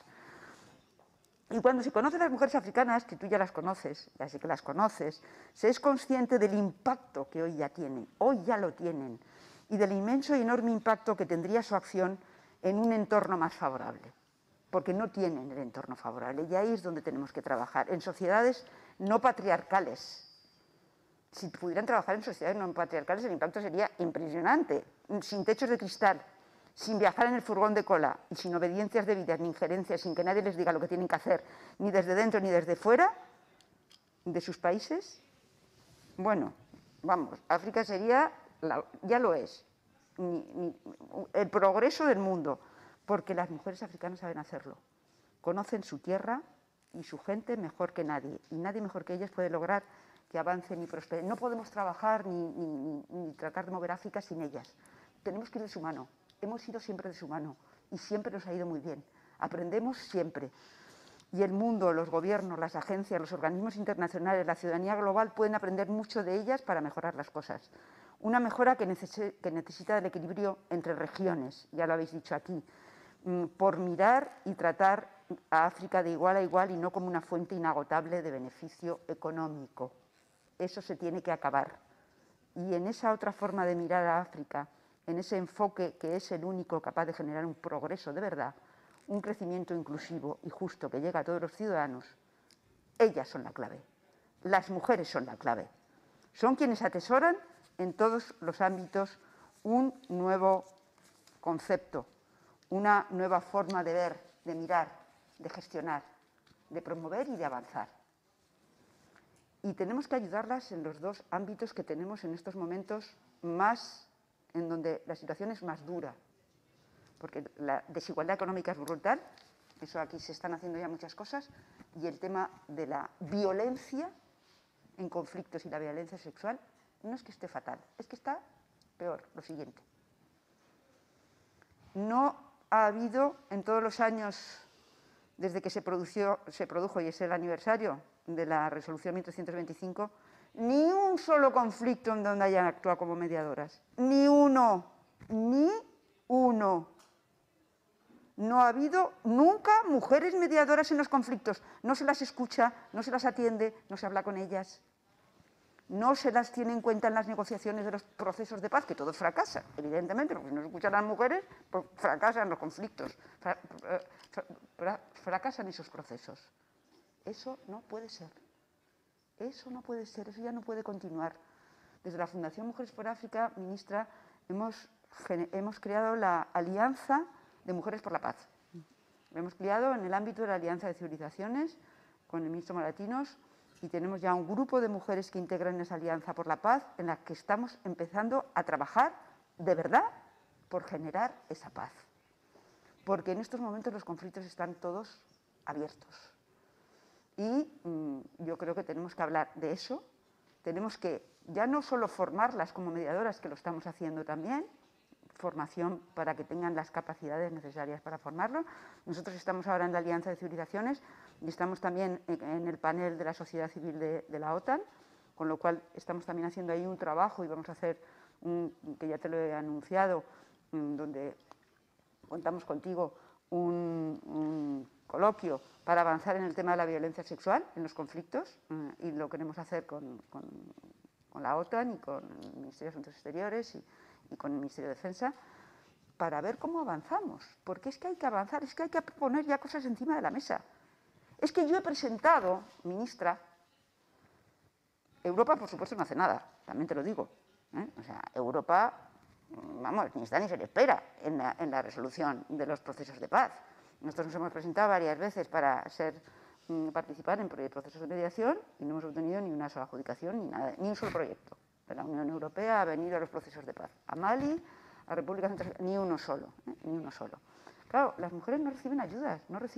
Y cuando se conocen las mujeres africanas, que tú ya las conoces, ya sé que las conoces, se es consciente del impacto que hoy ya tienen, hoy ya lo tienen, y del inmenso y enorme impacto que tendría su acción en un entorno más favorable, porque no tienen el entorno favorable, y ahí es donde tenemos que trabajar, en sociedades no patriarcales. Si pudieran trabajar en sociedades no patriarcales, el impacto sería impresionante, sin techos de cristal, sin viajar en el furgón de cola y sin obediencias debidas ni injerencias, sin que nadie les diga lo que tienen que hacer, ni desde dentro ni desde fuera de sus países. Bueno, vamos, África sería, ya lo es, el progreso del mundo, porque las mujeres africanas saben hacerlo. Conocen su tierra y su gente mejor que nadie, y nadie mejor que ellas puede lograr que avancen y prosperen. No podemos trabajar ni tratar de mover África sin ellas. Tenemos que ir de su mano. Hemos ido siempre de su mano y siempre nos ha ido muy bien. Aprendemos siempre. Y el mundo, los gobiernos, las agencias, los organismos internacionales, la ciudadanía global pueden aprender mucho de ellas para mejorar las cosas. Una mejora que necesita del equilibrio entre regiones, ya lo habéis dicho aquí, por mirar y tratar a África de igual a igual y no como una fuente inagotable de beneficio económico. Eso se tiene que acabar. Y en esa otra forma de mirar a África, en ese enfoque que es el único capaz de generar un progreso de verdad, un crecimiento inclusivo y justo que llega a todos los ciudadanos, ellas son la clave. Las mujeres son la clave. Son quienes atesoran en todos los ámbitos un nuevo concepto, una nueva forma de ver, de mirar, de gestionar, de promover y de avanzar. Y tenemos que ayudarlas en los dos ámbitos que tenemos en estos momentos más, en donde la situación es más dura, porque la desigualdad económica es brutal, eso aquí se están haciendo ya muchas cosas, y el tema de la violencia en conflictos y la violencia sexual no es que esté fatal, es que está peor, lo siguiente. No ha habido en todos los años, desde que se produjo, y es el aniversario de la resolución 1325, ni un solo conflicto en donde hayan actuado como mediadoras. Ni uno. Ni uno. No ha habido nunca mujeres mediadoras en los conflictos. No se las escucha, no se las atiende, no se habla con ellas. No se las tiene en cuenta en las negociaciones de los procesos de paz, que todo fracasa, evidentemente, porque si no se escuchan a las mujeres, pues fracasan los conflictos. Fracasan esos procesos. Eso no puede ser. Eso no puede ser, eso ya no puede continuar. Desde la Fundación Mujeres por África, ministra, hemos creado la Alianza de Mujeres por la Paz. Lo hemos creado en el ámbito de la Alianza de Civilizaciones con el ministro Moratinos y tenemos ya un grupo de mujeres que integran esa Alianza por la Paz en la que estamos empezando a trabajar de verdad por generar esa paz. Porque en estos momentos los conflictos están todos abiertos. Y yo creo que tenemos que hablar de eso, tenemos que ya no solo formarlas como mediadoras, que lo estamos haciendo también, formación para que tengan las capacidades necesarias para formarlo. Nosotros estamos ahora en la Alianza de Civilizaciones y estamos también en el panel de la sociedad civil de la OTAN, con lo cual estamos también haciendo ahí un trabajo y vamos a hacer, que ya te lo he anunciado, donde contamos contigo un coloquio para avanzar en el tema de la violencia sexual en los conflictos y lo queremos hacer con la OTAN y con el Ministerio de Asuntos Exteriores y con el Ministerio de Defensa para ver cómo avanzamos, porque es que hay que avanzar, es que hay que poner ya cosas encima de la mesa. Es que yo he presentado, ministra, Europa por supuesto no hace nada, también te lo digo, o sea, Europa, vamos, ni está ni se le espera en la resolución de los procesos de paz. Nosotros nos hemos presentado varias veces para participar en procesos de mediación y no hemos obtenido ni una sola adjudicación ni nada, ni un solo proyecto de la Unión Europea ha venido a los procesos de paz. A Mali, a República Central, ni uno solo, ni uno solo. Claro, las mujeres no reciben ayudas,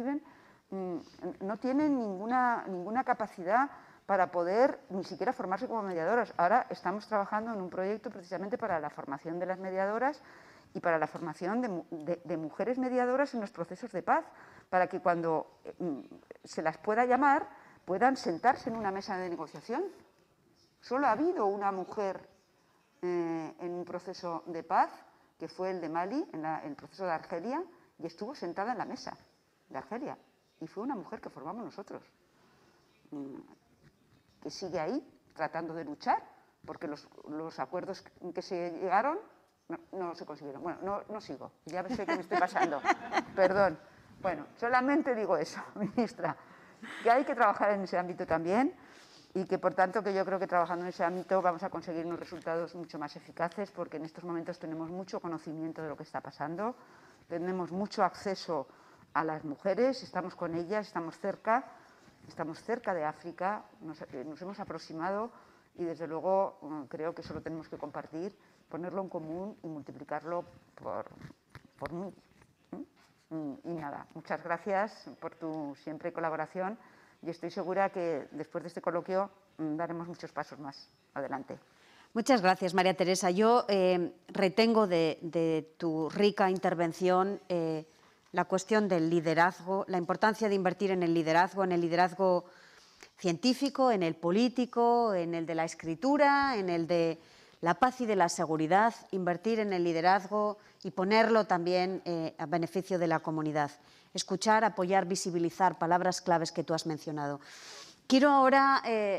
no tienen ninguna capacidad para poder ni siquiera formarse como mediadoras. Ahora estamos trabajando en un proyecto precisamente para la formación de las mediadoras y para la formación de mujeres mediadoras en los procesos de paz, para que cuando se las pueda llamar puedan sentarse en una mesa de negociación. Solo ha habido una mujer en un proceso de paz, que fue el de Mali, en el proceso de Argelia, y estuvo sentada en la mesa de Argelia. Y fue una mujer que formamos nosotros, que sigue ahí tratando de luchar, porque los acuerdos que se llegaron no se consiguieron. Bueno, no sigo, ya sé que me estoy pasando, perdón. Bueno, solamente digo eso, ministra, que hay que trabajar en ese ámbito también y que, por tanto, que yo creo que trabajando en ese ámbito vamos a conseguir unos resultados mucho más eficaces, porque en estos momentos tenemos mucho conocimiento de lo que está pasando, tenemos mucho acceso a las mujeres, estamos con ellas, estamos cerca de África, nos hemos aproximado y, desde luego, creo que eso lo tenemos que compartir, ponerlo en común y multiplicarlo por mil. Y nada, muchas gracias por tu siempre colaboración y estoy segura que después de este coloquio daremos muchos pasos más adelante. Muchas gracias, María Teresa. Yo retengo de tu rica intervención la cuestión del liderazgo, la importancia de invertir en el liderazgo científico, en el político, en el de la escritura, en el de la paz y de la seguridad, invertir en el liderazgo y ponerlo también a beneficio de la comunidad. Escuchar, apoyar, visibilizar, palabras claves que tú has mencionado. Quiero ahora,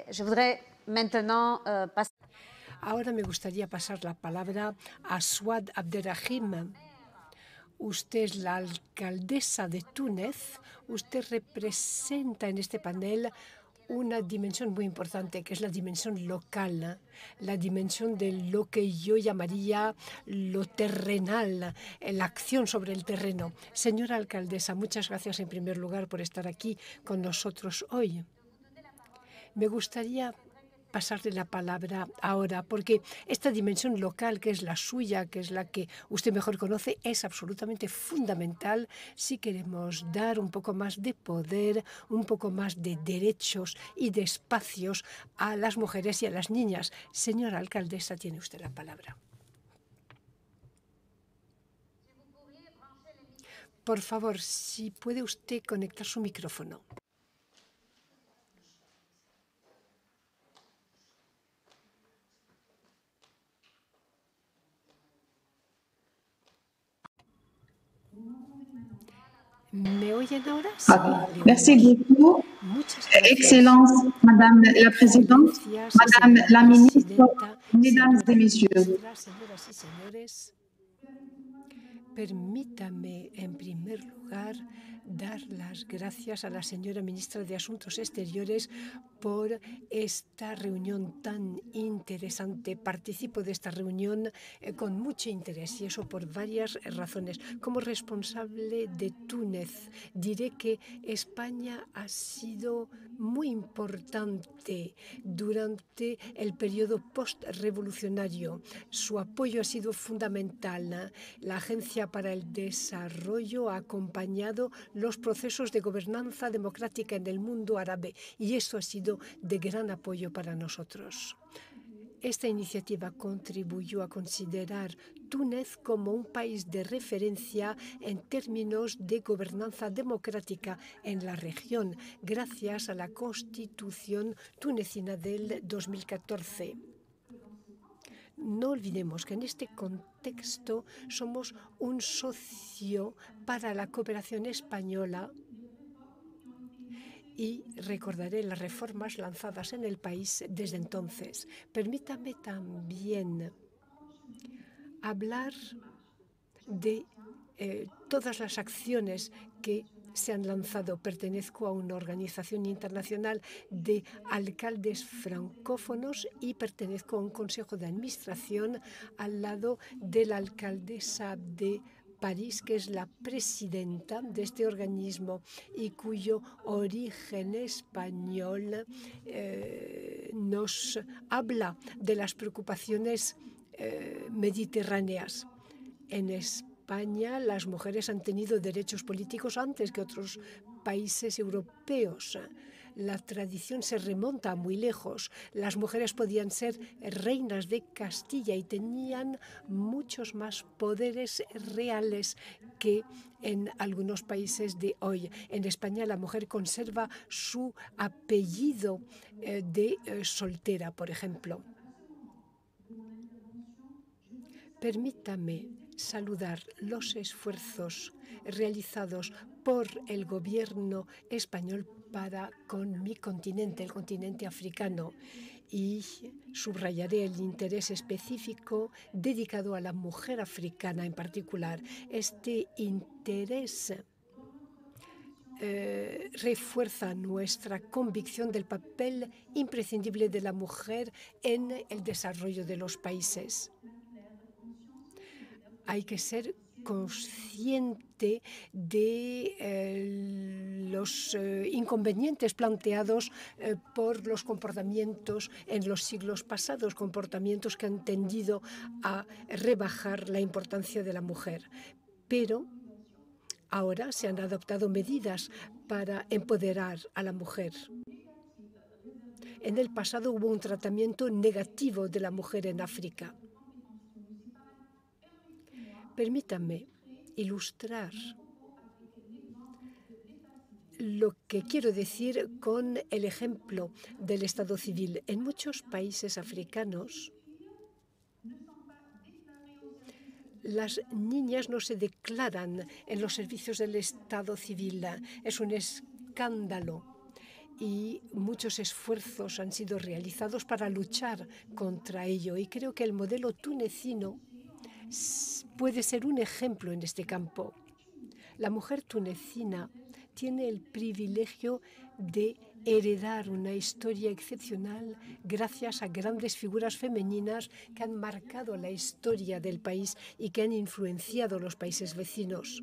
Ahora me gustaría pasar la palabra a Suad Abderrahim. Usted es la alcaldesa de Túnez. Usted representa en este panel una dimensión muy importante, que es la dimensión local, la dimensión de lo que yo llamaría lo terrenal, la acción sobre el terreno. Señora alcaldesa, muchas gracias en primer lugar por estar aquí con nosotros hoy. Me gustaría pasarle la palabra ahora, porque esta dimensión local, que es la suya, que es la que usted mejor conoce, es absolutamente fundamental si queremos dar un poco más de poder, un poco más de derechos y de espacios a las mujeres y a las niñas. Señora alcaldesa, tiene usted la palabra. Por favor, si puede usted conectar su micrófono. ¿Me oyen ahora? Sí, merci beaucoup. Excellence, Madame la Présidente, Madame la Ministre, Mesdames et Messieurs. Señoras y señores, permítame en primer lugar dar las gracias a la señora Ministra de Asuntos Exteriores por esta reunión tan interesante. Participo de esta reunión con mucho interés y eso por varias razones. Como responsable de Túnez, diré que España ha sido muy importante durante el periodo postrevolucionario. Su apoyo ha sido fundamental. La Agencia para el Desarrollo ha acompañado los procesos de gobernanza democrática en el mundo árabe y esto ha sido de gran apoyo para nosotros. Esta iniciativa contribuyó a considerar Túnez como un país de referencia en términos de gobernanza democrática en la región, gracias a la Constitución tunecina del 2014. No olvidemos que en este contexto somos un socio para la cooperación española y recordaré las reformas lanzadas en el país desde entonces. Permítame también hablar de todas las acciones que se han lanzado. Pertenezco a una organización internacional de alcaldes francófonos y pertenezco a un consejo de administración al lado de la alcaldesa de París, que es la presidenta de este organismo y cuyo origen español, nos habla de las preocupaciones mediterráneas. En España las mujeres han tenido derechos políticos antes que otros países europeos. La tradición se remonta muy lejos. Las mujeres podían ser reinas de Castilla y tenían muchos más poderes reales que en algunos países de hoy. En España la mujer conserva su apellido de soltera, por ejemplo. Permítame saludar los esfuerzos realizados por el gobierno español para con mi continente, el continente africano, y subrayaré el interés específico dedicado a la mujer africana en particular. Este interés refuerza nuestra convicción del papel imprescindible de la mujer en el desarrollo de los países. Hay que ser consciente de los inconvenientes planteados por los comportamientos en los siglos pasados, comportamientos que han tendido a rebajar la importancia de la mujer. Pero ahora se han adoptado medidas para empoderar a la mujer. En el pasado hubo un tratamiento negativo de la mujer en África. Permítanme ilustrar lo que quiero decir con el ejemplo del Estado civil. En muchos países africanos, las niñas no se declaran en los servicios del Estado civil. Es un escándalo y muchos esfuerzos han sido realizados para luchar contra ello. Y creo que el modelo tunecino puede ser un ejemplo en este campo. La mujer tunecina tiene el privilegio de heredar una historia excepcional gracias a grandes figuras femeninas que han marcado la historia del país y que han influenciado los países vecinos.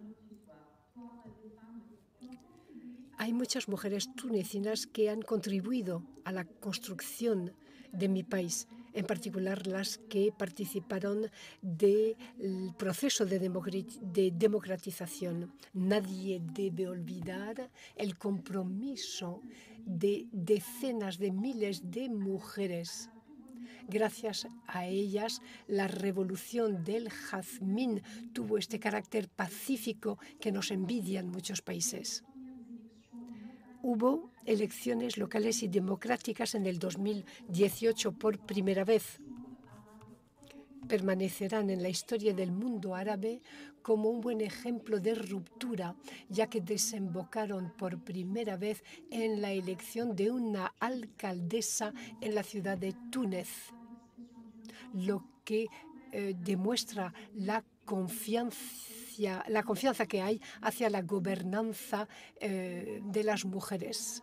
Hay muchas mujeres tunecinas que han contribuido a la construcción de mi país, en particular las que participaron del proceso de democratización. Nadie debe olvidar el compromiso de decenas de miles de mujeres. Gracias a ellas, la revolución del jazmín tuvo este carácter pacífico que nos envidian muchos países. Hubo elecciones locales y democráticas en el 2018 por primera vez. Permanecerán en la historia del mundo árabe como un buen ejemplo de ruptura, ya que desembocaron por primera vez en la elección de una alcaldesa en la ciudad de Túnez, lo que demuestra la confianza que hay hacia la gobernanza de las mujeres.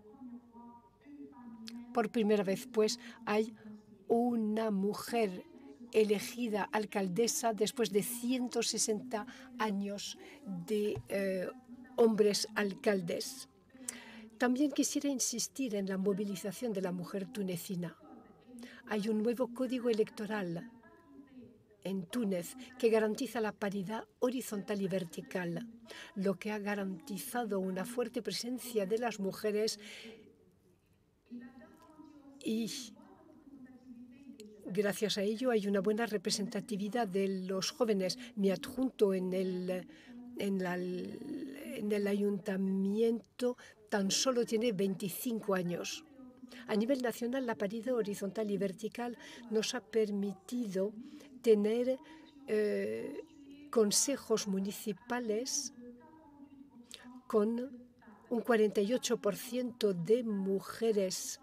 Por primera vez, pues, hay una mujer elegida alcaldesa después de 160 años de hombres alcaldes. También quisiera insistir en la movilización de la mujer tunecina. Hay un nuevo código electoral en Túnez que garantiza la paridad horizontal y vertical, lo que ha garantizado una fuerte presencia de las mujeres y gracias a ello hay una buena representatividad de los jóvenes. Mi adjunto en el ayuntamiento tan solo tiene 25 años. A nivel nacional, la paridad horizontal y vertical nos ha permitido tener consejos municipales con un 48% de mujeres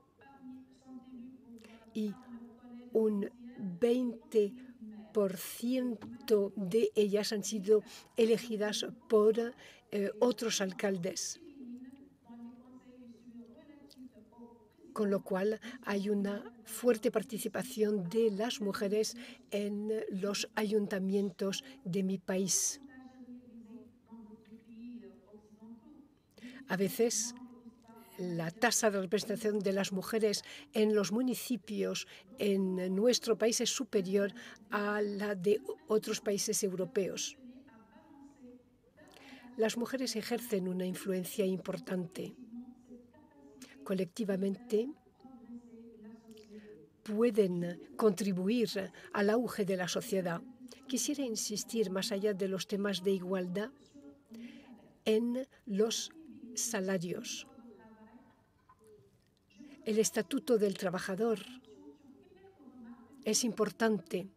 y un 20% de ellas han sido elegidas por otros alcaldes. con lo cual hay una fuerte participación de las mujeres en los ayuntamientos de mi país. A veces la tasa de representación de las mujeres en los municipios en nuestro país es superior a la de otros países europeos. Las mujeres ejercen una influencia importante. Colectivamente pueden contribuir al auge de la sociedad. Quisiera insistir, más allá de los temas de igualdad, en los salarios. El Estatuto del Trabajador es importante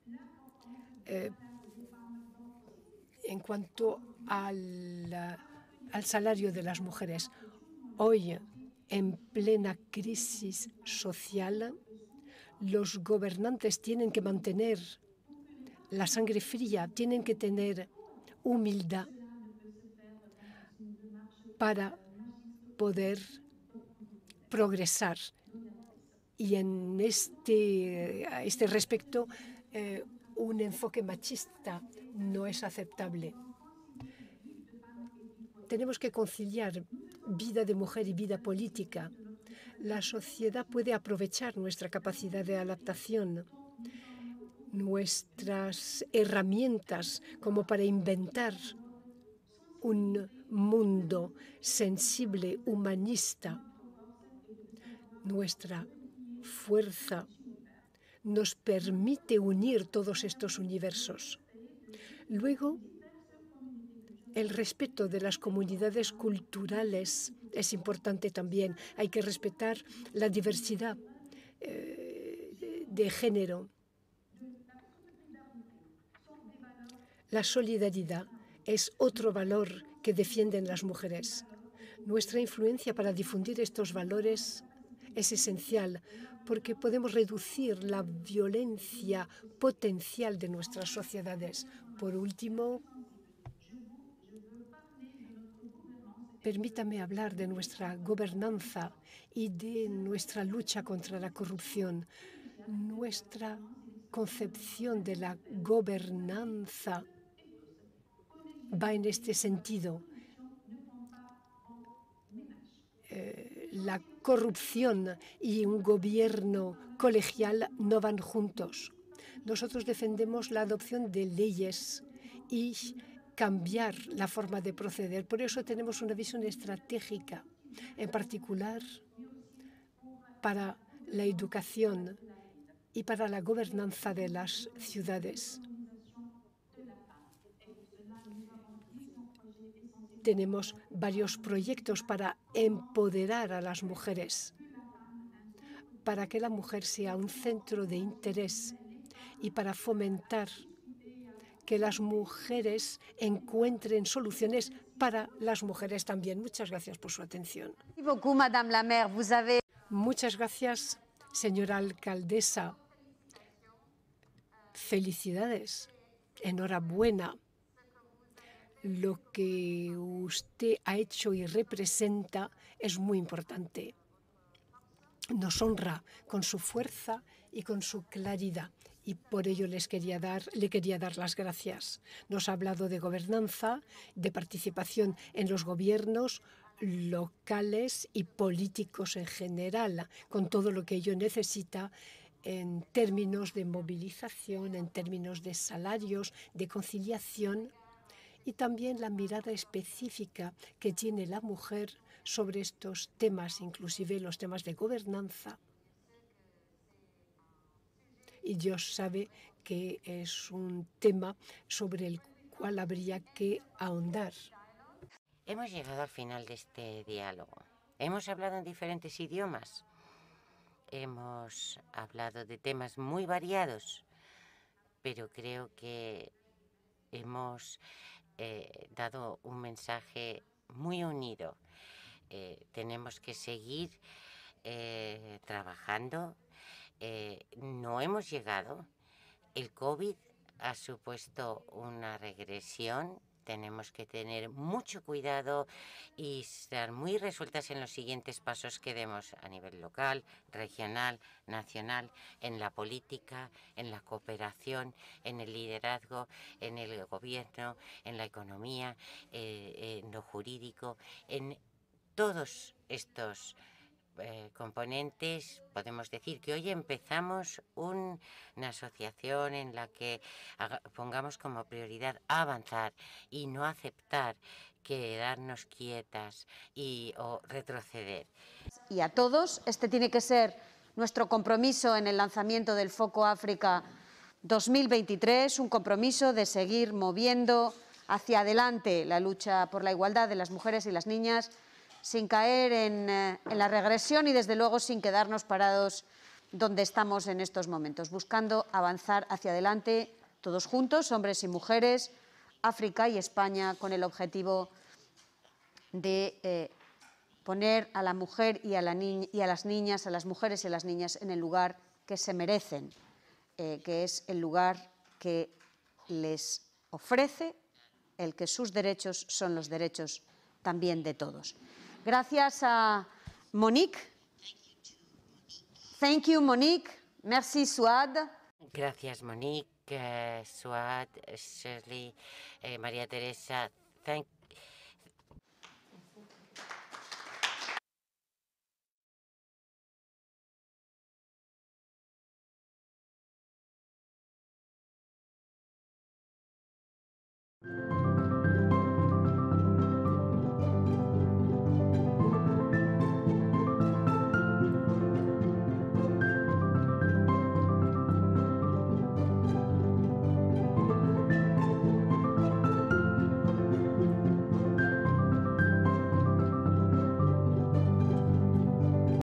en cuanto al salario de las mujeres. Hoy, en plena crisis social, los gobernantes tienen que mantener la sangre fría, tienen que tener humildad para poder progresar. Y en a este respecto, un enfoque machista no es aceptable. Tenemos que conciliar vida de mujer y vida política. La sociedad puede aprovechar nuestra capacidad de adaptación, nuestras herramientas como para inventar un mundo sensible, humanista. Nuestra fuerza nos permite unir todos estos universos. Luego, el respeto de las comunidades culturales es importante también. Hay que respetar la diversidad de género. La solidaridad es otro valor que defienden las mujeres. Nuestra influencia para difundir estos valores es esencial porque podemos reducir la violencia potencial de nuestras sociedades. Por último, permítame hablar de nuestra gobernanza y de nuestra lucha contra la corrupción. Nuestra concepción de la gobernanza va en este sentido. La corrupción y un gobierno colegial no van juntos. Nosotros defendemos la adopción de leyes y cambiar la forma de proceder. Por eso tenemos una visión estratégica, en particular para la educación y para la gobernanza de las ciudades. Tenemos varios proyectos para empoderar a las mujeres, para que la mujer sea un centro de interés y para fomentar que las mujeres encuentren soluciones para las mujeres también. Muchas gracias por su atención. Muchas gracias, señora alcaldesa. Felicidades. Enhorabuena. Lo que usted ha hecho y representa es muy importante. Nos honra con su fuerza y con su claridad. Y por ello le quería dar las gracias. Nos ha hablado de gobernanza, de participación en los gobiernos locales y políticos en general, con todo lo que ello necesita en términos de movilización, en términos de salarios, de conciliación y también la mirada específica que tiene la mujer sobre estos temas, inclusive los temas de gobernanza. Y Dios sabe que es un tema sobre el cual habría que ahondar. Hemos llegado al final de este diálogo. Hemos hablado en diferentes idiomas. Hemos hablado de temas muy variados, pero creo que hemos dado un mensaje muy unido. Tenemos que seguir trabajando. No hemos llegado. El COVID ha supuesto una regresión tenemos que tener mucho cuidado y estar muy resueltas en los siguientes pasos que demos a nivel local, regional, nacional, en la política, en la cooperación, en el liderazgo, en el gobierno, en la economía, en lo jurídico, en todos estos componentes. Podemos decir que hoy empezamos una asociación en la que pongamos como prioridad avanzar y no aceptar quedarnos quietas o retroceder. Y a todos, este tiene que ser nuestro compromiso en el lanzamiento del Foco África 2023, un compromiso de seguir moviendo hacia adelante la lucha por la igualdad de las mujeres y las niñas, sin caer en la regresión y, desde luego, sin quedarnos parados donde estamos en estos momentos, buscando avanzar hacia adelante todos juntos, hombres y mujeres, África y España, con el objetivo de poner a la mujer y a las niñas, a las mujeres y a las niñas en el lugar que se merecen, que es el lugar que les ofrece el que sus derechos son los derechos también de todos. Gracias a Monique. Thank you, Monique. Merci, Suad. Gracias, Monique, Suad, Shirley, María Teresa. Thank